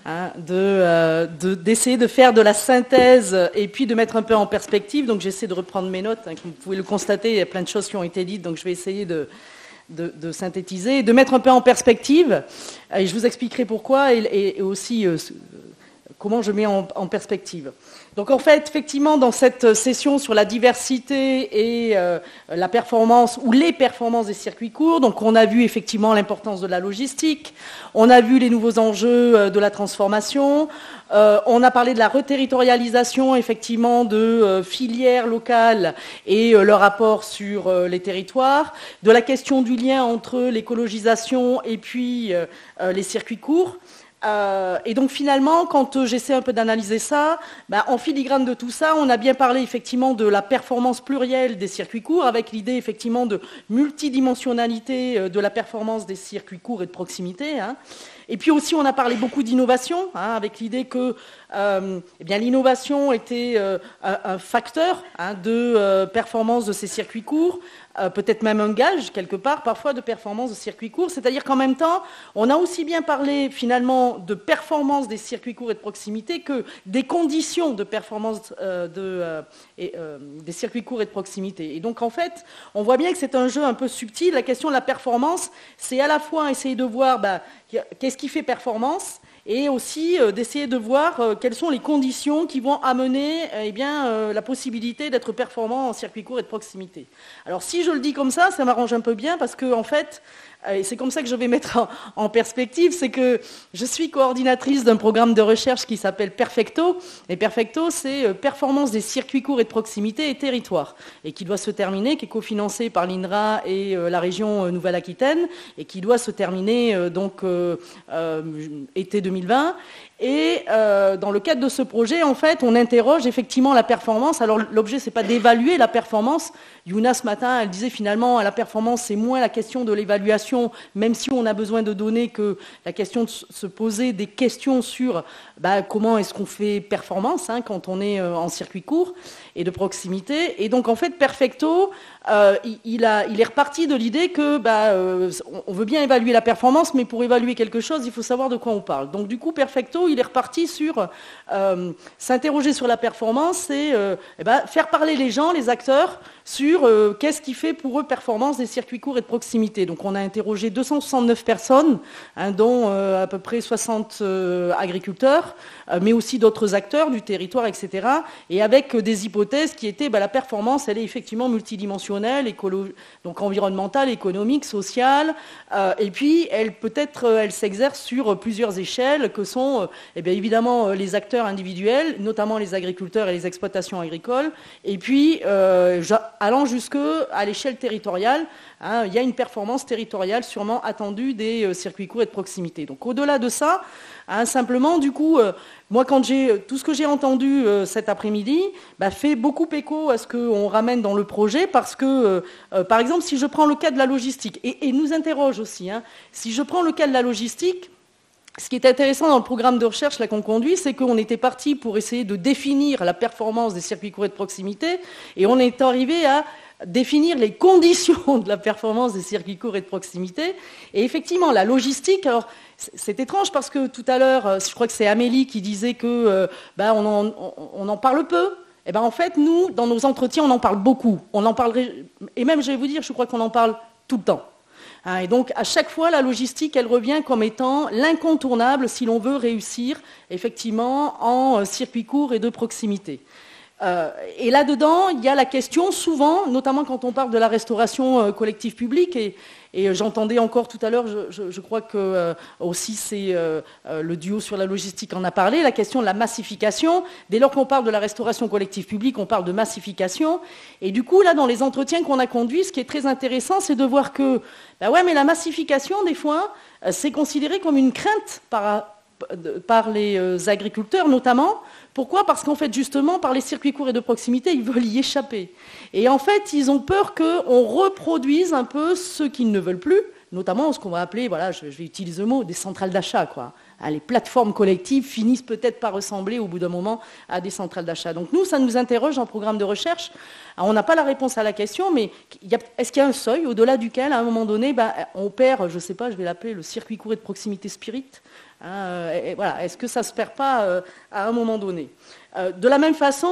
d'essayer de faire de la synthèse et puis de mettre un peu en perspective. Donc j'essaie de reprendre mes notes. Comme vous pouvez le constater, il y a plein de choses qui ont été dites, donc je vais essayer de synthétiser, de mettre un peu en perspective. Et je vous expliquerai pourquoi et aussi comment je mets en perspective. Donc en fait, effectivement, dans cette session sur la diversité et la performance ou les performances des circuits courts, donc on a vu effectivement l'importance de la logistique, on a vu les nouveaux enjeux de la transformation, on a parlé de la reterritorialisation effectivement de filières locales et leur rapport sur les territoires, de la question du lien entre l'écologisation et puis les circuits courts. Et donc finalement, quand j'essaie un peu d'analyser ça, en filigrane de tout ça, on a bien parlé effectivement de la performance plurielle des circuits courts, avec l'idée effectivement de multidimensionnalité de la performance des circuits courts et de proximité. Et puis aussi, on a parlé beaucoup d'innovation, avec l'idée que l'innovation était un facteur de performance de ces circuits courts, peut-être même un gage, quelque part, parfois, de performance de circuits courts. C'est-à-dire qu'en même temps, on a aussi bien parlé, finalement, de performance des circuits courts et de proximité que des conditions de performance des circuits courts et de proximité. Et donc, en fait, on voit bien que c'est un jeu un peu subtil. La question de la performance, c'est à la fois essayer de voir qu'est-ce qui fait performance, et aussi d'essayer de voir quelles sont les conditions qui vont amener la possibilité d'être performant en circuit court et de proximité. Alors si je le dis comme ça m'arrange un peu bien parce que en fait, et c'est comme ça que je vais mettre en perspective, c'est que je suis coordinatrice d'un programme de recherche qui s'appelle Perfecto, et Perfecto c'est performance des circuits courts et de proximité et territoire, et qui doit se terminer, qui est cofinancé par l'INRA et la région Nouvelle-Aquitaine, et qui doit se terminer été 2020. Et dans le cadre de ce projet, en fait, on interroge effectivement la performance. Alors l'objet, c'est pas d'évaluer la performance. Yuna, ce matin, elle disait finalement, la performance, c'est moins la question de l'évaluation, même si on a besoin de données, que la question de se poser des questions sur comment est-ce qu'on fait performance quand on est en circuit court et de proximité. Et donc, en fait, Perfecto, il est reparti de l'idée que on veut bien évaluer la performance, mais pour évaluer quelque chose, il faut savoir de quoi on parle. Donc, du coup, Perfecto, il est reparti sur s'interroger sur la performance et faire parler les gens, les acteurs, sur qu'est-ce qui fait pour eux performance des circuits courts et de proximité. Donc on a interrogé 269 personnes, dont à peu près 60 agriculteurs, mais aussi d'autres acteurs du territoire, etc. Et avec des hypothèses qui étaient, la performance, elle est effectivement multidimensionnelle, donc environnementale, économique, sociale, et puis elle s'exerce sur plusieurs échelles, que sont évidemment les acteurs individuels, notamment les agriculteurs et les exploitations agricoles, et puis allant jusqu'à l'échelle territoriale, il y a une performance territoriale sûrement attendue des circuits courts et de proximité. Donc au-delà de ça, simplement, du coup, moi, tout ce que j'ai entendu cet après-midi fait beaucoup écho à ce qu'on ramène dans le projet, parce que, par exemple, si je prends le cas de la logistique, et nous interroge aussi, si je prends le cas de la logistique, ce qui est intéressant dans le programme de recherche qu'on conduit, c'est qu'on était parti pour essayer de définir la performance des circuits courts et de proximité, et on est arrivé à définir les conditions de la performance des circuits courts et de proximité. Et effectivement, la logistique, alors c'est étrange parce que tout à l'heure, je crois que c'est Amélie qui disait que on en parle peu. En fait, nous, dans nos entretiens, on en parle beaucoup. On en parlerait, et même, je vais vous dire, je crois qu'on en parle tout le temps. Et donc, à chaque fois, la logistique, elle revient comme étant l'incontournable si l'on veut réussir, effectivement, en circuit court et de proximité. Et là-dedans, il y a la question, souvent, notamment quand on parle de la restauration collective publique, et j'entendais encore tout à l'heure, je crois que aussi c'est le duo sur la logistique en a parlé, la question de la massification. Dès lors qu'on parle de la restauration collective publique, on parle de massification. Et du coup, là, dans les entretiens qu'on a conduits, ce qui est très intéressant, c'est de voir que, mais la massification, des fois, c'est considéré comme une crainte par les agriculteurs, notamment. Pourquoi ? Parce qu'en fait, justement, par les circuits courts et de proximité, ils veulent y échapper. Et en fait, ils ont peur qu'on reproduise un peu ce qu'ils ne veulent plus, notamment ce qu'on va appeler, je vais utiliser le mot, des centrales d'achat, Les plateformes collectives finissent peut-être par ressembler au bout d'un moment à des centrales d'achat. Donc nous, ça nous interroge en programme de recherche. Alors, on n'a pas la réponse à la question, mais est-ce qu'il y a un seuil au-delà duquel, à un moment donné, on perd, je ne sais pas, je vais l'appeler le circuit court et de proximité spirit, Voilà, est-ce que ça ne se perd pas à un moment donné? De la même façon,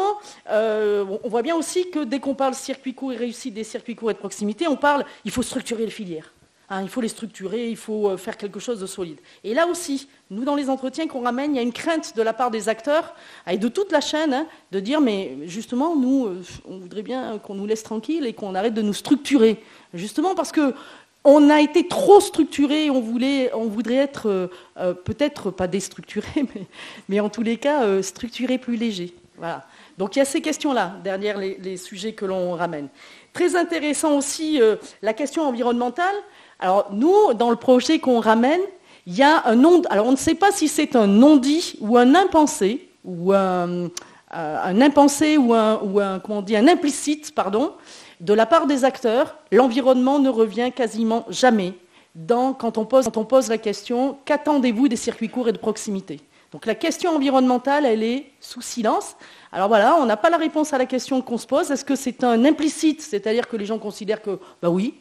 on voit bien aussi que dès qu'on parle circuit court et réussite des circuits courts et de proximité, on parle il faut structurer les filières. Il faut les structurer, il faut faire quelque chose de solide. Et là aussi, nous, dans les entretiens qu'on ramène, il y a une crainte de la part des acteurs et de toute la chaîne de dire, mais justement, nous, on voudrait bien qu'on nous laisse tranquille et qu'on arrête de nous structurer. Justement parce qu'on a été trop structuré, on voudrait être peut-être pas déstructuré, mais en tous les cas, structuré plus léger. Voilà. Donc il y a ces questions-là derrière les sujets que l'on ramène. Très intéressant aussi la question environnementale. Alors nous, dans le projet qu'on ramène, il y a un non. Alors on ne sait pas si c'est un non-dit ou un impensé ou un impensé ou un comment on dit, un implicite, pardon, de la part des acteurs. L'environnement ne revient quasiment jamais quand on pose la question qu'attendez-vous des circuits courts et de proximité. Donc la question environnementale, elle est sous silence. Alors voilà, on n'a pas la réponse à la question qu'on se pose. Est-ce que c'est un implicite, c'est-à-dire que les gens considèrent que, oui,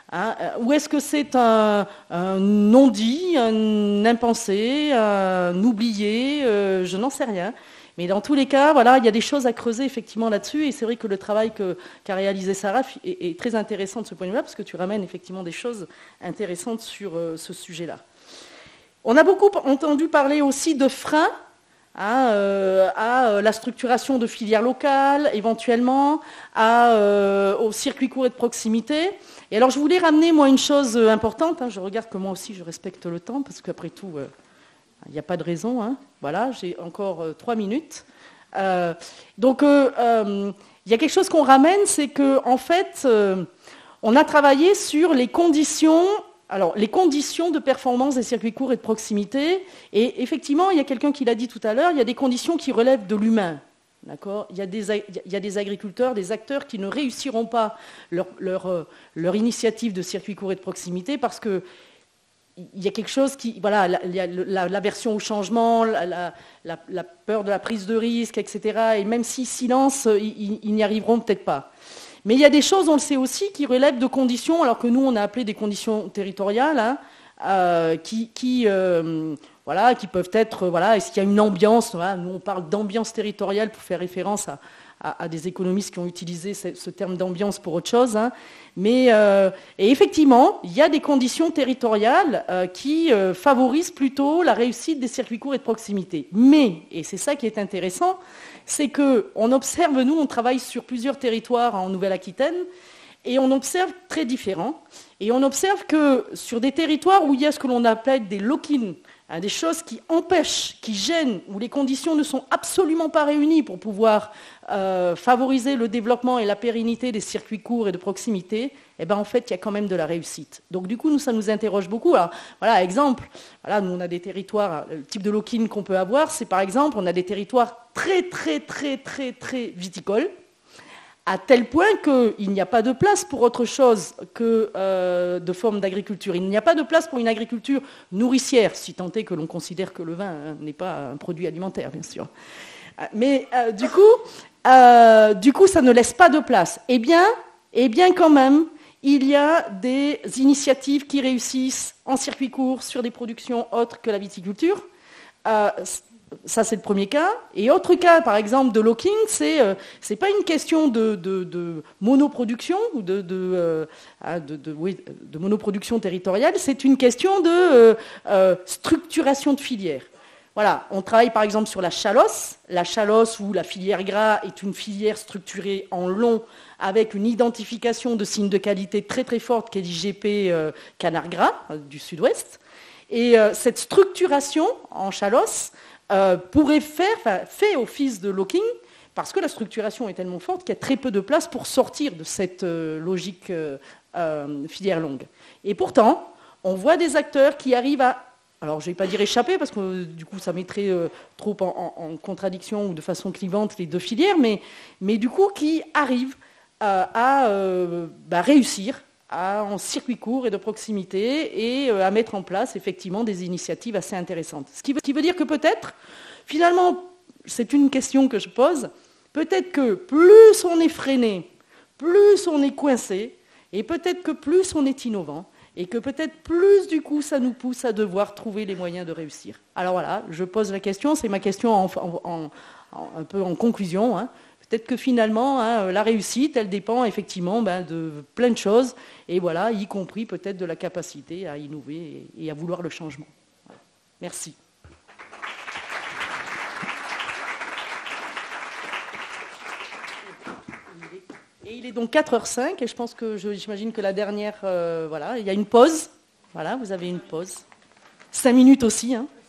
ou est-ce que c'est un non-dit, un impensé, un oublié, je n'en sais rien. Mais dans tous les cas, voilà, il y a des choses à creuser effectivement là-dessus. Et c'est vrai que le travail qu'a réalisé Sarah est très intéressant de ce point de vue-là, parce que tu ramènes effectivement des choses intéressantes sur ce sujet-là. On a beaucoup entendu parler aussi de freins à la structuration de filières locales, éventuellement, aux circuits courts et de proximité. Et alors, je voulais ramener, moi, une chose importante. Je regarde que moi aussi, je respecte le temps, parce qu'après tout, il n'y a pas de raison. Voilà, j'ai encore 3 minutes. Donc, il y a quelque chose qu'on ramène, c'est qu'en fait, on a travaillé sur les conditions... Alors, les conditions de performance des circuits courts et de proximité, et effectivement, il y a quelqu'un qui l'a dit tout à l'heure, il y a des conditions qui relèvent de l'humain. D'accord ? Il y a des agriculteurs, des acteurs qui ne réussiront pas leur initiative de circuits courts et de proximité parce que il y a quelque chose qui... Voilà, l'aversion au changement, la peur de la prise de risque, etc. Et même si silence, ils n'y arriveront peut-être pas. Mais il y a des choses, on le sait aussi, qui relèvent de conditions, alors que nous, on a appelé des conditions territoriales, qui peuvent être, est-ce qu'il y a une ambiance, nous on parle d'ambiance territoriale pour faire référence à des économistes qui ont utilisé ce terme d'ambiance pour autre chose. Et effectivement, il y a des conditions territoriales qui favorisent plutôt la réussite des circuits courts et de proximité. Mais, et c'est ça qui est intéressant, c'est qu'on observe, nous, on travaille sur plusieurs territoires en Nouvelle-Aquitaine, et on observe très différents. Et on observe que sur des territoires où il y a ce que l'on appelle des lock-in, des choses qui empêchent, qui gênent, où les conditions ne sont absolument pas réunies pour pouvoir favoriser le développement et la pérennité des circuits courts et de proximité, en fait, il y a quand même de la réussite. Donc du coup, ça nous interroge beaucoup. Alors, voilà, exemple, nous on a des territoires, le type de lock-in qu'on peut avoir, c'est par exemple, on a des territoires très, très, très, très, très viticoles, à tel point qu'il n'y a pas de place pour autre chose que de forme d'agriculture. Il n'y a pas de place pour une agriculture nourricière, si tant est que l'on considère que le vin n'est pas un produit alimentaire, bien sûr. Mais du coup, ça ne laisse pas de place. Eh bien, quand même, il y a des initiatives qui réussissent en circuit court sur des productions autres que la viticulture. Ça, c'est le premier cas. Et autre cas, par exemple, de locking, c'est pas une question de monoproduction ou de monoproduction territoriale, c'est une question de structuration de filière. Voilà, on travaille par exemple sur la chalosse. La chalosse ou la filière gras est une filière structurée en long avec une identification de signes de qualité très très forte qu'est l'IGP Canard Gras du Sud-Ouest. Et cette structuration en chalosse fait office de locking parce que la structuration est tellement forte qu'il y a très peu de place pour sortir de cette logique filière longue. Et pourtant, on voit des acteurs qui arrivent à... Alors, je ne vais pas dire échapper, parce que du coup, ça mettrait trop en contradiction ou de façon clivante les deux filières, mais du coup, qui arrivent à réussir en circuit court et de proximité et à mettre en place effectivement des initiatives assez intéressantes. Ce qui veut dire que peut-être, finalement, c'est une question que je pose, peut-être que plus on est freiné, plus on est coincé, et peut-être que plus on est innovant, Et que peut-être plus du coup ça nous pousse à devoir trouver les moyens de réussir. Alors voilà, je pose la question, c'est ma question un peu en conclusion. Hein. Peut-être que finalement, hein, la réussite, elle dépend effectivement de plein de choses, et voilà, y compris peut-être de la capacité à innover et à vouloir le changement. Voilà. Merci. Et il est donc 4h05 et je pense que j'imagine que la dernière, voilà, il y a une pause. Voilà, vous avez une pause. 5 minutes aussi. Hein.